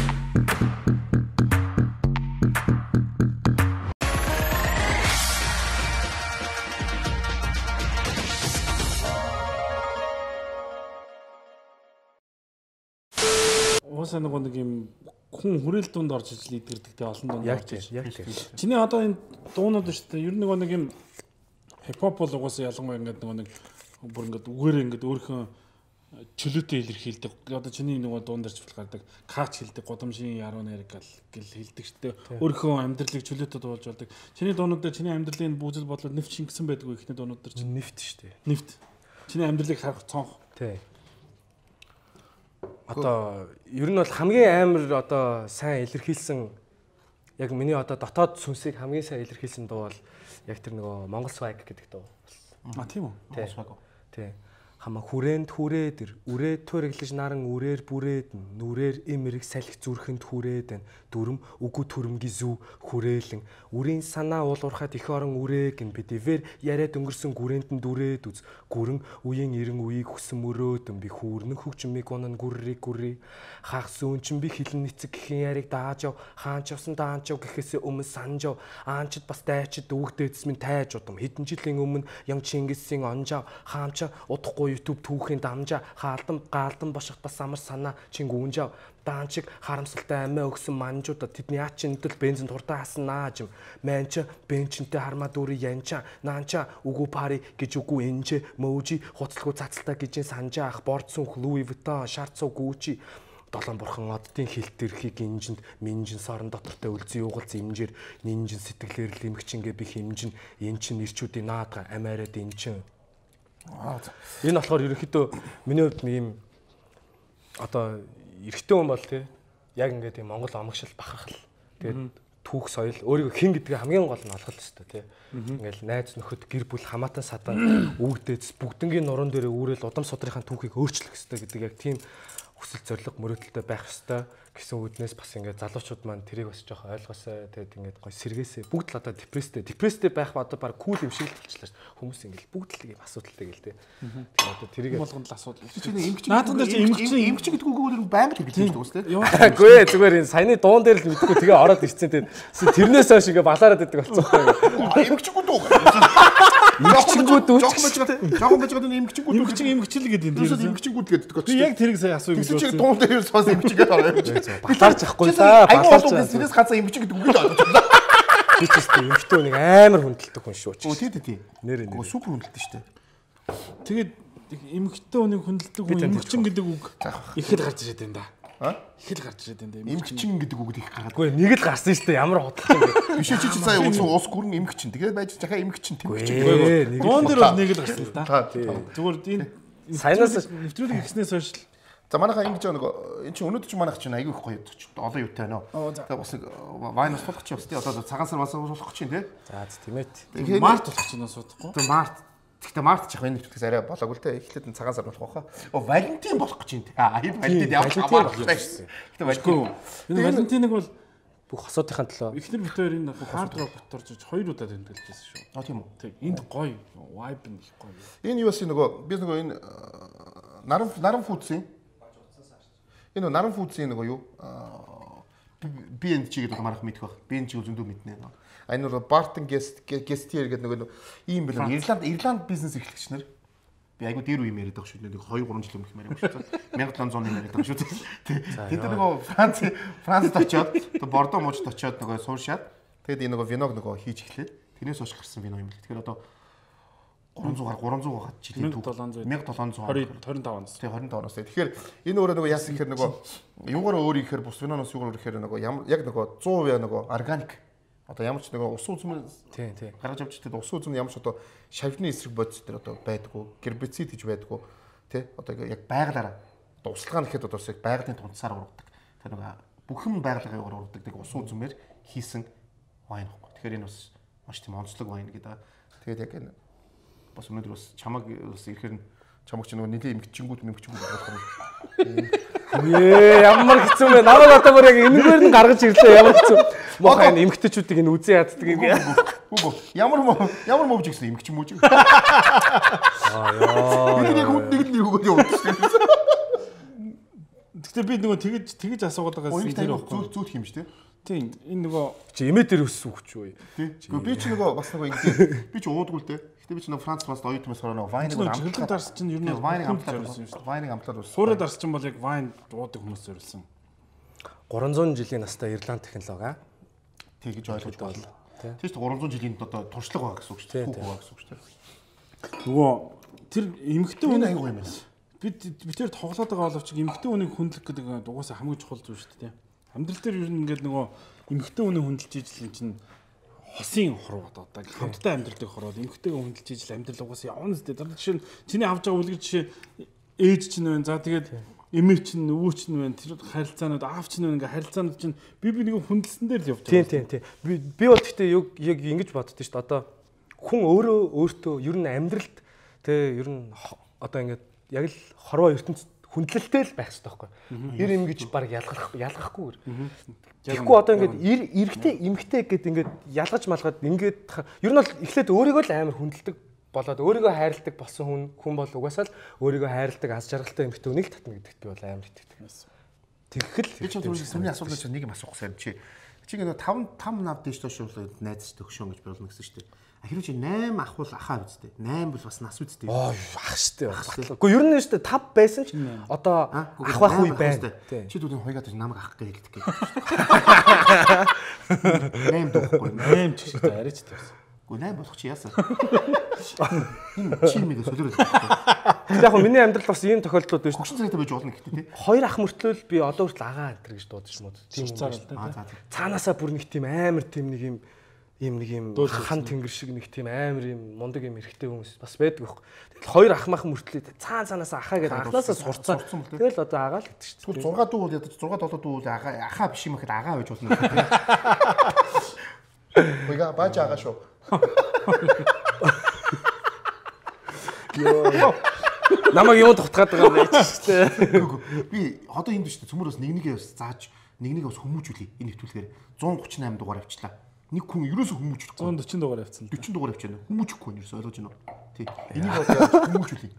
Уусаа нэг юм хүн хүрээл дунд орж иж лидердэг те олон дунд орж иж. Яг тийм. Чиний одоо энэ дуунууд шүү дээ. Ер нь нэг юм хипхоп бол угаасаа ялангуяа ингээд нэг бүр ингээд үгээр ингээд өөрийнхөө чөлөөтэй илэрхийлдэг. Одоо чиний нөгөө дуун дээр ч гардаг кач хэлдэг, годамжийн яруу найраг гэл хэлдэг шүү дээ. Өөрийнхөө амьдралыг чөлөөтэй дуулж болдог. Чиний дуунууд дээр чиний амьдралын бүзэл бодлоо нэвт шингэсэн байдаг уу ихний дуунууд дээр чинь? Нэвт шүү дээ. Нэвт. Чиний амьдралыг харах цонх. Тий. Одоо ер нь бол хамгийн амар одоо сайн илэрхийлсэн яг миний одоо дотоод сүнсийг хамгийн сайн илэрхийлсэн дуу бол яг тэр нөгөө Монгол Swag гэдэг дуу. А тийм үү? Монгол Swag. Тий. Хама хүрээнд хүрээдэр үрээ төрэглэж наран үрээр бүрээд нүрээр эмэрэг салхи зүрхэнд хүрээд дүрм үгүү төрмгийн зүү хүрээлэн үрийн санаа уулуурхад их орон үрэг ин бидивэр яриад өнгөрсөн гүрээнд нь дүрээд үз гүрэн үеийн эрен үеийг хүсэн мөрөөдөн би хүүрнэн хөгжмийг унан гүрри хаах сүүнчин би хилэн нэцэг гэхэн яриг дааж яв хаанч явсан даанч яв гэхээсээ өмнө санаж яв аанчд бас дайчд өвгдөөдс минь тайж удам хэдэн жилийн өмнө ям Чингисийн онжав хаамча удахгүй YouTube түүхийн дамжаа гаалдан боших бас амар санаа чингүүнжав даанчиг харамсалтай амиа өгсөн манжуудад тэдний аачин нөтөл бензин туртаа хасан нааж манча бенчинтэй хармаа дүүри янча наанча үгүү пари гэж үгүү энжэ мөөжи хуцалгүй цацалтай гэж санжаа ах бордсүнх Louis Vuitton шарцуу гүүчи долоон бурхан оддын хилтэрхийг инжинд минжин сорон дотортой үлзий угал зэмжээр нинжин сэтгэлээр л эмгчингээ би хэмжин эн чин ирчүүдийн наадга амаарад энчин. Энэ болохоор ерөнхийдөө миний хувьд нэг юм одоо эрэгтэй хүн бол тий яг ингээд тийм Монгол омгшил бахархал тэгээд түүх соёл өөрийгөө хэн гэдгийг хамгийн гол нь олох хэрэгтэй тий ингээл найз нөхөд гэр бүл хамаатан садаа өвгдөөс бүгднгийн нуруунд дээр үүрэл удам судрынхаа түүхийг өөрчлөх хэрэгтэй гэдэг яг тийм хүсэл зориг мөрөөдөлтэй байх ёстой гэсэн үднээс бас ингээд залуучууд маань тэрийг бас жоох ойлгосоо тэгээд ингээд гой сэргээсээ бүгд л одоо депресстэй байх одоо баг кул юм шиг л болчихлаа шүү дээ хүмүүс ингээд бүгд л ийм асуудалтай гэл тээ тэгээд одоо тэрийг болгонд л асуудал чиний наадхан дээр чи эмгчин гэдэг үгээр байнга хэлж байгаа шүү дээ. Үгүй ээ зүгээр энэ саяны дуун дээр л мэдгүй тэгээ ороод ирсэн тэгээд тэрнээс хойш ингээд балаараад идэг болсон байхгүй Эмгчгүүд үү? эмгчгүүд жоохон байж байгаа эмгчил гэдэг юм. эмгчгүүд гэдэг. Би яг тэрийг сая асууя гэж бодсон. Дуун дээр сонс эмгчгээд ороо. Батарч ахгүй лаа. Батарч. Тэрээс ганцаа эмгчин гэдэг үг л ойлгочихлоо. Би ч гэсэн эмгтэн нэг амар хүндэлдэг хүн шүү. Тий. Нэр супер хүндэлдэг шүү дээ. Тэгээд эмгтэн хүнийг хүндэлдэг хүн эмгчин гэдэг үг ихэд гарч ирээд байна да. Ихэд гарч ирээд байна да. Эмгчин гэдэг үгд их гараад. Үгүй нэг л гарсан шүү дээ. Ямар худалдаа юм бэ? Биш чи сая ус гүрэн эмгчин. Тэгээд байж захаа эмгчин тэмгчин. Дуун дээр бол нэг л гарсан л да. Зүгээр энэ саянаас нэвтрүүлэг ихснээс хойш за манайхаа ингэж нэг эн чинь өнөөдөр ч манайх чинь аягүй их гоё олон юутай байна. Тэгээ бас нэг вайнс суулгах чинь бас тий одоо цагаан сар бас суулгах чинь тий. За тийм ээ. Март болох чинь асуудахгүй. Тэгээ март. Гэхдээ март ч яг энэ нэвтрүүлгээс арай болоогүй л тий. Эхлээд цагаан сар болох байхаа. Валентин болох гэж байна тий. Энэ валентин ямар хамаарах вэ? Гэхдээ валентин. Энэ валентиныг бол бүх хосоотынхаа төлөө. Эхнэр бид хоёр энэ хард рок готорж хоёр удаа тэмдэглэжсэн шүү. Тийм үү. Тэг. Энд гоё vibe нь их гоё. Энэ юу вэ нөгөө би нөгөө энэ наран фудсын энэ наран фудсын нөгөө юу BNG гэдэг марах мэдэх баг. BNG зөндөө мэднэ. Энэ нөгөө Barton Gestier гэдэг нөгөө ийм бэлэн Ирланд бизнес эрхлэгч нар би айгу дээр үе яриад байгаа шүү. Нэг 2-3 жил өмнөх юм шүү. 1700-ны яриад байгаа шүү. Тэгээд нөгөө Францд очиод Бордо мужид очиод нөгөө суушаад тэгээд энэ нөгөө виног нөгөө хийж эхлээд тэрнээс хойш гарсан вино юм л. Тэгэхээр одоо 300 жилийн төв 1700 25 оноос. тий 25 оноос. Тэгэхээр энэ өөрөө нөгөө яасан гэхээр нөгөө юугаар өөр ихээр бус виноноос юугаар ихээр нөгөө яг нөгөө 100% нөгөө органик одоо ямар ч нөгөө ус үзмэр тий гаргаж авч ирдэг ус үзмэр ямар ч одоо шавьны эсрэг бодис дээр одоо байдгүй гербицид гэж байдгүй тий одоо яг байгалаараа одоо услага нэхэд одоо яг байгалийн тунцсаар ургадаг. Тэр нөгөө бүхэн байгалийн ургадаг тийг ус үзмэр хийсэн вайн гэхгүй. Тэгэхээр энэ бас маш тийм онцлог вайн гэдэг. Тэгээд яг энэ бас өнөөдөр бас чамаг бас ирэхээр чамаг ч нөгөө нэлийн эмгчингүүд болох юм. Ямар хэцүү бэ? Намайг одоо бүр яг энэгээр нь гаргаж ирлээ. Ямар хэцүү. Мохоо энэ эмгтэчүүдийг энэ үзэн яддаг юм. Үгүй ямар мөвж гэсэн эмгч мөж. Аа яа. Нэг хүнд нэг л өгөөд явуулчих. Гэтэ би нөгөө тэгэж асуугаад байгаа юм тэр зүүх юм шүү дээ. Тийм энэ нөгөө чи эмээ дээр өссөн хүч үү? Тийм. Би ч нөгөө бас нөгөө ингэ би ч уудгүй л дээ. Гэтэ би ч нөгөө Франц бас оюутнаас нөгөө вайныг амтлаад дарс чинь ер нь вайныг амтлаад байсан шүү дээ. Вайныг амтлаад байсан. Суурай дарс чинь бол яг вайн уудаг хүмүүс зориулсан. 300 жилийн настай Ирланд технологи аа. Тэгж ойлгож байна. Тийм шүү дээ 300 жилийн одоо туршлага байгаа гэсэн үг шүү дээ. Хүүх байгаа гэсэн үг шүү дээ. Нөгөө тэр эмгтэн үнийг аягүй юм байна. бид тэр тоглоод байгаа боловч эмгтэн үнийг хүндлэх гэдэг угаасаа хамгийн чухал зүйл шүү дээ. Амьдрал дээр ер нь ингээд нөгөө эмгтэн үнийг хүндэлж ижил чинь хосын хорвоо одоо хамттай амьдралыг хорвоод эмгтэйгээ хүндэлж ижил амьдрал угаасаа явна зү. Тэр жишээ нь чиний авч байгаа үлгэр жишээ ээж чинь байна. За тэгээд эмээ чинь өвөө чинь байна. Тэр харилцаанууд аав чинь байна. Ингээ харилцаанууд чинь би нэг хүндэлсэн дээр л явж байгаа. Тийм. Би бол гэхдээ яг ингэж боддоо шүү дээ. Одоо хүн өөртөө ер нь амьдралд тэ ер нь одоо ингээд яг л хорвоо ертөнцид хүндлэлтэй л байх хэрэгтэй байхгүй. Ир эм гэж баг ялгахгүй. Тэгэхгүй одоо ингээд эрэгтэй эмэгтэй гэд ингээд ялгаж малгаад ингээд ер нь бол эхлээд өөрийгөө л амар хүндэлдэг болоод өөрийгөө хайрладаг болсон хүн бол угаасаа л өөрийгөө хайрладаг аз жаргалтай эмэгтэй үнийг татна гэдэгт би бол амар итгэдэг. Тэгэхэл би ч түрүүний асуултанд чинь нэг юм асуух сайн чи ингээд 5 нав дэш тошруулаад найзч төгшөө гэж болно гэсэн шүү дээ. Хэрвээ чи 8 ах бол ахаа үстэй. 8 бол бас нас үстэй. Ах штэ. Гэхдээ ер нь штэ 5 байсан ч одоо ах байх үе байна. Чи дүүний хойгаад намайг ах гэж хэлдэг. 8 дуухгүй. 8 ч шүү дээ. Арайч тавьсан. Гэхдээ 8 болох чи яасан. Чи мэг солиороо. Яг хөө миний амьдрал бас ийм тохиолдлууд байна. Хөгшин цагтаа байж болно гэхдээ тий. Хоёр ах мөртлөө би одоо хүртэл агаа энэ гэж дуудаж мод. Тийм юм. Цаанаасаа бүр нэг тийм амар тийм нэг юм хан тэнгэр шиг нэг тийм амар юм мундаг юм эрэгтэй хүмүүс бас байдаг байхгүй. Тэгэл хоёр ах мах мөртлөө цаанаас ахаа гэдэг анхнаасаа сурцсан. Тэгэл одоо агаа л гэдэг шүү дээ. 6 дүү бол ядаж 6 7 дүү бол ахаа биш юм гэхэд агаа байж болно. Уйга бааж агаа шүү. Йоо. Намайг юу тухтгаад байгаа байж шүү дээ. Би одоо энд шүү дээ цөмөрөөс нэг зааж нэг бас хүмүүжүүлээ энэ нэвтрүүлгээр 138 дугаар авчлаа. Нэг хүн ерөөсөө хүмүүжүүлэх. 140 дугаар авцсан. 40 дугаар авчихна. Хүмүүжихгүй нь ерөөсөө ойлгож байна уу? Тий. Энийг одоо хүмүүжүүлээ.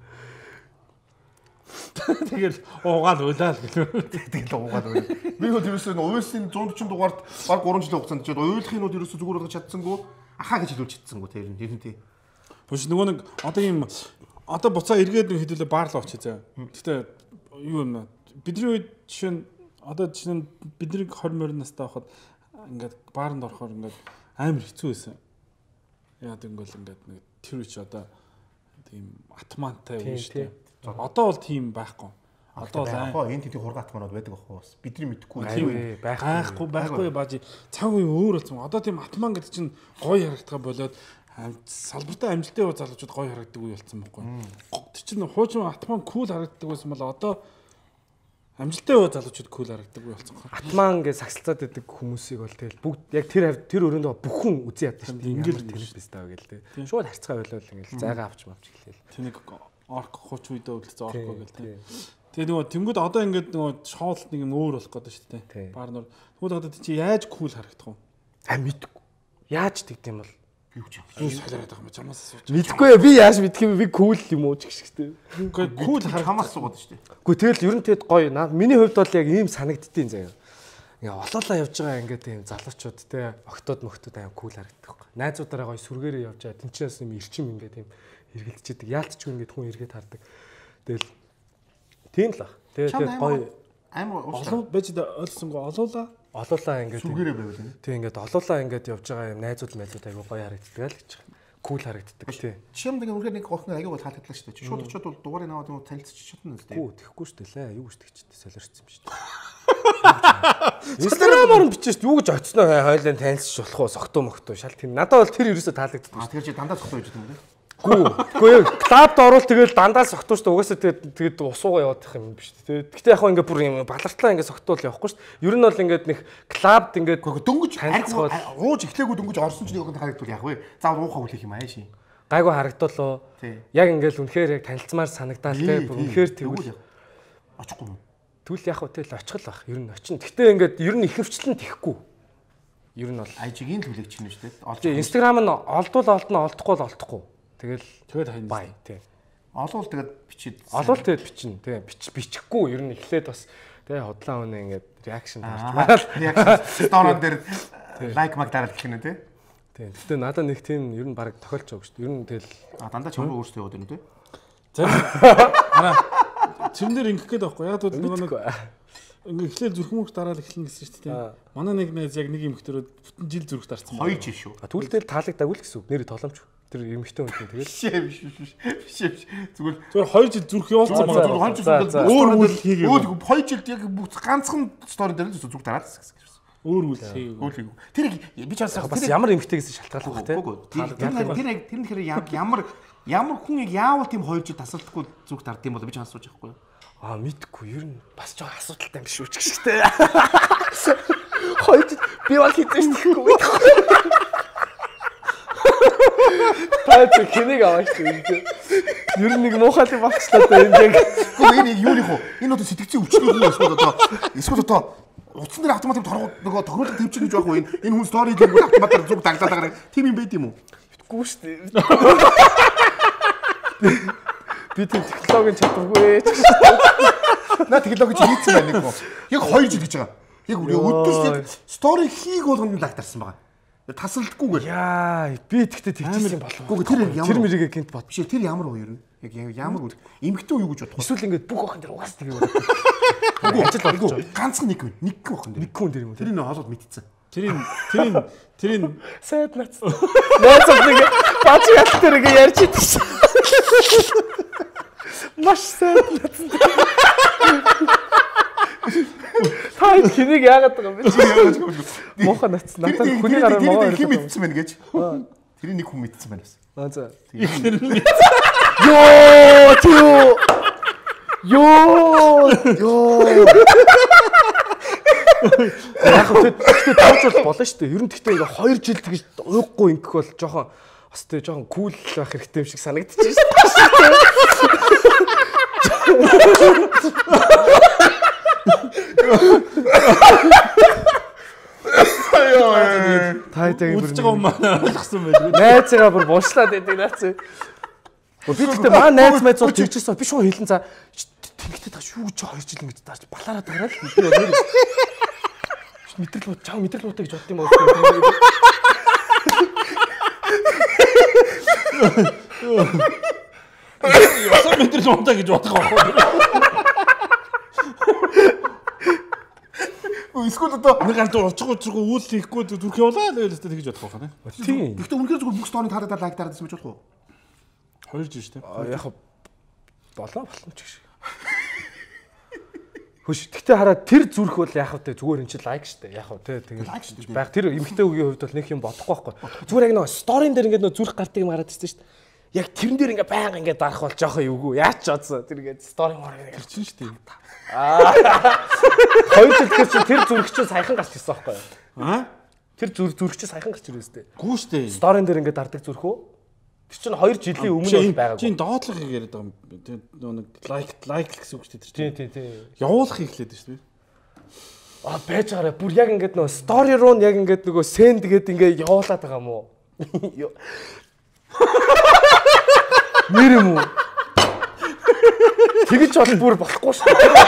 Тэгэл уугаал уйлаал гэлээ. Тэгэл уугаал уйл. Би бол ерөөсөө уйлсын 140 дугаарт баг 3 жилийн хугацаанд чад уйлахынууд ерөөсөө зүгээр болгож чадсангүй. Ахаа гэж хэлүүлж чадсангүй тэр нь тий. Биш нөгөө нэг одоо ийм одоо буцаа эргээд хэдүүлээ баарлаа очиж заа. Гэтэ юу юм бидний үед жишээ нь одоо жишээ нь бидний 20 настай байхад ингээд баарнд орохоор ингээд амар хэцүү байсан. Яагаад гэвэл ингээд нэг тэр үеч одоо тийм атмантай юм шүү дээ. Одоо бол тийм байхгүй. Одоо бол яг энэ тийм хургаат манад байдаг байхгүй бас бидний мэдэхгүй байхгүй бааж цаг үе өөр болсон. Одоо тийм атман гэдэг чинь гоё харагдгаа болоод салбартай амжилттай залуучууд гоё харагддаг үе болсон байхгүй. Тэр чинь хуучин атман кул харагддаг байсан бол одоо амжилттай залуучууд кул харагддаг үе болсон. Атман гэж сагсалцаад байдаг хүмүүсийг бол тэгэл бүгд яг тэр өрөөндөө бүхэн үзэн яддаг шүү дээ. Ингээл тэнэг биз таа гэл тэ. Шууд харцгаа болол ингээл зайгаа авч мавч гэлээ. Тэнийг орк хуч үедээ үлдсэн орк гэл тэ. Тэгээ нөгөө тэнгууд одоо ингээд нөгөө шоолт нэг юм өөр болох гэдэг шүү дээ. Баар нөр. Тэгвэл одоо чи яаж кул харагдах вэ? Мэдгүй. Яаж тэгдэм бол юу ч юу солиороод байгаа юм чамаас асууж. Мэдгүй би яаж мэдх юм би кул юм уу ч гэжтэй. Үгүй кул хамаас суугаад шүү дээ. Үгүй тэгэл ер нь тэгэд гоё. Миний хувьд бол яг ийм санагддtiin заяа. Ингээ олоолаа явж байгаа ингээд тийм залуучууд те октод аим кул харагддаг байхгүй. Найзуудаараа гоё сүргээрээ явж байгаа. Тинчээс юм ирчим ингээд тийм эргэлдчихэд яалтчгүй ингээд хүн эргээд хардаг. Тэгэл тийм л баг. Тэгээд гоё амар олон байж ойлсонгүй олуулаа ингээд сүргээрээ байвал тийм ингээд олуулаа ингээд явж байгаа юм найзууд айгу гоё харагддаг л гэж. кул харагддаг тий. Чимд ингээ үнэхээр нэг охин аягүй таалагдлаа шүү дээ. Шууд очиод бол дугаарыг аваад юм танилцчих чадна үстэй. Гүү тэхгүй шүү дээ лээ. Юу гэж тэгчтэй солирцсон юм шүү дээ. Инстаграмаар нь бичиж юу гэж очсноо хойлоо танилцчих болох уу согтуу мохтуу шал тийм. Надад бол тэр ерөөсө таалагддаг. Тэгэхээр чи дандаа согтуу байж байгаа юм дээ. Үгүй клабд орвол тэгэл дандаа согтуу шүү дээ. Угаасаа тэгээд усуугаа явах юм биш үү. Гэхдээ яг хаа ингээ бүр юм балартлаа ингээ согтуул явахгүй шүү дээ. Ер нь бол ингээ нэг клабд ингээ дөнгөж ууж эхлээгүү дөнгөж орсон ч нэг охин харагдвал яг вэ. Заавал уухаа үлэх юм ааши. Гайгүй харагдвал яг ингээл үнэхээр яг танилцмаар санагдаал те бүр үнэхээр тэгвэл очихгүй юм. Тэгвэл яг хөө тэл очих л бах. Ер нь очин. Гэхдээ ингээ ер нь ихэвчлэн тэхгүй. Ер нь бол IG-ийн төлөг чинь шүү дээ. олж Instagram нь олдвол олдно, олдохгүй л олдохгүй. Тэгэл хань бай тий. Олвол тэгээд бичиж. Олвол тэгээд бичнэ тий. Бичихгүй ер нь эхлээд бас тий хотлоо өнө ингээд реакшн дарж мараад реакшн сторон дээр лайк маг дараад гэх юм тий. Тий. Гэтэ надад нэг тийм ер нь баг тохиолж байгаа шүү дээ. Ер нь тэгэл дандаа ч өөрөө өөртөө яваад байна тий. Чимнэр ингэх гээд байхгүй яг нэг ингээ эхлээл зүрхмөрх дараал эхлэн гэсэн шүү дээ. Манай нэг найз яг нэг юм ихтөрөө бүтэн жил зүрх дарсан. 2 жил шүү. Тэгвэл таалагдаагүй л гэсэн үг. Нэр толомч. Тэр эмхтэй хүн тэгэл биш. Зүгээр 2 жил зүрх явуулсан байгаа. 2 жил өөр үйл хийгээгүй. Өөр 2 жилд яг ганцхан стори дээр л зүрх дараад гэсэн. Өөр үйл хийгээгүй. Тэр би ч бас ямар эмхтэй гэсэн шалтгааллах тий. Тэр ямар хүн яг яавал тийм 2 жил тасалдахгүй зүрх дардсан юм бол би ч асууж байхгүй. Мэдгүй ер нь бас ч асуудалтай юм биш үү ч гэжтэй. 2 жил би бол хийсэн шүү дээ. Таач кинийг аваач үү. Ер нь нэг муухай юм болчихлоо да энэ яг. Энэ юу нэх вэ? Энэ одоо сэтгцийн өвчний юм эсвэл одоо утсан дээр автомат нөгөө тохируулах төвчг гэж байхгүй энэ хүн стори дээр автоматар зүг дагдаалаа тийм юм байд юм уу? Битгүй шүү дээ. Би тэр технологийн чадваргүй. Наа технологи хийцэн байна нэг гоо. Яг 2 жил гэж байгаа. Яг өдөрт стори хийг болгонд лагтарсан байгаа. Тасалдахгүйгээр. Яа, би тэгтээ тэгчихсэн юм болохгүй. Тэр мэрийгээ гинт бод. Биш тэр ямар уу ер нь? Яг ямар үл эмгтэн юу гэж бодох вэ? Эсвэл ингээд бүх охин дээр угаас тэгээ бодох. Ажил болгож байгаа. Ганцхан нэг охин дээр. Нэг хүн дээр юм уу? Тэр нь хоолод мэдчихсэн. Тэрийн сайд нац. Наац нэг бач ял дээр ингээ ярьж идсэн. Маш сайд нац. Тай кинийг яагаад байгаа юм бэ? Мохоо нац. Надад хүний гараар моо ярьж хим мэдсэн байна гэж. Тэр нэг хүн мэдсэн байна бас. За. Ёо. Яг гэхдээ тооцол болно шүү дээ. Ер нь гэхдээ ингээ 2 жил тэгж уухгүй ингэх бол жоохон бас тэгээ жоохон кул байх хэрэгтэй юм шиг санагдчихэж байна. Тайтай үлж байгаа юм маань ойлгосон байх. Найзгаа бүр буушлаад байдаг наац. Би тэгтээ маа найз мэд бол тэгчихсэн. Би шууд хэлэн за тэгтээ та шүү гэж 2 жил ингэж дарж балаараа тагаад л би бол мэдрэл бод чам мэдрэл бод гэж бодд юм уу? Ясаа мэдрэл бод гэж бодох байхгүй. Эсвэл одоо нэг ганц уучруу үйл хийхгүй зүрх явуулаа л өөлөстэй тэгж бодох байна. Тийм. Гэхдээ үнэхээр зүгээр бүх стори таадаа лайк дараад байсан байж болох уу? 2 жил шүү дээ. Яг болоо ч гэж. Хөш. Гэхдээ хараа тэр зүрх бол яг хөө зүгээр энэ чи лайк штэ. Яг хөө тэгээ лайк штэ. Баг тэр эмхтэй үгийн хувьд бол нэг юм бодохгүй байхгүй. Зүгээр яг нэг сторийн дээр ингээд зүрх гартыг юм гараад ирсэн штэ. Яг тэрэн дээр ингээ байнга ингээ дарах бол жоохоо эвгүй. Яач ч одсон. Тэр ингээ стори мор ингээ ирчин штэ. 2 жил гэж тэр зүрх чинь саяхан гарч ирсэн байхгүй юу? Тэр зүрх чинь саяхан гарч ирсэн үстэй. Гүү штэ. Сторийн дээр ингээ дардаг зүрх үү? Тэр чинь 2 жилийн өмнө байгаагүй. Чин доотлох яриад байгаа юм. Тэр нэг лайк гэсэн үг шүү дээ. Тийм. Явуулах хийхлээд шүү дээ. Байж байгаарэ. Бүр яг ингээд нөгөө стори руу яг ингээд нөгөө сенд гээд ингээ явуулаад байгаа юм уу? Нэр юм уу? Тэгэж бол бүр болохгүй шүү дээ.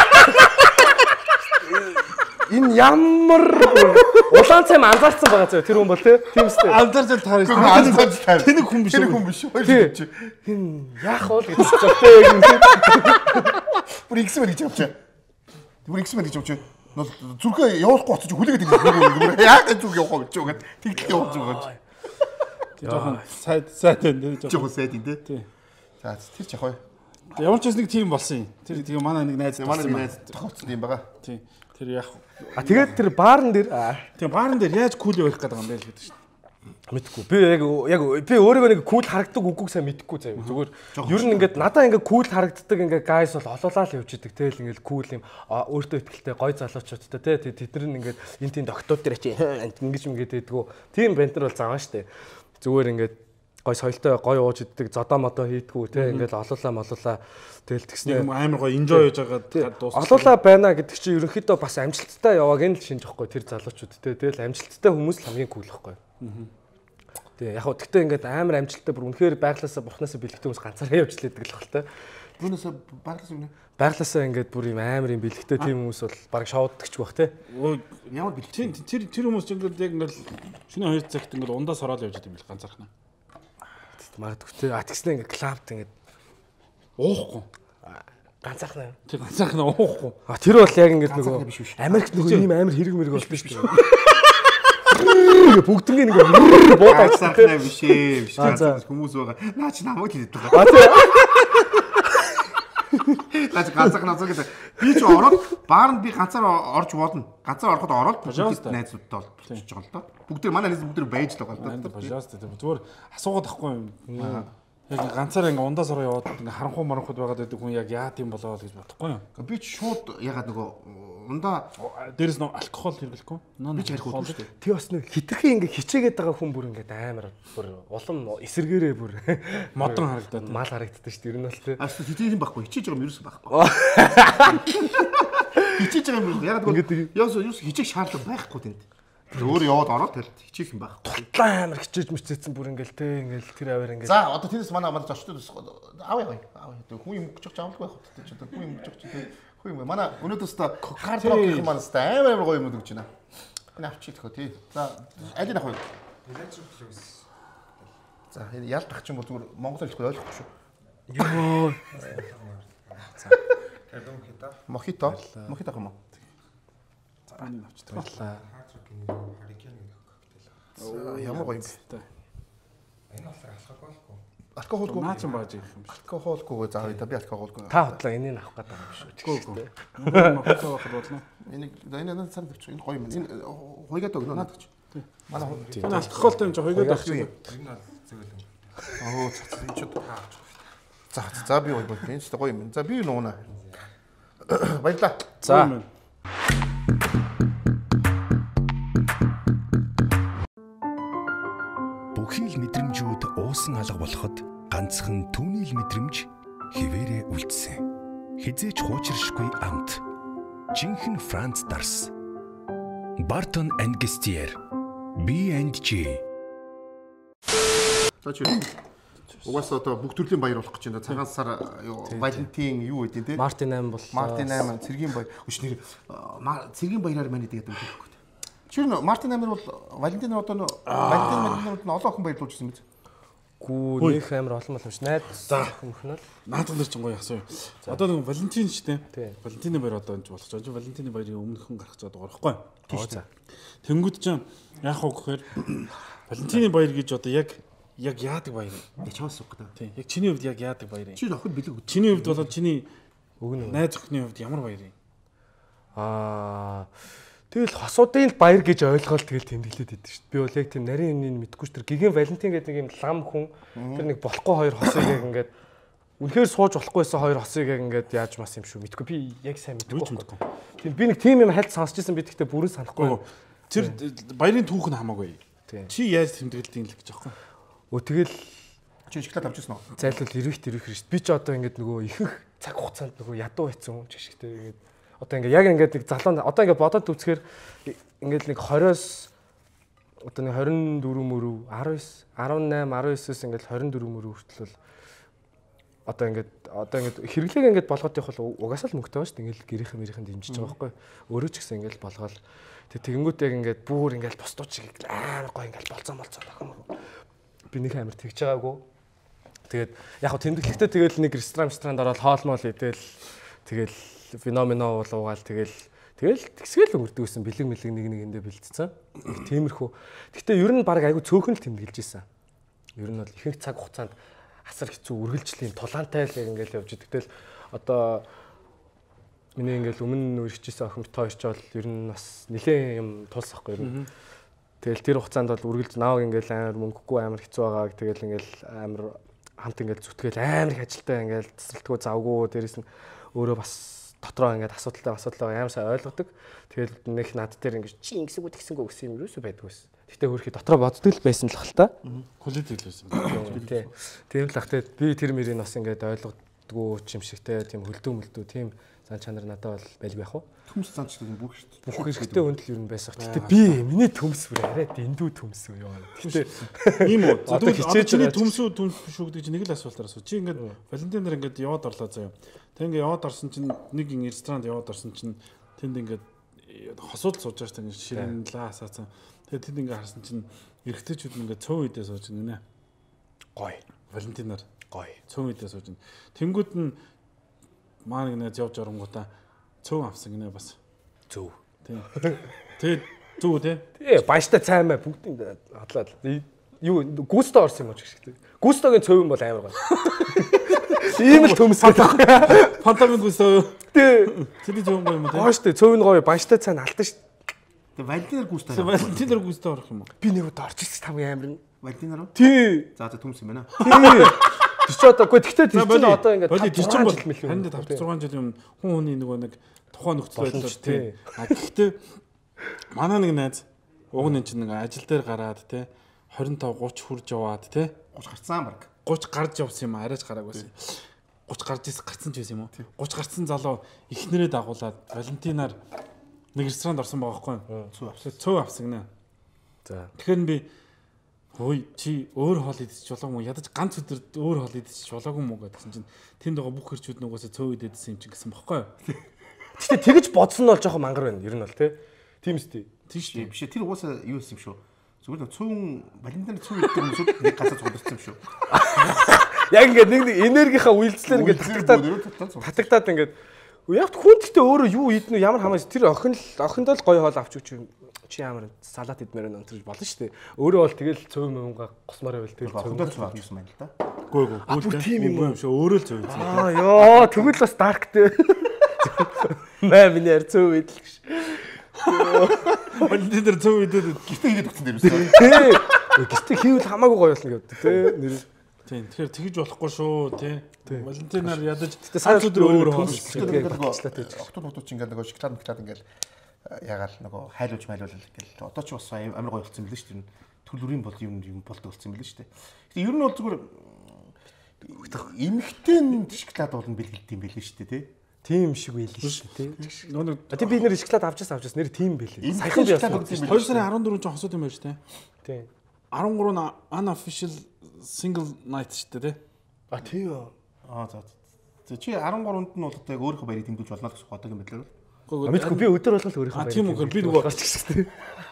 Энэ ямар улаан цайм анзаарсан байгаа зөө тэр хүн бол тийм үстэй. Анзаарч таарсан. Тэнэг хүн биш. Тэр хүн биш. Энэ яах вэ гэж бодчихлоо. Бүр X-Men гэж явчих. Бүр X-Men гэж явчих. Зүрхээ явуулахгүй оцож хүлээгээд ингэ. Яг зүрх явахгүй гэж үгээд тэгтэл явуулж байгаа. Жохон сайд байна. Жохон сайд юм тий. Тий. За тэр жахаа. Ямар ч нэг тим болсон юм. Тэр тэгээ манай нэг найз тохиолдсон юм байгаа. Тий. Тэр яг тэгээд тэр баарн дээр тэгээ баарн дээр яаж кул явах гэдэг юм бэ л гэдэг шүү дээ. Мэдхгүй. Би яг би өөрийгөө нэг кул харагддаг үгүйг сайн мэдхгүй заяа. Зүгээр ер нь ингээд надаа ингээд кул харагддаг ингээд гайс бол олоолаа л явж идэг. Тэгэл ингээд кул юм өөртөө ихтэй гой залуучуудтай те тэдэр нь ингээд энэ тийм доктор дээр чи ингэж ингээд байдгүү. Тийм бентер бол заваа штэ. Зүгээр ингээд гой соёлтой гой ууж иддэг зодоо модоо хийдгүү те ингээд олоолаа тэгэл тэгснэ амар гой enjoy хийж байгаа дуусах. Олоолаа байна гэдэг чинь ерөнхийдөө бас амжилттай явааг нь л шинж واخгүй тэр залуучууд те тэгэл амжилттай хүмүүс л хамгийн кул واخгүй. Тэгээ яг хөө тэгтээ ингээд амар амжилттай бүр үнэхээр байглаасаа бурхнаасаа бэлэгтэй хүмүүс ганцаараа явж лээдэг л хэл та. Түүнээс байглаас юм. Байглаасаа ингээд бүр юм амар юм бэлэгтэй тийм хүмүүс бол баг шоуддаг ч бах те. Ямар бэлэгтэй. Тэр хүмүүс ингээд яг ингээд шинэ 2 цагт ингээд ундаас ороод явж байгаа юм бэл ганцаархнаа. Магадгүй те. Тэгснэ ингээд клабт ингээд уухгүй. Ганцаархнаа. Тэр ганцаархнаа уухгүй. Тэр бол яг ингээд нөгөө Америкт нөгөө ийм амар хэрэг мэрэг бол биш те. Бүгднийг нэг буудаж сайхан биш ээ. Хүмүүс байгаа. Наа чи намайг хэлээд байгаа. Наа чи ганцхан азуу гэдэг. Би ч ороод баарнд би ганцаар орж болно. Ганцаар ороход ороод найзуудтай бол болчихж байгаа л доо. Бүгд манай найз бүгд байж л байгаа л доо. Пожалуйста зүгээр асуугаад ахгүй юм. Яг ганцаар ингээ ундаас ороо яваад ингээ харанхуй маранхуд байгаад байдаг хүн яг яа тийм болоо гэж бодохгүй юм. Би ч шууд ягаад нөгөө ундаа дээрээс нэг алкогол хэрэглэхгүй. Би ч харих үү шүү дээ. Тэг бас нэг хитрхи ингээ хичээгээд байгаа хүн бүр ингээ амар бүр улам эсэргээрээ бүр модон харагдаад мал харагддаг шүү дээ. Ер нь бол тий. Хичээж юм байхгүй. Хичээж байгаа юм ерөөсөө байхгүй. Хичээж байгаа юм ягаад гэвэл яос хичээх шаардлага байхгүй тэнд. Өөр яваад ороод тэгэл хичээх юм байхгүй. Тутлаа амар хичээж мөцсөн бүр ингээл те ингээл тэр аваар ингээл. За одоо тэрнээс манай зочдод аав хүн юм өгч авах байх хөттэй ч одоо хүн юм өгч те хүн юм манай өнөөдөөс та хард рок гэх юм маань амар гоё юм өгч байна. Энэ авчиж төхөө тий. За аль нь авах вэ? За ялдах ч юм бол зүгээр монгол хэлэхгүй ойлгохгүй шүү. Йоо. За. Мохито. Мохито юм уу? За энэ авчдаг боллаа. Ямар гоё юм бэ? Энэ болохоор алкоголгүй. Алкоголгүй. Наач юм baаж ирэх юм биш. Алкоголгүй за би алкоголгүй. Та хотлоо энийг авах гэдэг юм шүү. Гүү. Мохито авах болно. Энэ цар дэвч энэ гоё юм. Энэ хуйгаад өгнө надад ч. Манай энэ алкоголтой юм чи хуйгаад авах юм. Энэ бол зөвөл юм. Оо энэ ч за би гоё энэ ч гоё юм. За би нуунаа. Баярлаа. За. Бүхий л мэдрэмжүүд уусан алга болоход ганцхан түүний л мэдрэмж хിവэрэ үлдсэн. Хизээч хуучиршгүй амт. Жинхэнэ Франц Дарс. Бартон энд Гестиер. B&G. За чи угаасаа одоо бүх төрлийн баяр болох гэж байна. Цагаан сар Валентин юу гэдэг те? Мартин 8 бол. Мартин 8 цэргийн баяр. Өч нэр цэргийн баяраар маань тэгээд өгөхгүй. Чи Мартин 8 бол Валентин одоо Валентин олон охин баярлуулжсэн мэт. Гүү нөх амар олон боломж найз хүмүүхэн л Наадхан дээр ч гоё асуу. Одоо нэг Валентин шүү дээ. Валентины баяр одоо энэ болох гэж. Валентины баярын өмнөхөн гарах цаад байгаа байхгүй. Oo за. Тэнгүүд ч яах вэ гэхээр Валентины баяр гэж одоо яг яадаг баяр юм. Чамаас үг гэдэг. Тийм. Яг чиний хувьд яг яадаг баяр юм. Чи охид бэлэг үү? Чиний хувьд болоод чиний Өгнө. найз охины хувьд ямар баяр юм? Тэгэл хосуудын баяр гэж ойлгоол тэгэл тэмдэглээд байдаг шүү дээ. Би бол яг тийм нарийн юмыг мэдгүй шүү дээ. Гигийн Валентин гэдэг нэг юм лам хүн тэр нэг болохгүй хоёр хосыг яг ингээд үнэхээр сууж болохгүйсэн хоёр хосыг яг ингээд яаж мас юм шүү мэдгүй. Би яг сайн мэдгүй. Тийм би нэг тийм юм хальт сонсч ирсэн би тэгтээ бүрэн санахгүй. Тэр баярын түүх нь хамаагүй. Чи яаж тэмдэглэдэг л гэж аахгүй. Тэгэл чи шоколад авчихсан уу? зайлвал ирэх шүү дээ. Би ч одоо ингээд нөгөө ихэнх цаг хугацаанд нөгөө ядуу байсан юм ч гişгтэй ингээд одоо ингээ яг ингээд нэг залуу одоо ингээ бодоод үзэхээр ингээд нэг 20-оос одоо нэг 24 мөрөв 19 18 19-оос ингээд 24 мөрөв хүртэл одоо ингээд хэрэглээг ингээд болгоод явах бол угаасаа л мөнгөтэй байна шүү дээ. Ингээд гэрийнхэн мэрийнхэн дэмжиж байгаа байхгүй. Өөрөө ч гэсэн ингээд болгоол тэгэнгүүт яг ингээд бүр ингээд бусдууд шиг амар гоё ингээд болцсон охин. Би нэг амар тэгж байгаагүй. Тэгээд яг хөө тэмдэглэхдээ тэгэл нэг ресторанд ороод хоолмол идэл тэгэл феномено уугаал тэгэл тэгсгээл өнгөрдөг гэсэн бэлэг мэлэг нэгэндээ бэлдсэн. Тиймэрхүү. Гэтэ ер нь баг айгу цөөхөн л тэмдэглэж исэн. Ер нь бол ихэнх цаг хугацаанд асар хэцүү үргэлжлэлийн тулаантай л ингээл явж идэг. Тэгэл одоо миний ингээл өмнө үргэлжижсэн охин бит хоёр ч бол ер нь бас нэлээд юм тулсахгүй ер нь. Тэгэл тэр хугацаанд бол үргэлж нааг ингээл амар мөнгөгүй амар хэцүү байгааг тэгэл ингээл амар хамт ингээл зүтгэл амар их ажилтаа ингээл тасралтгүй завгүй дээрэс нь өөрөө бас дотроо ингээд асуудалтай амар сайн ойлгодог. Тэгэл нэг над дээр ингээд чи ингэсэнгүү тэгсэнгүү гэсэн юм юусоо байдгүй байсан. Гэтэ хөрхи дотроо боддог л байсан л хэл та. Коллеж хэлсэн. Тийм л ах те би тэр мөрийг бас ингээд ойлгодгоо юм шигтэй тийм хөлдөө тийм зан чанар надад бол байлгүй яах вэ? Төмс занчдаг юм бүх шүү дээ. Бүх хэрэгтэй өндөл ер нь байсан. Гэтэ би миний төмс бүр арай дэндүү төмс юу яа. Гэтэ ийм үү. Одоо чиний төмсөө шүү гэдэг чинь нэг л асуултаар асуу. Чи ингээд Валентинаар ингээд яваад орлоо заяа. Тэг ингээд яваад орсон чинь нэг ресторанд яваад орсон чинь тэнд ингээд хосууд сууж байгаа шүү дээ. Ширэнлээ асаацсан. Тэгээ тэнд ингээд харсан чинь эрэгтэйчүүд ингээд цөөн үедээ сууж байна. Гой. Валентинаар гой. Цөөн үедээ сууж байна. Тэнгүүд нь маа нэг найз явж оронгуудаа цөөн авсан гинэ бас. Зөв. Тийм. Тэгээд зөв тий. Тий, баяжтай цайн маа бүгдийг хадлаад. Юу гүстэ орсон юм уу ч гэх шиг. Гүстэгийн цөв юм бол амар гоо. Ийм л төмс байдаг. Фантамын гүстэ. Тий. Тэний зөв гоё юм тий. Гоо штэ цөв нь гоё баяжтай цайн алдан штэ. Тэгээ Валентинаар гүйцтэй. Валентинаар гүстэ орох юм уу? Би нэг удаа орж ирсэн хамгийн амар нь. Валентинаар уу? Тий. За төмс юм байна. Тий. Тэр ч одоогүй тэгтээ тэр чинь одоо ингээд тэр чинь бол харин 5-6 жилийн өмнө хүн хүний нэг тухайн нөхцөл байдлаар тий. А гэхдээ манай нэг найз уг нь чинь нэг ажил дээр гараад тий 25 30 хүрж яваад тий 30 гарцсан баг. 30 гарч явсан юм арайч гарааг байсан. 30 гарч ирсэн гарцсан ч байсан юм уу? 30 гарцсан залуу ихнэрээ дагуулад Валентинаар нэг ресторанд орсон байгаа байхгүй юу? Цөв авсан гинэ. За. Тэгэхээр би хөөе чи өөр хоол идэж болоогүй юм ядаж ганц өдөр өөр хоол идэж болоогүй юм уу гэсэн чинь тэнд байгаа бүх хэрчүүд нугасаа цөв идэдсэн юм чинь гэсэн бохоггүй. Гэтэ тэгэж бодсон нь бол жоохон мангар байна. Ер нь бол тийм үстэй. Тийш Биш тэр угаасаа юу юм шүү. Зүгээр нэг цөөн Валентин цөөн идэх хүмүүсүүд нэг газар цугларсан юм шүү. Яг ингээд нэг энергийнхаа үйлчлэр ингээд татагдаад ингээд яг хүн гэхдээ өөрөө юу идэнэ ямар хамаас тэр охинд л гоё хоол авч өгч чи ямар салат идмээр нь өнтөрж болно шүү дээ. Өөрөө бол тэгэл цөв мөнгө госмоор байвал тэгэл охиндоо цөв авч ирсэн байна л да. Гүү тийм юм шүү. Өөрөө л цөв идсэн. Аа ёо тэгвэл бас дарктэй. Маа миний яар цөв идэл гэж. Валентинаар цөв идээд гитэ хийгээд өгсөн юм шүү. Тий. Гитэ хийвэл хамаагүй гоё болно гэдэг тий. Нэр. Тийм. Тэгэхээр тэгж болохгүй шүү тий. Валентинаар ядаж гэтээ сайн өдөр өөр хоол Октод ч ингээд нөгөө шоколад ингээд ягаал нөгөө хайлуулж ингээл одоо ч бас амар гоё болсон юм билээ шүү дээ. Төлөврийн бол юм болдог болсон юм билээ шүү дээ. Гэтэ ер нь бол зүгээр эмхтэн шоколад болно бэлгэлт юм билээ шүү дээ тий. Тийм шиг байл шүү тий. Нөгөө би нэр шоколад авчаас нэр тийм байлээ. Саяхан би шоколад 2 сарын 14 ч хосууд юм байна шүү дээ. Тий. 13 нь unofficial single night шүү дээ тий. А тий юу. За чи 13-нд нь бол одоо яг өөрийнхөө баярыг тэмдэглэж болно гэсэн бодог юм байлаа. Мэдгүй би өдөр болгол өөрийнхөө баярыг. Тийм үү би нөгөө гарч ирсэн тий.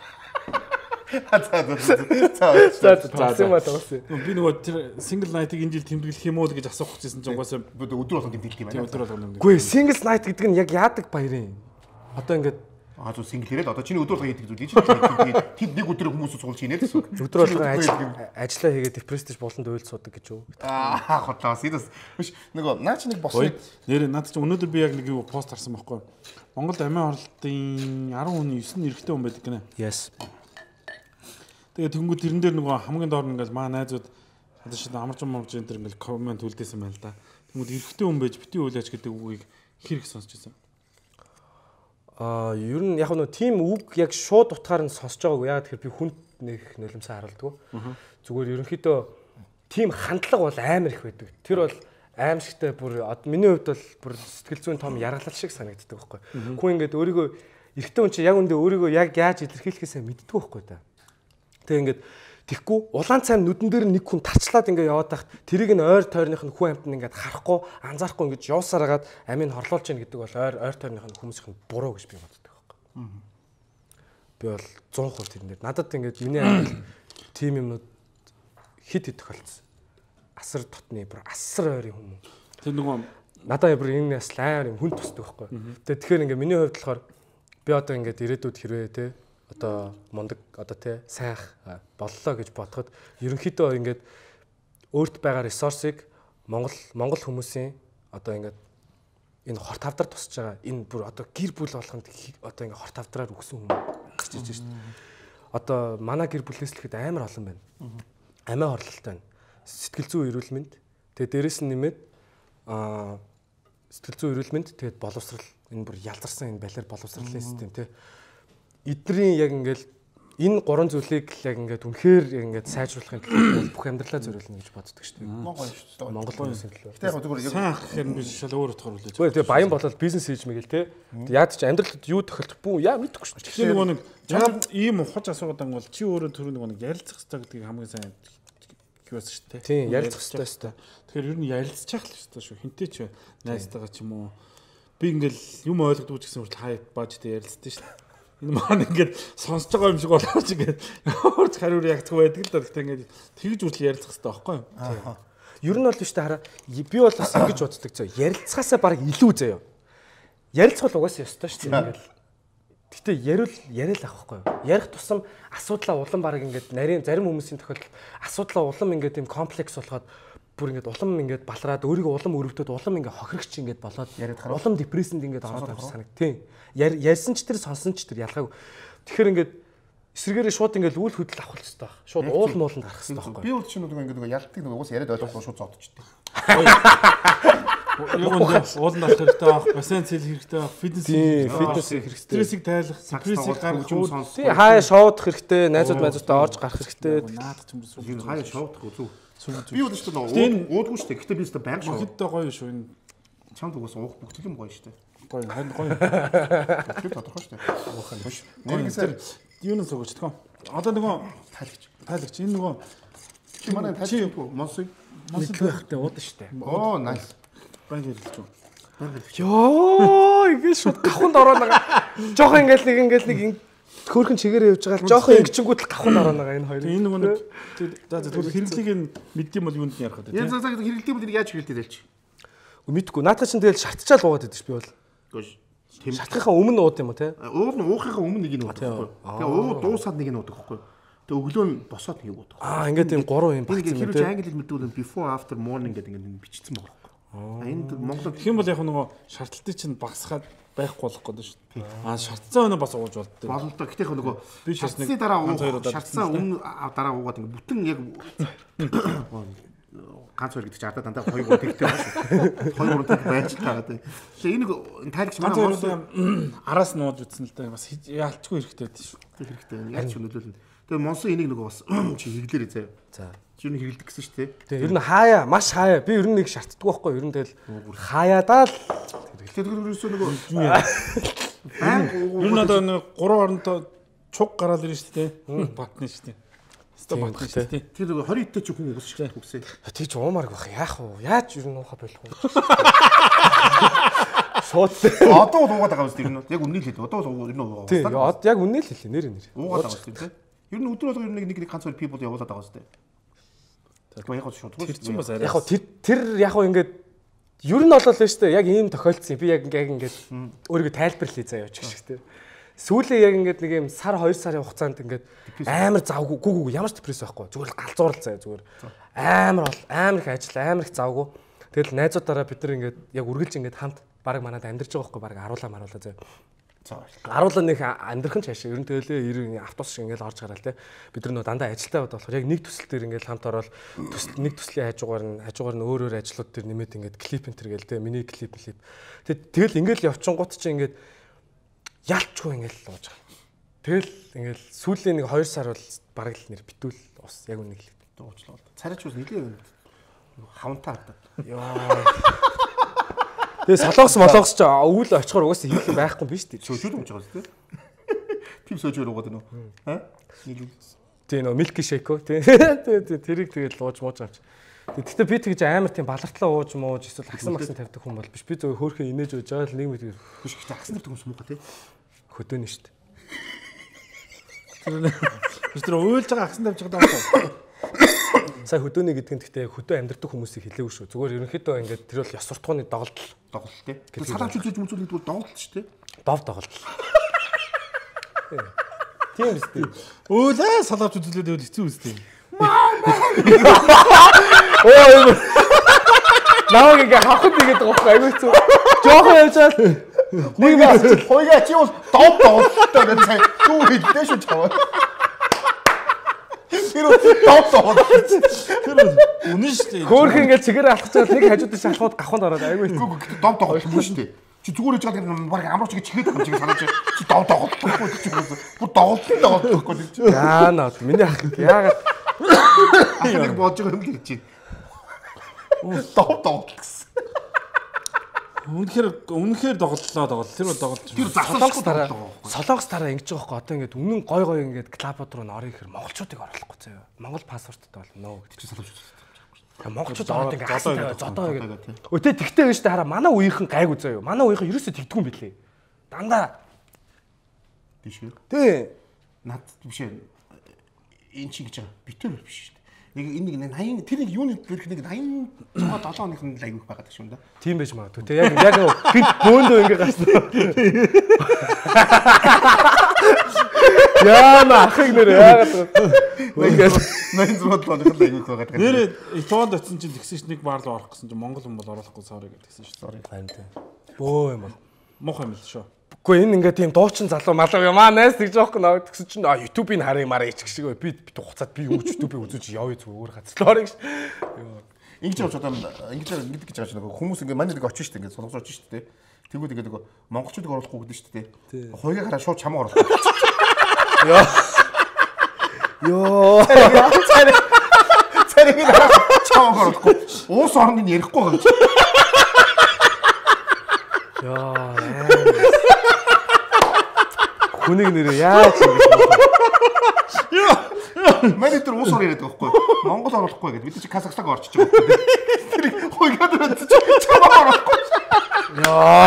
Би нөгөө тэр single night-ыг энэ жил тэмдэглэх юм уу гэж асуух гэсэн чинь угаасаа өдөр болгон тэмдэглэх юм байна. өдөр болгон. Үгүй single night гэдэг нь яг яадаг баяр юм. Одоо ингээд зөв single хэрэг одоо чиний өдөр болгон хийдэг зүйл чинь тэнд нэг өдөр хүмүүс суулж хийнэ л гэсэн. Өдөр болгон ажиллаа хийгээд депрессдэж болонд уйл суудаг гэж юу? Хотлоо сидас. Биш нөгөө наа чи нэг босныг нэр наад чи өнөөдөр би яг нэг юу пост харсан байхгүй. Монголд амиа оролтын 10 хүний 9 нь эрэгтэй хүн байдаг гинэ. Yes. Тэгээд тэнгуү тэрэн дээр нөгөө хамгийн доор нь ингээл маа найзууд одоо шинэ амарч энэ төр ингээл комент үлдээсэн байна л да. Тэнгуү эрэгтэй хүн байж бити үйлаач гэдэг үгийг хэрэг сонсч байсан. Ер нь яг нь тийм үг яг шууд утгаар нь сонсож байгаагүй. Яг тэгэхээр би хүнд нэг нулимсаа харуулдаг. Зүгээр ерөнхийдөө тийм хандлага бол амар их байдаг. Тэр бол аимшигтай бүр миний хувьд бол бүр сэтгэл зүйн том яргалал шиг санагддаг байхгүй. Хүн ингээд өөрийгөө эрэгтэй хүн чинь яг үндэ өөрийгөө яг яаж илэрхийлэхээсээ мэддэг байхгүй та. Тэгээ ингээд тэгхгүй улаан цайм нүдэн дээр нэг хүн тарчлаад ингээд яваад тахт тэрийг нь ойр тойрных нь хүн амтнд ингээд харахгүй анзаарахгүй ингээд явсараагаад амийг хорлуулж яах гэдэг бол ойр тойрных нь хүмүүсийн буруу гэж би боддог байхгүй. Би бол 100% тэрнээр надад ингээд миний амил тим юмнууд хит тохиолдсон. Асар дотны бүр асар ойрын хүмүүс. Тэр нөгөө надад бүр энэ бас амар юм хүн тусдаг байхгүй. Тэгэхээр ингээд миний хувьд болохоор би одоо ингээд ирээдүйд хэрвээ те одоо мундаг одоо те сайх боллоо гэж бодоход ерөнхийдөө ингээд өөрт байгаа ресурсыг Монгол хүмүүсийн одоо ингээд энэ хорт авдар тусч байгаа энэ бүр одоо гэр бүл болгонд одоо ингээ хорт авдраар өгсөн хүмүүс гарч ирж байна шүү дээ. Одоо манай гэр бүлээс л ихэд амар олон байна. Амиа хорлолтой байна. Сэтгэл зүйн эрүүл мэнд. Тэгээ дээрэс нь нэмээд сэтгэл зүйн эрүүл мэнд тэгээд боловсрал энэ бүр ялдарсан энэ балиар боловсролын систем тий. Эдний яг ингээл энэ гурван зүйлийг яг ингээд үнэхээр яг ингээд сайжруулахын тулд бүх амьдралаа зориулна гэж боддог шүү дээ. Монгол шүү дээ. Монгол хүмүүсийн төлөө. Гэтэ яг зүгээр сайн ах гэхээр нь биш шал өөр утгаар үлээж. Тэгээ баян болоод бизнес хийж мэгэл те. Яад ч амьдралд юу тохиолдох бүү яа мэдэхгүй шүү дээ. Тэгэхээр нөгөө нэг чамд ийм ухаж асуугаад ангуул чи өөрөө түрүү нөгөө нэг ярилцах хэрэгтэй гэдгийг хамгийн сайн хэлсэн шүү дээ. Тийм ярилцах хэрэгтэй. Тэгэхээр ер нь ярилцчих л шүү дээ шүү. Хинтээ ч найзтайгаа ч юм уу. Би ингээл юм ойлгодгүй ч гэсэн хүртэл хай бажтай ярилцдаг шүү дээ. Энэ маань ингээд сонсож байгаа юм шиг болооч ингээд өөрч хариур ягдах байдаг л да. Гэхдээ ингээд тэгж үртэл ярилцах хэрэгтэй байхгүй юу? Ер нь бол биш та хараа. Би бол бас ингэж боддог зөө. Ярилцахаасаа баг илүү заяа. Ярилцах бол угаасаа ёстой шүү дээ ингээд. Гэтэ яриад авахгүй юу? Ярих тусам асуудлаа улам баг ингээд нарийн зарим хүмүүсийн тохиолдолд асуудлаа улам ингээд юм комплекс болгоод бүр ингээд улам ингээд балраад өөрийгөө улам өрөвдөд улам ингээд хохирогч ингээд болоод улам депрессэнд ингээд ороод байгаа санаг. Тийм. Ярьсан ч тэр сонсон ч тэр ялгаагүй. Тэгэхээр ингээд эсрэгээрээ шууд ингээд үйл хөдлөл авах хэрэгтэй баг. Шууд уул мууланд гарах хэрэгтэй байхгүй. Би бол чинь нөгөө ялтыг нөгөө уус яриад ойлгохгүй шууд зодчихтэй. Ууланд авах хэрэгтэй байх, бассейн цэл хэрэгтэй байх, фитнес хэрэгтэй. Стрессийг тайлах, стрессийг гаргах юм сонс. Тийм хаяа шоудах хэрэгтэй, найзуудтай орж гарах хэрэгтэй. Наадах юм зүйл хаяа шоудах үзүү. Би бол ч гэсэн уудгүй шүү дээ. Гэтэ би ч гэсэн байнга шууд. Хэд гоё шүү энэ. Чамд угаас уух бүх юм гоё шүү дээ. Гоё, харин гоё. Тэр тодорхой шүү дээ. Уухаа биш. Нэгсээр юунаас өгч тгөө. Одоо нөгөө тайлагч энэ нөгөө чи манай тайлагч монсыг байхтай уудаа шүү дээ. Оо, nice. Баян хэлж үү. Йоо, ингэ шууд гавханд ороо нагаа. Жохоо ингээл нэг хөөрхөн чигээрээ явж байгаа л жоохон ингэчингүүд л гавханд ороо нагаа энэ хоёр. Энэ нөгөө нэг за хэрэглийг нь мэддэм бол юунд нь ярих гэдэг. Яа за хэрэглэдэг бол яаж хэрэглэдэг хэлж. Мэдгүй. Наатаа чинь тэгэл шатчаал уугаад байдаг ш би бол. Тийм. Шатхийнхаа өмнө ууд юм уу те? Уухийнхаа өмнө нэг нь уудаг байхгүй. Тэгээ уу дуусаад нэг нь уудаг байхгүй. Тэгээ өглөө нь босоод нэг уудаг. Ингээд тийм 3 юм багц юм те. Хэрвээ англи хэл мэдвэл before after morning гэдэг ингэ бичсэн байгаа. Энд Монголд тэгэх юм бол яг нөгөө шаардлагатыг чинь багасгаад байхгүй болох гэдэг шүү дээ. Шаардсан өнөө бас ууж болдтой. Болно то. Гэтэх нөгөө би шаардсны дараа шаардсан өмнө дараа уугаад ингэ бүтэн яг ганц хоёр гэдэг чинь ардаа дандаа 2 3 тэгтэй байна шүү. 2 3 тэг байж таагаад. Тэгээ энэ тайлагч манай араас нууж үтсэн л дээ бас яалчгүй хэрэгтэй дээ шүү. Хэрэгтэй. Яг ч нөлөөлнө. Тэгээ монсон энийг нөгөө бас чи хэрэглээрээ заяа. За. Чи юу хэрэглэдэг гэсэн шүү дээ. Тэгээ ер нь хаяа, маш хаяа. Би ер нь нэг шаарддаг байхгүй. Ер нь тэгэл хаяадаа л тэгэхээр ерөөсөө нөгөө ер нь одоо нэг 3 хоронтой чуг гараал ирнэ шүү дээ. Батны шүү дээ. Тэр нөгөө 20 идтэй ч хүн үгс үгсээ. Тийч уумарг байх яах вэ? Яаж ер нь уухаа болох вэ? Шууд одоо уугаад байгаа үст ер нь яг үнэ л хэлээ. Одоо ер нь уугаад. Тийм яг үнэ л хэлээ нэр. Уугаад байгаа үст тийм. Ер нь өдөр болгоо нэг ганц хоёр people явуулаад байгаа үст. Тэгэхээр яг шууд тэр чинь бас арай. Яг тэр яг ингээд ер нь болоо л шүү дээ. Яг ийм тохиолдсон. Би яг ингээд өөрийгөө тайлбарлая заяа ч гэх шиг тийм. Сүүлээ яг ингээд нэг юм сар 2 сарын хугацаанд ингээд амар завгүй ямар ч депресс байхгүй. Зүгээр л галзуурал заяа зүгээр. Амар их ажил, амар их завгүй. Тэгэл найзуудаараа бид нар ингээд яг үргэлж ингээд хамт баг манад амьдарч байгаа байхгүй баг аруулаа заяа. Аруулаа нэг амьдрах нь цаашаа ер нь тэгэл автобус шиг ингээд орж гараал те. Бид нар нөө дандаа ажилтаа бод болохоор яг нэг төсөл дээр ингээд хамт ороод нэг төслийн хажуугаар нь өөр ажлууд дээр нэмээд ингээд клип энтер гээл те. Миний клип. Тэгэл ингээд явчингууд чи ингээд ялчгүй ингээл лууж байгаа. Тэгэл ингээл сүүлийн нэг 2 сар бол бараг л нэр битүүл ус яг үнийг л дуучлаа. Царайч ус нэлээ хавантаа хатаа. Яа. Тэгээ солонгос ч өвөл очихоор угаасаа хийх юм байхгүй биш үү? Сөөжүүд өмж байгаа тийм. Тим сөөжөр угаад нөө. Тийм нөө милки шейко тийм. Тэрийг тэгээд лууж мууж авч. Тэгтээ би тэгж амар тийм балартлаа ууж мууж эсвэл агсан тавьдаг хүн бол биш. Би зөв хөөрхөн инээж ууж байгаа л нэг мэд биш гэхдээ агсан тавьдаг хүмүүс муухай тийм. Хөдөөний шүү дээ. Тэр уйлж байгаа агсан тавьж байгаа даа. Сая хөдөөний гэдэг нь гэхдээ хөдөө амьдардаг хүмүүсийг хэлээгүй шүү. Зүгээр ерөнхийдөө ингээд тэр бол ёс суртахууны доголдол тийм. Салаач үзэж мүзүүлээд бол доголдол шүү дээ. Доголдол. Тийм биз дээ. Өөлөө салаач үзүүлээд байвал хэцүү үстэй. Оо Наваг ингээ хавхад игээд байгаа байхгүй айгүй хэцүү. Жохон явжаад нэг бас хоёроо чи бол доод доолтой гэж цай. Юу хэлдэж шүү чаваа. Тэр доод. Тэр үнэн шүү дээ. Хөөх ингээ цэгээр алхацаад нэг хажууд нь алхууд гахунд ороод айгүй хэцүү. Гэхдээ доод доолгүй шүү дээ. Чи зүгээр хийж байгаа баг амрууч гэж чигээд байгаа юм санаж чи доод доолгүй чи бүр доолгүй гэж. Яа наа миний ах яагаад нэг бодож байгаа юм л гэж. Доод гэсэн. Үнэхээр доголлоо. Тэр доголж. Тэр засалж Солонгос дараа ингэж байгаа байхгүй одоо ингээд үнэн гой ингээд клабууд руу орё гэхээр монголчуудыг оруулахгүй заяа. Монгол паспорттой болно гэдэг чи солонгос. Монголчууд ороод ингээд хасаа зодоо гэдэг. Өтэ тэгтэй гэж хараа манай үеийнхэн гайгүй заяа. Манай үеийнхэн ерөөсөө тэгдэггүй юм билээ. Дандаа. Биш үү? Тий. Над биш ээ. Энд чи гэж байгаа. Битүүр биш шүү дээ. Нэг энэ 80 тэр нэг юуны дөрөх нэг 86 7 оных нь л айгүйх байгаад шүү дээ. Тийм байж магадгүй те. Яг гинт бөөндөө ингэ гарсан. Яа на ахыг нэр яагаад ингээд 86 7 оных л айгүйх байгаад. Нэр Италид очсон чинь тэгсэн ш нэг баар руу орох гэсэн чинь Монгол хүн бол оруулахгүй sorry гэдгсэн ш. Sorry. Харин те. Бөө юм бол. Мохоо юм л шүү. Үгүй энэ ингээ тийм дуучин залуу малуу юм аа найс тэгж байгаа юм аа тэгсэн чинь YouTube-ийг харъя мараа ич гэх шиг би хуцаад би өөч YouTube-ийг үзэж явъя зүгээр газлаа гэж. Ингэж явж одоо ингэж гэж байгаа чинь хүмүүс ингээ манай нэг очиж штэ ингээ солонгос очиж штэ. Тэгвэл ингээ нөгөө монголчуудыг оруулахгүй гэдэг штэ. Хоёрыг хараа шууд чамаа оруулах. Йоо. Царийг чамаа оруулахгүй. Уус орныг ярихгүй байгаа юм. Яа. Хүнийг нэрээ яаж ингэж Манай тэр уус ороо яриад байгаа байхгүй. Монгол оруулахгүй гэдэг. Бид чи Казахстан орчиж байгаа. Тэр хойгоод өрөөд чамаа оруулахгүй. Яа.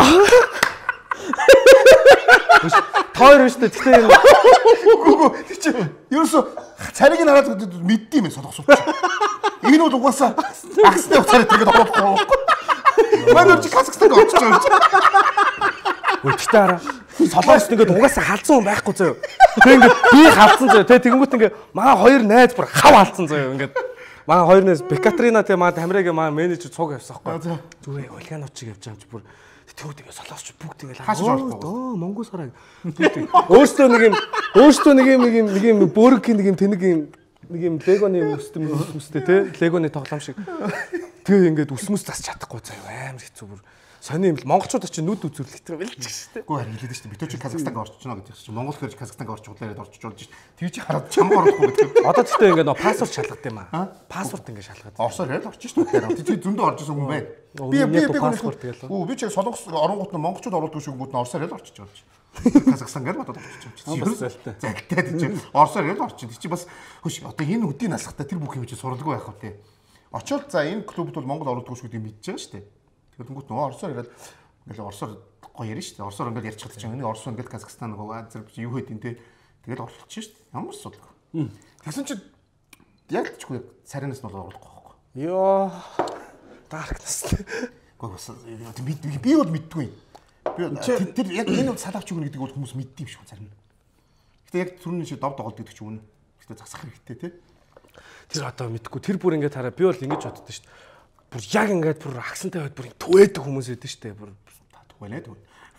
Тойр өштэй тэгтээ юм. Үгүй тэр чи ерөөсө царийг нь хараад мэддэм юм солонгосууд. Энэ бол угаасаа акстай уцаараа тэгээд оруулахгүй. Манай чи Казахстан орчиж байгаа. Өчтөө хараа. Солонгост ингээд угаасаа халдсан хүн байхгүй заяа. Тэг ингээд би халдсан заяа. Тэг тэгэнгүүт ингээд манай хоёр найз бүр хав халдсан заяа. Ингээд манай хоёр найз Бекатрина тэг манай Тамирагийн манай менежер цуг явсан байхгүй. Зүгээр хулиганууд чиг явж байгаа юм чи бүр тэгвэл тэгээ солонгосч бүгд ингээд аа Монгол сараа. Өөртөө нэг юм бөөргийн нэг юм тэнэг юм легоны үстэй те легоны тоглоом шиг. Тэгээ ингээд үсмэс засч чадахгүй заяа. Амар хэцүү бүр. Сони юм л монголчууд очиж нүд үзүрлэх тэр байлж штэ. Үгүй харин хэлээд штэ. Бид ч Казахстанд орчих чана гэдэг чинь Монгол хэрэг Казахстанд орчих удлаараа орчих болж штэ. Тэр чи хараад чамаа орохгүй гэдэг. Одоо тэгтээ ингээд нөө паспорт шалгад юм аа. Паспорт ингээд шалгад. Орсоор яриад орчих штэ. Тэр зөндөө орж исэн хүн байна. Би паспорт гээл. Үгүй би ч солонгос оронгууд нь монголчууд оруулдаг шүү гингүүд нь орсоор яриад орчих жоо. Казахстан гээд бодоод орчих юм чи. Залтай тийм. Орсоор яриад орчих. Тэр чи бас хөш одоо энэ үдийн насахтаа тэр бүх юм чи суралгүй байх вэ? Очоод за энэ клубд бол Монгол оруулдаг шүү гэдгийг мэдчихэж штэ. Тэгэнгүүт нөгөө орсоор яриад ингээл орсоор гоё ярина шүү дээ. Орсоор ингээд ярьж чадчих. Энийг орсоор ингээд Казахстан нөгөө Азер юу хэд энэ тэгээд оруулчих шүү дээ. Ямар асуудалгүй. Тэгсэн чинь яг ч үгүй царинаас нь бол оруулахгүй байхгүй. Йоо. Даркнес. Гэхдээ би бол мэддгүй. Би тэр яг энэ бол салаач өгнө гэдэг бол хүмүүс мэддэм шүү царин. Гэхдээ яг түрүүний чи дов доголд гэдэг чи үнэ. Гэхдээ засах хэрэгтэй тий. Тэр одоо мэдгүй. Тэр бүр ингээд хараа би бол ингэж боддоо шүү дээ. Бүр яг ингээд бүр аксантай байд бүр төвөөд хүмүүс байдэн штэ бүр төвөлээд.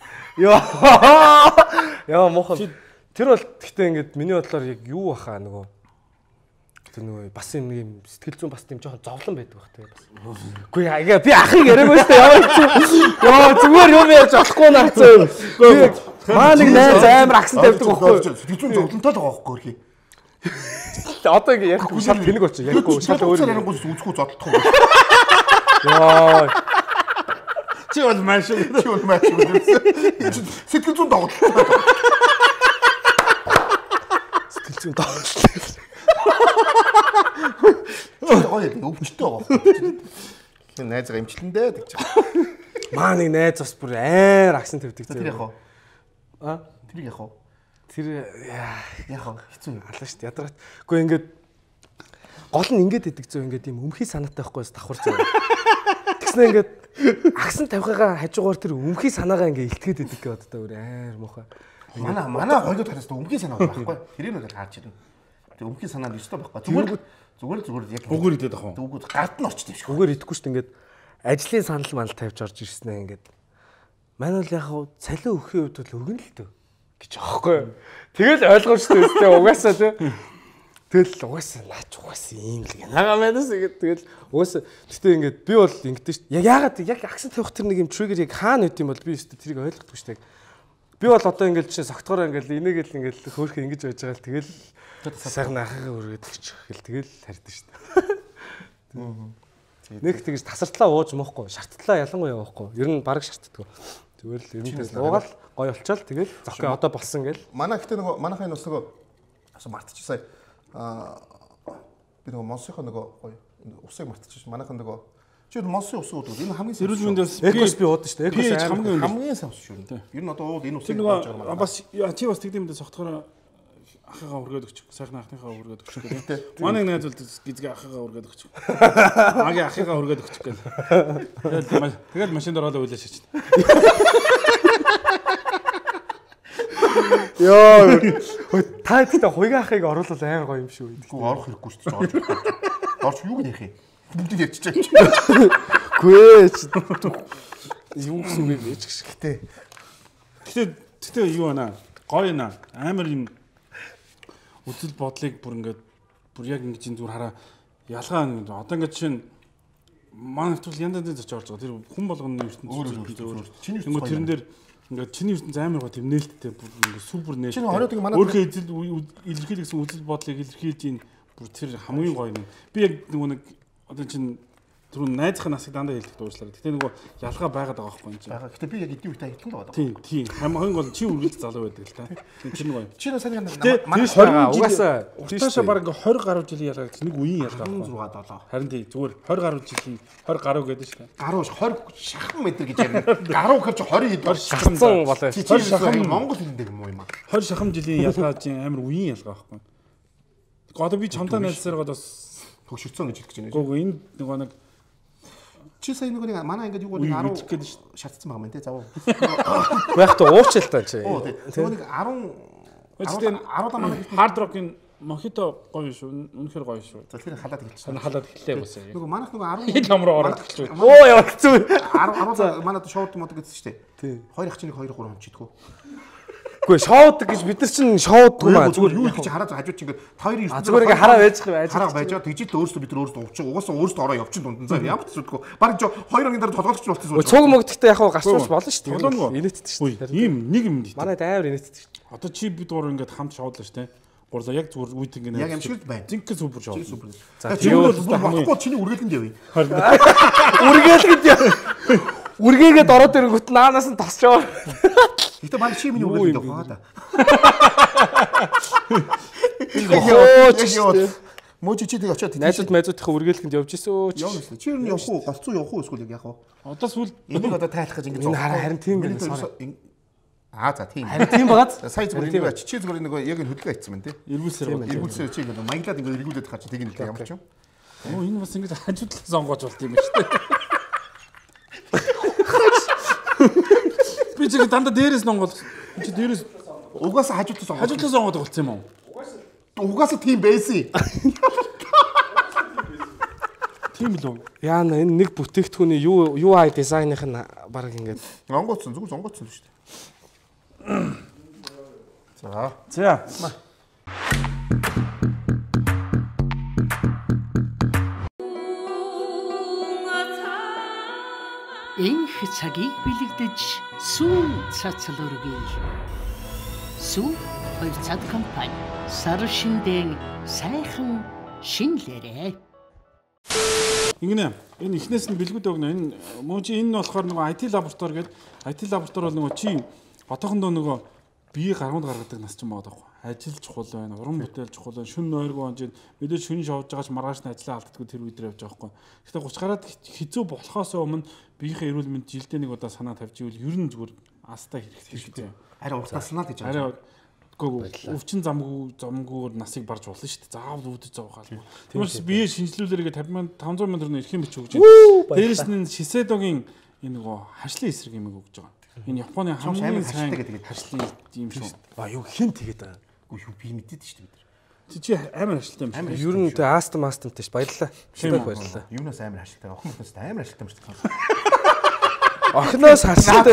Яа мохон. Тэр бол гэхдээ ингээд миний бодлоор яг юу баха нөгөө тэр нөгөө бас юм сэтгэл зүйн бас тийм жоохон зовлон байдаг бах тий бас. Үгүй яа би ахыг яриаг өстэй яа зүгээр юм яаж болохгүй наацаа. Маа нэг найз амар аксантай байдаг байхгүй. Сэтгэл зүйн зовлонтой л байгаа байхгүй хөрхий. Одоо ингэ ярихгүй шал тэнэг очив. Ярихгүй шал өөр юм. Үзэхгүй зодтолтох. Яа. Чи бол маш шүү. Сэтгэл зүйн доголдол. Сэтгэл зүйн доголдол. Гоё өвчтэй байгаа. Тэр найзгаа имчлэндээ гэж. Маа нэг найз бас бүр аяар аксент тавьдаг зөө. Тэр яг уу. Тэр яг уу. Тэр яг хэцүү юм алаа шүү дээ ядраад. Гэхдээ ингээд гол нь ингээд идэг зөө ингээд юм өмхий санаатай байхгүйс давхар зөө. Тэгснэ ингээд аксент тавихыгаа хажуугаар тэр өмхий санаагаа ингээд илтгээд идэг гэдэг одоо өөр аяар муухай. Манай хойдод хараас өмхий санаа байхгүй. Тэрийг нь харж ирнэ. Тэг өмхий санаанд өстой байхгүй. Зүгээр яг Үгээр идэх аа. үгүй гарт нь орчтой юм шиг. Үгээр идэхгүй шүү дээ ингээд ажлын санал манал тавьж орж ирсэн ингээд манай бол яг цалин өгөхийн үед бол өгнө л дөө гэж аахгүй. Тэгэл ойлгомжтой өстэй угаасаа тий. Тэгэл угаасаа наач угаасаа ийм л гэнага манаас ингээд тэгэл угаасаа гэтээ ингээд би бол ингэдэж шүү дээ. Яг яагаад яг акцент тавих тэр нэг юм триггер яг хаана үт юм бол би өстэй тэрийг ойлгохгүй шүү дээ. Би бол одоо ингээд чинь согтгороо ингээд энийгэл ингээд хөөхөө ингэж байж байгаа л тэгэл сайхан ахыгаа өргөд өгчих гэл тэгэл харьдаг шүү дээ. Нэг тэгж тасартлаа ууж моохгүй, шартлаа ялангуяа уухгүй. Ер нь бараг шартдаг. Зүгээр л ерөнхийдөө уугаал гоё болчоод тэгэл зохио одоо болсон гэл. Манай гэхдээ нөгөө манайхын бас нөгөө асуу мартчихсан. Би нөгөө монсынхоо нөгөө гоё усыг мартчихсан. Манайхан нөгөө чи монсын ус уудаг. Энэ хамгийн эрүүл мэндээс Экос би уудаг шүү дээ. Экос хамгийн сайн ус шүү. Ер нь одоо ууд энэ усыг ууж байгаа маань. бас чи бас тэгдэм мэдээ согтгороо ахыгаа өргөд өгчих. Сайхан ахныхаа өргөд өгчих гэдэг. Манай найз бол гизгээ ахыгаа өргөд өгчих. Агийн ахыгаа өргөд өгчих гэл. Тэгэл машинд ороод уйлаа шичнэ. Йоо. Та ихтэй хуйгаа ахыг оруулал амар гоё юм шүү. Тэгвэл орох хэрэггүй шүү дээ. Орч юу гэх юм. Бүгдийг ярьчихсан. Гүй юу гэсэн юм бэ ч гэхтээ. Гэтэ юу байна? Гоё наа. Амар юм үзэл бодлыг бүр ингээд бүр яг ингэж энэ зүгээр хараа ялгаа нэг одоо ингээд чинь манай хэвчл янз янзын зоч орж байгаа. Тэр хүн болгоны ертөнцийн Чиний ертөнцийн тэрэн дээр ингээд чиний ертөнцийн амар гоо тийм нээлттэй бүр ингээд супер нээлттэй. Чиний хориод манай өөрхөө илэрхийлсэн үзэл бодлыг илэрхийлж ийн бүр тэр хамгийн гоё юм. Би яг нөгөө нэг одоо чинь түрүү найзынхаа насыг дандаа хэлдэг дуушлаа. Гэтэ нөгөө ялгаа байгаад байгаа байхгүй юм чинь. байгаа. Гэтэ би яг эдийн үетэй аялтсан байгаа. Тийм. Хамгийн гол чи үргэлж залуу байдаг л та. Тэр гоё. Чи нөө сайн Манай 20 угаасаа уртаашаа баг ингээ 20 гаруй жилийн ялгаа гэж нэг үеийн ялгаа байхгүй. 6 7. Харин тий зүгээр 20 гаруй жилийн 20 гаруй гэдэг шүү дээ. Гаруй 20 шахан метр гэж ярина. Гаруй гэхэр чи 20 хэд шахсан болоо. Чи шахан Монгол хэлдэг юм уу юм аа? 20 шахан жилийн ялгаа чинь амар үеийн ялгаа байхгүй. Одоо би чамтай найзсараа бас төгшөрцөн гэж хэлэх гэж байна. гоо энэ нөгөө нэг Чи сая нэг манай ингээд юу гэдэг 10 шатцсан байгаа юм тий зав. Байх та уучил та чи. Нөгөө нэг 10 10 манай хард рокийн мохито гоё шүү. Үнэхээр гоё шүү. за тэр халаад хэлчихсэн. Санаа халаад эхлэе бас. Нөгөө манайх нөгөө 10 Хил номроо ороод эхэлж байна. Оо яа хэцүү. 10 манайд шоуд мод гэсэн шүү дээ. Тий. Хоёр ах чинь 2 3 чидгүү. Үгүй шоуд гэж бид нар чинь шоудгүй маа. Зүгээр юу гэж хараад хажууд чинь ингээд хоёр зүгээр ингээ хараа байж байгаа хараа байж байгаа. Тэгж л өөрсдөө бид нар өөрсдөө уучаа. Угаасаа өөрсдөө ороо явчихын дунд. За ямар ч зүтгүү. Баг 2 хоногийн дараа толгойлч болсон зүйл. Цуг мөгдөхтэй яг гарч болж болно шүү дээ. Инээдтэй шүү дээ. Ийм нэг юм дий. Манайд амар инээдтэй шүү дээ. Одоо чи бид гурав ингээд хамт шоудлаа шүү дээ. Гурлаа яг зүгээр үйт ингээд Яг юм шиг л байна. зинхэнэ супер шоу. За тийм бол болохгүй чиний үргэлэнд явъя. Үргэлгээд үргээгээд ороод ирэнгүүт наанаас нь тосчоо. Гэтэ манай чи миний үргэлэнд явах та. Мөч чи тэг очиод Найзууд майзуудынхаа үргэлэнд явж ирсэн. явна шүү. Чи юу явах уу? Голцоо явах уу эсвэл яг яах вэ? Одоо сүүл Энийг одоо тайлах гэж ингэж харин тийм байна. За тийм. Харин тийм багаз. Сая зүгээр нэг чи зүгээр нэг яг энэ хөдөлгөөн хийсэн байна тий. эргүүлсээр байна. Эргүүлсээр чи ингэ маяглаад ингэ эргүүлээд хаа чи тийг нэг ямар ч юм. Оо энэ бас ингэж хажуудлаа сонгож болт юм байна шүү дээ. Би ч дандаа дээрээс нонгол. Чи дээрээс Угаасаа хажуудлаа сонгоод болцсон юм уу? Угаасаа тийм байсан. Тийм л үү? Яана энэ нэг бүтээгдэхүүний UI дизайных нь баг ингээд Онгоцсон зүгээр онгоцсон л шүү дээ. За. Энх цагийг бэлэгдэж сүү цацал өргөе. Сүү 2 цад компани сар шиндэн сайхан шинлээрээ. Ингэнэ. Энэ ихнээс нь бэлгүүд өгнө. Энэ мөн чи энэ нь болохоор нөгөө IT лаборатори гэдэг. IT лаборатори бол нөгөө чи одоохондоо нөгөө бие гаргуунд гаргадаг нас ч юм байгаа байхгүй. Ажил чухал байна, уран бүтээл чухал байна. Шүн нойргоо онж мэдээж шүн шоуж байгаач маргааш нь ажиллаа алддаггүй тэр үед явж байгаа байхгүй. Гэхдээ 30 гараад хизүү болохоос өмнө биеийнхээ эрүүл мэнд жилдээ нэг удаа санаа тавьж ивэл ер нь зүгээр астай хэрэгтэй шүү дээ. Арай уртаснаа гэж байна. Арай өвчин замгүйгээр насыг барж болно шүү дээ. Заавал үүдэж зовхаал. Тиймээс бие шинжилүүлэргээ 50,000 500,000 төгрөгийн эрхэм бичиг өгч байна. Дээрээс нь Шисэдогийн энэ нөгөө хашлын эсрэг юм өгж байгаа. Энэ Японы хамгийн сайн хашлын юм шүү. юу хин тэгээд байгаа. Үгүй юу би мэдээд шүү дээ бид нар. Чи амар ажилттай юм шиг. Ер нь тэ астам астамтай ш баярлалаа. Шүлэг баярлалаа. Юунаас амар ажилттай. Охин мөхнөөс амар ажилттай юм шиг. Охноос харшилтай.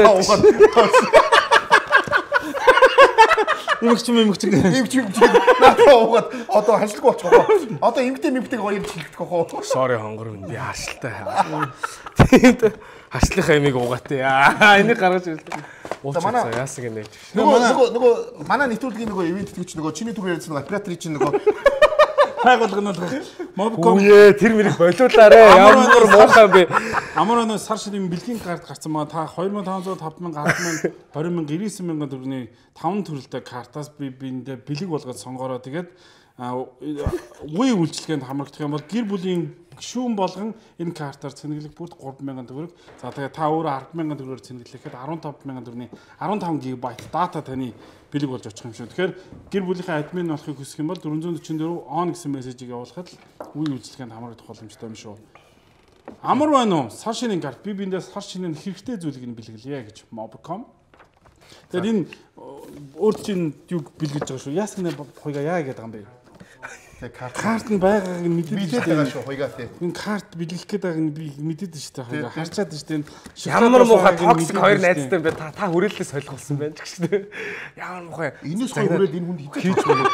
Имэгч. Надаа уугаад одоо хашлахгүй болчихгоо. Одоо эмгтэй гоё юм чилэгдэх гоо. Sorry хонгор минь би харшилтай. Тийм харшлынхаа ямиг уугаатай. Энийг гаргаж ирлээ. Уучлаарай яасан гинэ. Нөгөө манай нэвтрүүлгийн нөгөө ивент тэгч нөгөө чиний түр ярьсан нөгөө операторын чинь нөгөө хайгуулгын Mobcom тэр мэрийг болиулаарэ. Ямар муухай бэ? Амар өнөө сар ширийн бэлгийн карт гарсан маа та 2500 5000 100000 20000 90000 төгрөгийн 5 төрөлтэй картаас би биэндээ бэлэг болгоод сонгороо тэгээд үе үйлчлэгээнд хамрагдах юм бол гэр бүлийн гишүүн болгон энэ картаар цэнэглэх бүрд 3000 төгрөг. За тэгээд та өөрөө 100000 төгрөгөөр цэнэглэхэд 15000 төгрөгийн 15 ГБ дата таны бэлэг болж очих юм шүү. Тэгэхээр гэр бүлийнхээ админ болохыг хүсэх юм бол 444 on гэсэн мессежийг явуулахад л үе үйлчлэгээнд хамрагдах боломжтой юм шүү. Амар байна уу? Сар шинийн карт би биэндээ сар шинийн хэрэгтэй зүйлийг нь бэлгэлье гэж Mobcom. Тэгээд энэ өөр чинь юу бэлгэж байгаа шүү. Яасан нэ хойгаа яа гэдэг юм бэ? Карт нь байгааг нь мэдээд байгаа шүү хойгаа тий. Энэ карт бэлгэх гээд байгааг нь би мэдээд шүү дээ хойгаа. Харчаад шүү дээ. Ямар муухай токсик хоёр найзтай юм бэ? Та хүрээлэлээс солихолсон байна ч гэсэн. Ямар муухай. Энэс хоёр хүрээл энэ хүнд хийж байна.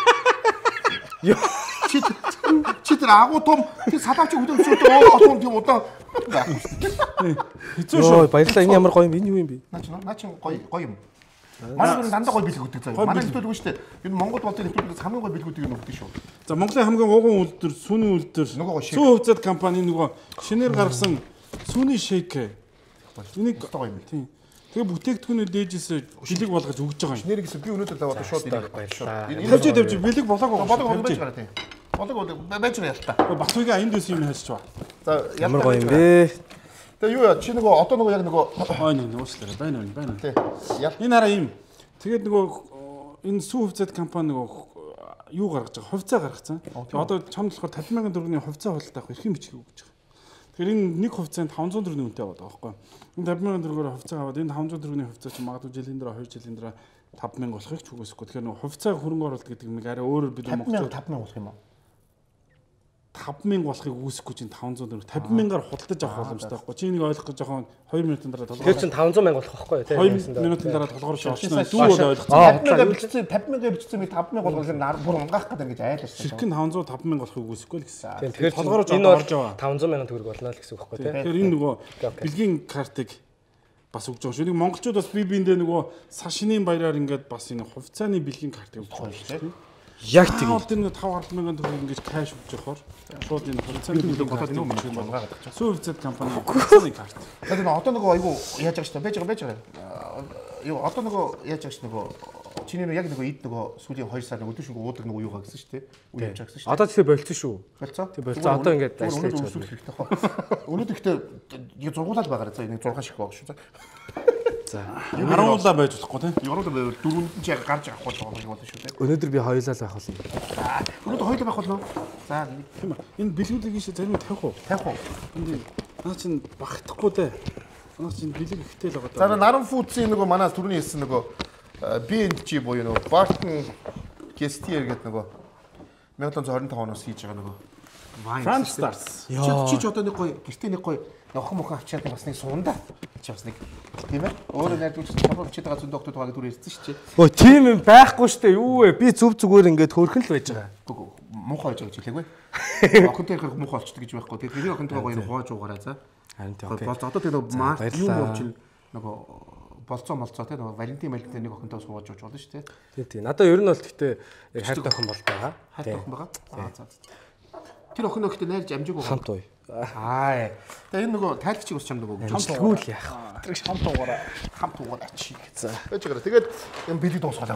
Чи тэр агуу том тэр салаавч хөдөлсөд отон тийм удаан. Хэцүү шүү. Баярлалаа. Энэ ямар гоё юм? Энэ юу юм бэ? Наа чи гоё юм. Манай бүр дандаа гоё бэлэг өгдөг заа. Манай нэвтрүүлэг шүү дээ. Энэ Монгол болтын нэвтрүүлгээс хамгийн гоё бэлгүүдийг нь өгдөг шүү. За Монголын хамгийн уган үйлдвэр, сүүний үйлдвэр, сүү хувьцаат компани нөгөө шинээр гаргасан сүүний шейк. Энийг гоё юм. Тийм. Тэгээ бүтээгдэхүүнээ дээжээс бэлэг болгож өгж байгаа юм. Шинээр гэсэн би өнөөдөр одоо шууд энийг баярлалаа. Тавьж бэлэг болоог байж гараа тийм. Болоог байж байгаа ялта. Батуйга энд дэс юм хайж чаа. За ямар гоё юм бэ? Тэгээ юу яа чи нөгөө одоо нөгөө яг нөгөө уучлаарай байна. Тий. Энэ хараа юм. Тэгээд нөгөө энэ сүү хувьцаат компани нөгөө юу гаргаж байгаа? Хувьцаа гаргацсан. Одоо чамд болохоор 50000 төгрөгийн хувьцаа худалдаа авах эрхийн бичиг өгч байгаа. Тэгэхээр энэ нэг хувьцаанд 500 төгрөгийн үнэтэй байгаа байхгүй. Энэ 50000 төгрөгөөр хувьцаа аваад энэ 500 төгрөгийн хувьцаа чи магадгүй жилийн дараа 2 жилийн дараа 5000 болохыг ч үгүйсэхгүй. Тэгэхээр нөгөө хувьцаа хөрөнгө оруулалт гэдэг нэг арай өөрөөр бид монголчууд 5000 болох юм уу? 5000 болохыг үгүйсэхгүй чинь 500 төгрөг 50000-аар худалдаж авах боломжтой байхгүй. Чи нэг ойлгох гэж жоохон 2 минутын дараа толгоор. Тэр чинь 500,000 болох байхгүй юу? 2 минутын дараа толгоор шоочно. Дүү бол ойлгосон. 50,000 бичсэн би 5,000 болгох бүр унгаах гэдэг гэж айлж байна. Ширхэг нь 500 5000 болохыг үгүйсэхгүй л гэсэн. Тэгэхээр толгоор энэ орж аваа 500,000 төгрөг болно л гэсэн үг байхгүй тийм. Тэгэхээр энэ нөгөө бэлгийн картыг бас өгж байгаа шүү. Нэг монголчууд бас бие биендээ нөгөө сар шинийн баяраар ингээд бас энэ хувьцааны бэлгийн картыг өгч байгаа шүү. Яг тийм. Одоо нэг 5-10 мянган төгрөг ингэж кэш өгч явахаар шууд энэ хувьцааны бэлэг болоод нэг юм болгоод байгаа. Сүү хувьцаат компани хувьцааны карт. Тэгээд одоо нөгөө айгу яаж байгаа шүү дээ. Байж байгаа. Юу одоо нөгөө яаж байгаа шүү нөгөө чиний яг нөгөө ид нөгөө сүүлийн 2 сар нөгөө өдөршөнгө уудаг нөгөө юугаа гэсэн шүү дээ. Үе явж байгаа гэсэн шүү дээ. Одоо тийм болцсон шүү. Болцоо. Тийм болцоо. Одоо ингээд ажиллаж байгаа хэрэгтэй хаа. Өнөөдөр ихтэй зургуулаад байгаа. За нэг 6 шиг байгаа шүү. За. Харуулаа байж болохгүй тийм. Харуулаа байвал дөрөвд нь ч яг гарч авах болох юм болно шүү дээ. Өнөөдөр би хоёулаа л байх болно. Өнөөдөр хоёулаа байх болно. За тийм ээ. Энэ бэлгүүдийг ийшээ зарим тавих уу? Тавих уу? Энд наа чинь багтахгүй дээ. Наа чинь бэлэг ихтэй л байгаа. За Наран Фудсийн нөгөө манай түрүүний хэлсэн нөгөө BNG буюу нөгөө Barton Gestier гэдэг нөгөө 1725 оноос хийж байгаа нөгөө French Stars. Чи ч одоо нэг гоё гэртээ нэг гоё нохом мохоо авчаад бас нэг суунда. Чи бас нэг тийм ээ. Өөрөө найдварч чамд чид байгаа зөндөө октод байгаа түр ярьсан шүү чи. Өө тийм юм байхгүй шүү дээ. Юу вэ? Би зөв зүгээр ингээд хөөрхөн л байж байгаа. Муухай байж байгаа ч хэлээгүй. Охинтой хэрэг муухай болчтой гэж байхгүй. Тэгээд миний охинтойгоо гоё хувааж уугаарай за. Харин тийм окей. Одоо тэгээд март юу болчих нөгөө болцоо те нөгөө Валентин нэг охинтой сууж ууж болно шүү дээ. Тийм. Надаа ер нь бол гэхдээ яг хайртай охин бол байгаа. Хайртай охин байгаа. За. Тэр охин өгтөө найрж амжаагүй хамт уу. Аа. Тэгээ энэ нөгөө тайлгчиг ус чам нөгөө хамтгүүл яах. Тэр хамт уугаараа ачиг. За. Байж байгаа. Тэгээд юм бэлэг дуусгалаа.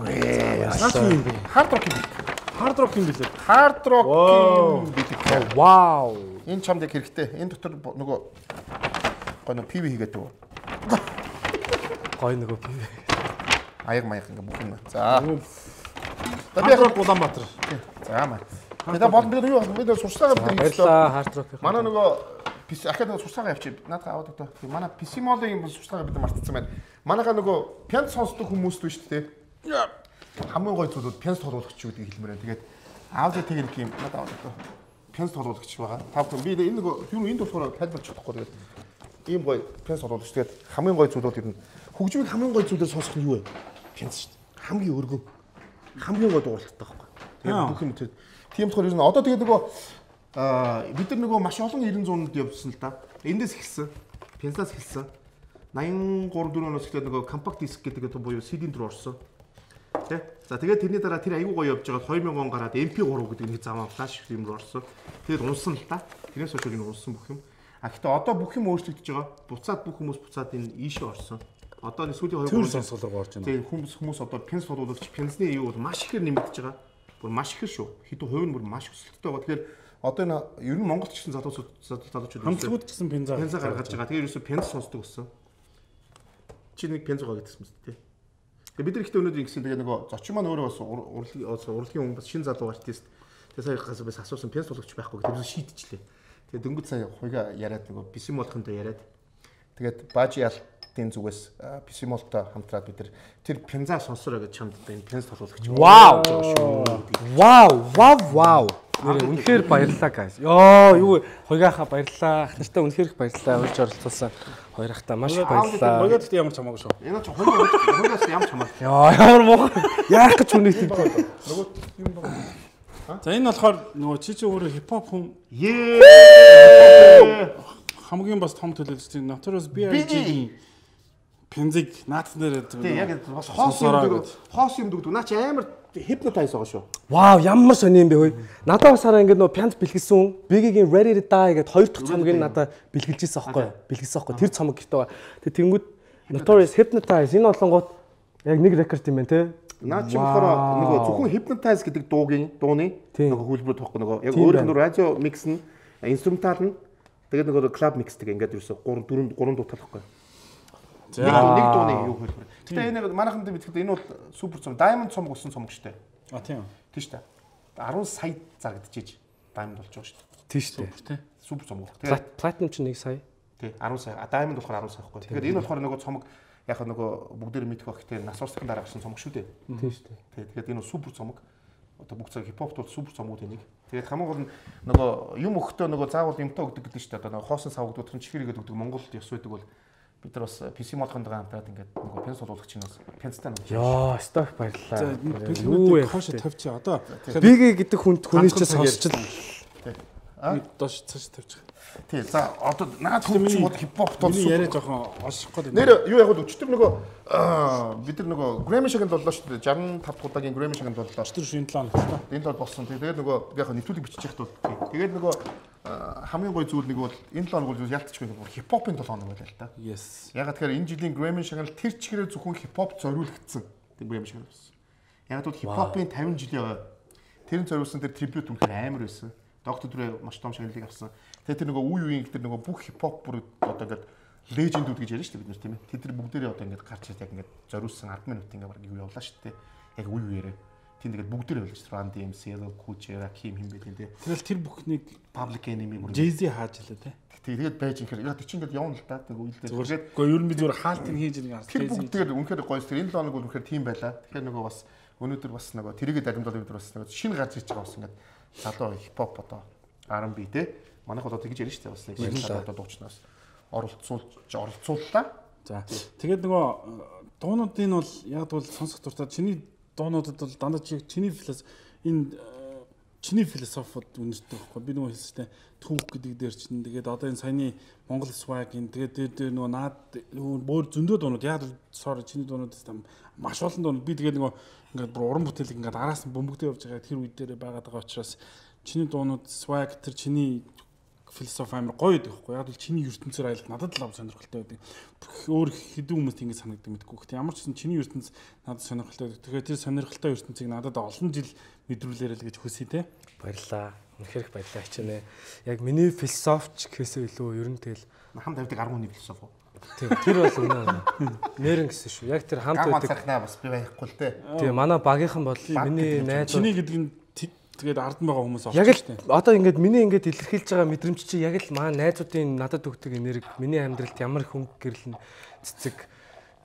Hard rock юм билээ. Hard rock бэлэг. Вау. Энэ чамд яг хэрэгтэй. Энэ дотор нөгөө гоо нөгөө PV хийгээд үү. Гой нөгөө PV. Аяг маяг ингээ бүх юм. За. Hard rock Улаанбаатар. За маа. Тэгээд болон бид юу бид сурсаагаа бид баярлаа Hard rock. Манай нөгөө ахаад нөгөө сурсаагаа явчих. Надад аваад өгдөө. Манай PC Mall-ийн сурсаагаа бид мартцсан байна. Манайхаа нөгөө пиано сонсдог хүмүүс л шүү дээ. Хамгийн гоё зүйлүүд пиано тоглох ч үүдийг хэлмээр байна. Тэгээд Аудио техник юм надад одоо пенс толгуулагч байгаа. Та бүхэн би энэ нэг юу энд болохоор тайлбарч чадахгүй. Тэгээд ийм гоё пенс толгуулагч. Тэгээд хамгийн гоё зүйл бол ер нь хөгжмийг хамгийн гоё зүйлээр сонсох нь юу вэ? Пенс шүү дээ. Хамгийн өргөн. Хамгийн гоё дуулалттай байхгүй. Тэгээд бүх юм тийм болохоор ер нь одоо тэгээд нөгөө бид нар нөгөө маш олон 900-д явсан л да. Эндээс эхэлсэн. Пенсаас эхэлсэн. 83 оноос эхлээд нөгөө компакт диск гэдэг буюу CD-н рүү орсон. Тэ. За тэгээд тэрний дараа тэр аягүй гоё явж байгаа 2000 он гараад MP3 гэдэг нэг зам флаш юм руу орсон. Тэгээд унсан л та. Тэрнээс хойш энэ унсан бүх юм. А гэхдээ одоо бүх юм өөрчлөгдөж байгаа. Буцаад бүх хүмүүс буцаад энэ ийшээ орсон. Одоо сүүлийн 2 сонсголоор орж байна. Тэгээд хүмүүс одоо пенс бодуулагч пенсны юу бол маш ихээр нэмэгдэж байгаа. Бүр маш ихээр шүү. Хэдэн хувь нь бүр маш өсөлттэй байгаа. Тэгэхээр одоо энэ ер нь Монголд ч гэсэн залуучууд хамтлагууд ч гэсэн пенза гаргаж байгаа. Тэгээд ерөөсөө пенс сонсдог гэсэн. Чи нэг пенз байгаа гэдсэн мэт тий. Тэгээд бид нар ихтэй өнөөдөр ингэсэн тэгээд нөгөө зочин маань өөрөө бас урлагийн хүн бас шин залуу артист. Тэгээд сая бас асуусан пенс болгоч байхгүй гэдэг нь шийдчихлээ. Тэгээд дөнгөж сая хуйга яриад нөгөө бисимолхонтой яриад тэгээд баажи алтын зүгээс бисимолтой хамтраад бид нар тэр пенза сонсороо гэж чамд энэ пенс толгуулагч. Вау. Вау. Нэр үнэхээр баярлалаа guys. Йоо юу хуйгаахаа баярлалаа. Ах нартай үнэхээр их баярлалаа. Урьж оролцуулсан хоёр ахтаа маш их баярлалаа. Хуйгаад ихтэй ямар ч хамаагүй шүү. Энэ ч хуйгаас ямар ч хамаагүй. Йоо ямар муу. Яах гэж үнэтэй. Нөгөө юм байна. За энэ болохоор нөгөө чи өөрөө хипхоп хүн хамгийн бас том төлөөлөгч Notorious B.I.G-ийн пензиг наатсан дээр яг бас хоос юм дөгдөг. Наа чи амар hypnotize байгаа шүү. Вау, ямар сони юм бэ хөөе. Надад бас хараа ингээд нөө пянз бэлгэлсэн. Big-ийн Ready to Die гэдэг хоёр дахь цомгийг надад бэлгэлж ирсэн аахгүй. Бэлгэлсэн аахгүй. Тэр цомог гэх байгаа. Тэгээ тэнгүүд Notorious Hypnotize энэ болонгууд яг нэг рекорд юм байна те. Наа чи болохоор нөгөө зөвхөн Hypnotize гэдэг дууны нөгөө хөлбөр тоохгүй нөгөө яг өөрөөр нь радио микс нь инструментал нь тэгээд нөгөө клаб микс гэдэг ингээд ерөөсө 3 дуутай тахгүй. Нэг дууны юу хөлбөр. Гэтэ энэ манайхан дээр битгэд энэ бол супер цом Diamond цомог усан цомог штэ. А тийм. Тийм штэ. 10 сая зарагдчихэж Diamond болж байгаа штэ. Тийм штэ. Тий. Супер цомог. Тэгээд Platinum чинь 1 сая. Тий 10 сая. Diamond болохоор 10 сая байхгүй. Тэгэхээр энэ болохоор нөгөө цомог яг нөгөө бүгдээр мэдэх байх гэхдээ нас урсгахын дараа гарсан цомог шүү дээ. Тийм штэ. Тий. Тэгэхээр энэ супер цомог. Одоо бүх цаг хипхопт бол супер цомгуудын нэг. Тэгээд хамгийн гол нь нөгөө юм өгөхдөө нөгөө заавал юмтай өгдөг гэдэг штэ. Одоо нөгөө хоосон савгдууд нь чихэргээд өгдөг Монголд ёс байдаг бол бид нар бас PC модхондоо хамтраад ингээд нөгөө пенс болгох чинь бас пенстай нь. Яа, сток баярлаа. За бэлгүүнийг хойш тавьчих. Одоо Big гэдэг хүний ч сонсч л доош цааш тавьчих. Тий. За одоо наад хүмүүс мод хипхоп бол яриа жоохон олшихгүй байна. Нэр юу яг өчтөр нөгөө бид нар нөгөө Grammy шагнад боллоо шүү дээ. 65 удаагийн Grammy шагнад боллоо. Өчтөр шинэ 7 хоног. Энэ бол болсон. Тэгээд нөгөө яг нэвтрүүлэг бичиж яхад бол тэгээд нөгөө хамгийн гоё зүйл нэг бол энэ 7 хоног бол ялцчихгүй нөгөө хипхопын 7 хоног байлаа л та. Yes. Яг тэгэхээр энэ жилийн Grammy шагнал тэр чигээрээ зөвхөн хипхоп зориулагдсан. Тэр Grammy шагнал болсон. Яг бол хипхопын 50 жилийн тэрэн зориулсан тэр трибют үнэхээр амар байсан. Доктор Dre маш том шагналыг авсан. Тэгээд тэр нөгөө үе үеийн тэр нөгөө бүх хипхоп бүр одоо ингээд лежендүүд гэж ярьж шүү дээ бид нар тийм ээ. Тэд нар бүгдээрээ одоо ингээд гарч ирээд яг ингээд зориулсан 10 минут ингээд баг юу явлаа шүү дээ. Яг үе үеэрээ. Тийм тэгээд бүгдээрээ байлж Run DMC, Lil Coach, Rakim хин байт тийм. Тэгэл тэр бүхнийг Public Enemy бүр Jay-Z хааж илээ те. Тэгээд байж инхээр яг тийч ингээд явна л да тэр үйлдэл. Тэгээд үгүй ер нь би зүгээр хаалтыг хийж ирнэ гас. Тэр бүгд тэгээд үнэхээр гоё тэр энэ 7 хоног бол үнэхээр тийм байлаа. Тэгэхээр нөгөө бас өнөөдөр бас нөгөө тэрийгэ дамжуулаад бид бас нөгөө шинэ гарч ирж байгаа бас ингээд залуу хипхоп одоо R&B те. Манайх одоо тэгж ярина шүү дээ бас нэг шинэ одоо дуучнаас оролцууллаа. За тэгээд нөгөө дуунуудын бол яг бол сонсох дуртай чиний дуунуудад бол дандаа чиний философид үнэртэй байхгүй. Би нөгөө хэлсэжтэй түүх гэдэг дээр чинь тэгээд одоо энэ саяны Монгол swag-ийн тэгээд дээр нөгөө наад бүр зөндөө дуунууд яг л чиний дуунуудаас маш олон дуунууд би тэгээд нөгөө ингээд бүр уран бүтээлэг ингээд араас нь бөмбөгдөө явж байгаа тэр үе дээр байгаад байгаа учраас чиний дуунууд swag тэр чиний философи амар гоё байдаг байхгүй. Яг л чиний ертөнцөөр аялах надад л сонирхолтой байдаг. Өөр хэдэн хүмүүст ингэ санагддаг мэдгүй. Гэхдээ ямар ч гэсэн чиний ертөнц надад сонирхолтой байдаг. Тэгэхээр тэр сонирхолтой ертөнцийг надад олон жил мэдрүүлээрэй л гэж хүсье те. Баярлаа. Үнэхээр их баярлаа хичээнэ. Яг миний философч гэхээсээ илүү ер нь тэгэл хамт тавьдаг 10 хүний философи. Тийм тэр бол үнэ. Нэрэн гэсэн шүү. Яг тэр хамт байдаг. Гамцархнаа бас би байхгүй л те. Тийм манай багийнхан бол миний найз чиний гэдэг нь тэгээд ард нь байгаа хүмүүс яг л одоо ингээд миний ингээд илэрхийлж байгаа мэдрэмж чи яг л маань найзуудын надад өгдөг энерги миний амьдралд ямар их хөнгө гэрэл цэцэг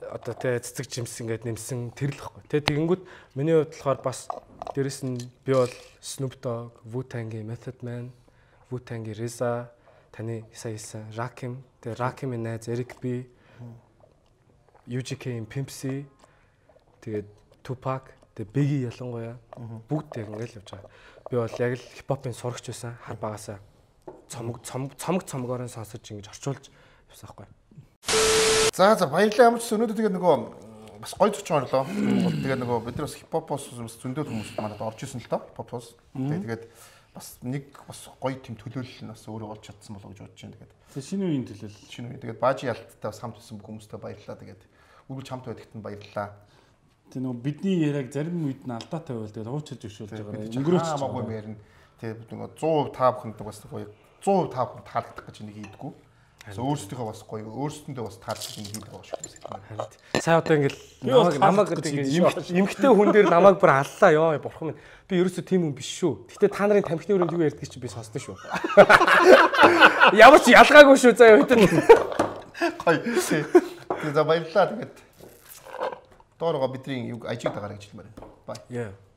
одоо тэ цэцэг жимс ингээд нэмсэн тэр л ихгүй. Тэ тэгэнгүүт миний хувьд болохоор бас дээрэс нь би бол Snoop Dogg, Wu-Tang-ийн Method Man, Wu-Tang-ийн RZA, таны сая хэлсэн Rakim, тэ Rakim-ийн найз Eric B, UGK-ийн Pimp C, тэгээд Tupac, тэгээд Biggie ялангуяа бүгд яг ингээд л явж байгаа. Би бол яг л хипхопын сурагч байсан. Хар багасаа цомгоор нь сонсож ингэж орчуулж явсан байхгүй. За баярлалаа ямар ч өнөөдөр тэгээд нөгөө бас гоё зочин орлоо. Тэгээд нөгөө бид нар бас хипхопоос зөндөл хүмүүс манад орж исэн л доо хипхопоос. Тэгээд бас нэг бас гоё тийм төлөөлөл нь бас өөрөө олж чадсан болов гэж бодож байна. Тэгээд шинэ үеийн төлөөлөл. Шинэ үе. Тэгээд баажи ялттай бас хамт байсан бүх хүмүүстээ баярлалаа. Тэгээд үргэлж хамт байдагт нь баярлалаа. Тэгээ нөгөө бидний яриаг зарим үед нь алдаатай байл тэгээд хуучилж өгшүүлж байгаа. Өнгөрөөч хамаагүй юм ярина. Тэгээд нөгөө 100% та бүхэнд бас гоё 100% та бүхэнд таалагдах гэж нэг хийдэггүй. Өөрсдийнхөө бас гоё өөрсдөндөө бас таалагдах нэг хийдэг байгаа шүү дээ. Сая одоо ингээл намайг эмхтэй хүн дээр намайг бүр аллаа ёо бурхан минь. Би ерөөсөө тийм хүн биш шүү. Гэтэ та нарын тамхины өрөөнд юу ярьдаг чи би сонсдог шүү. Ямар ч ялгаагүй шүү заяа хэд нь. Гоё. Тэгээд за баярлалаа тэгээд доороо бидний IG-г дагараа гэж хэлмээр байна. Бай.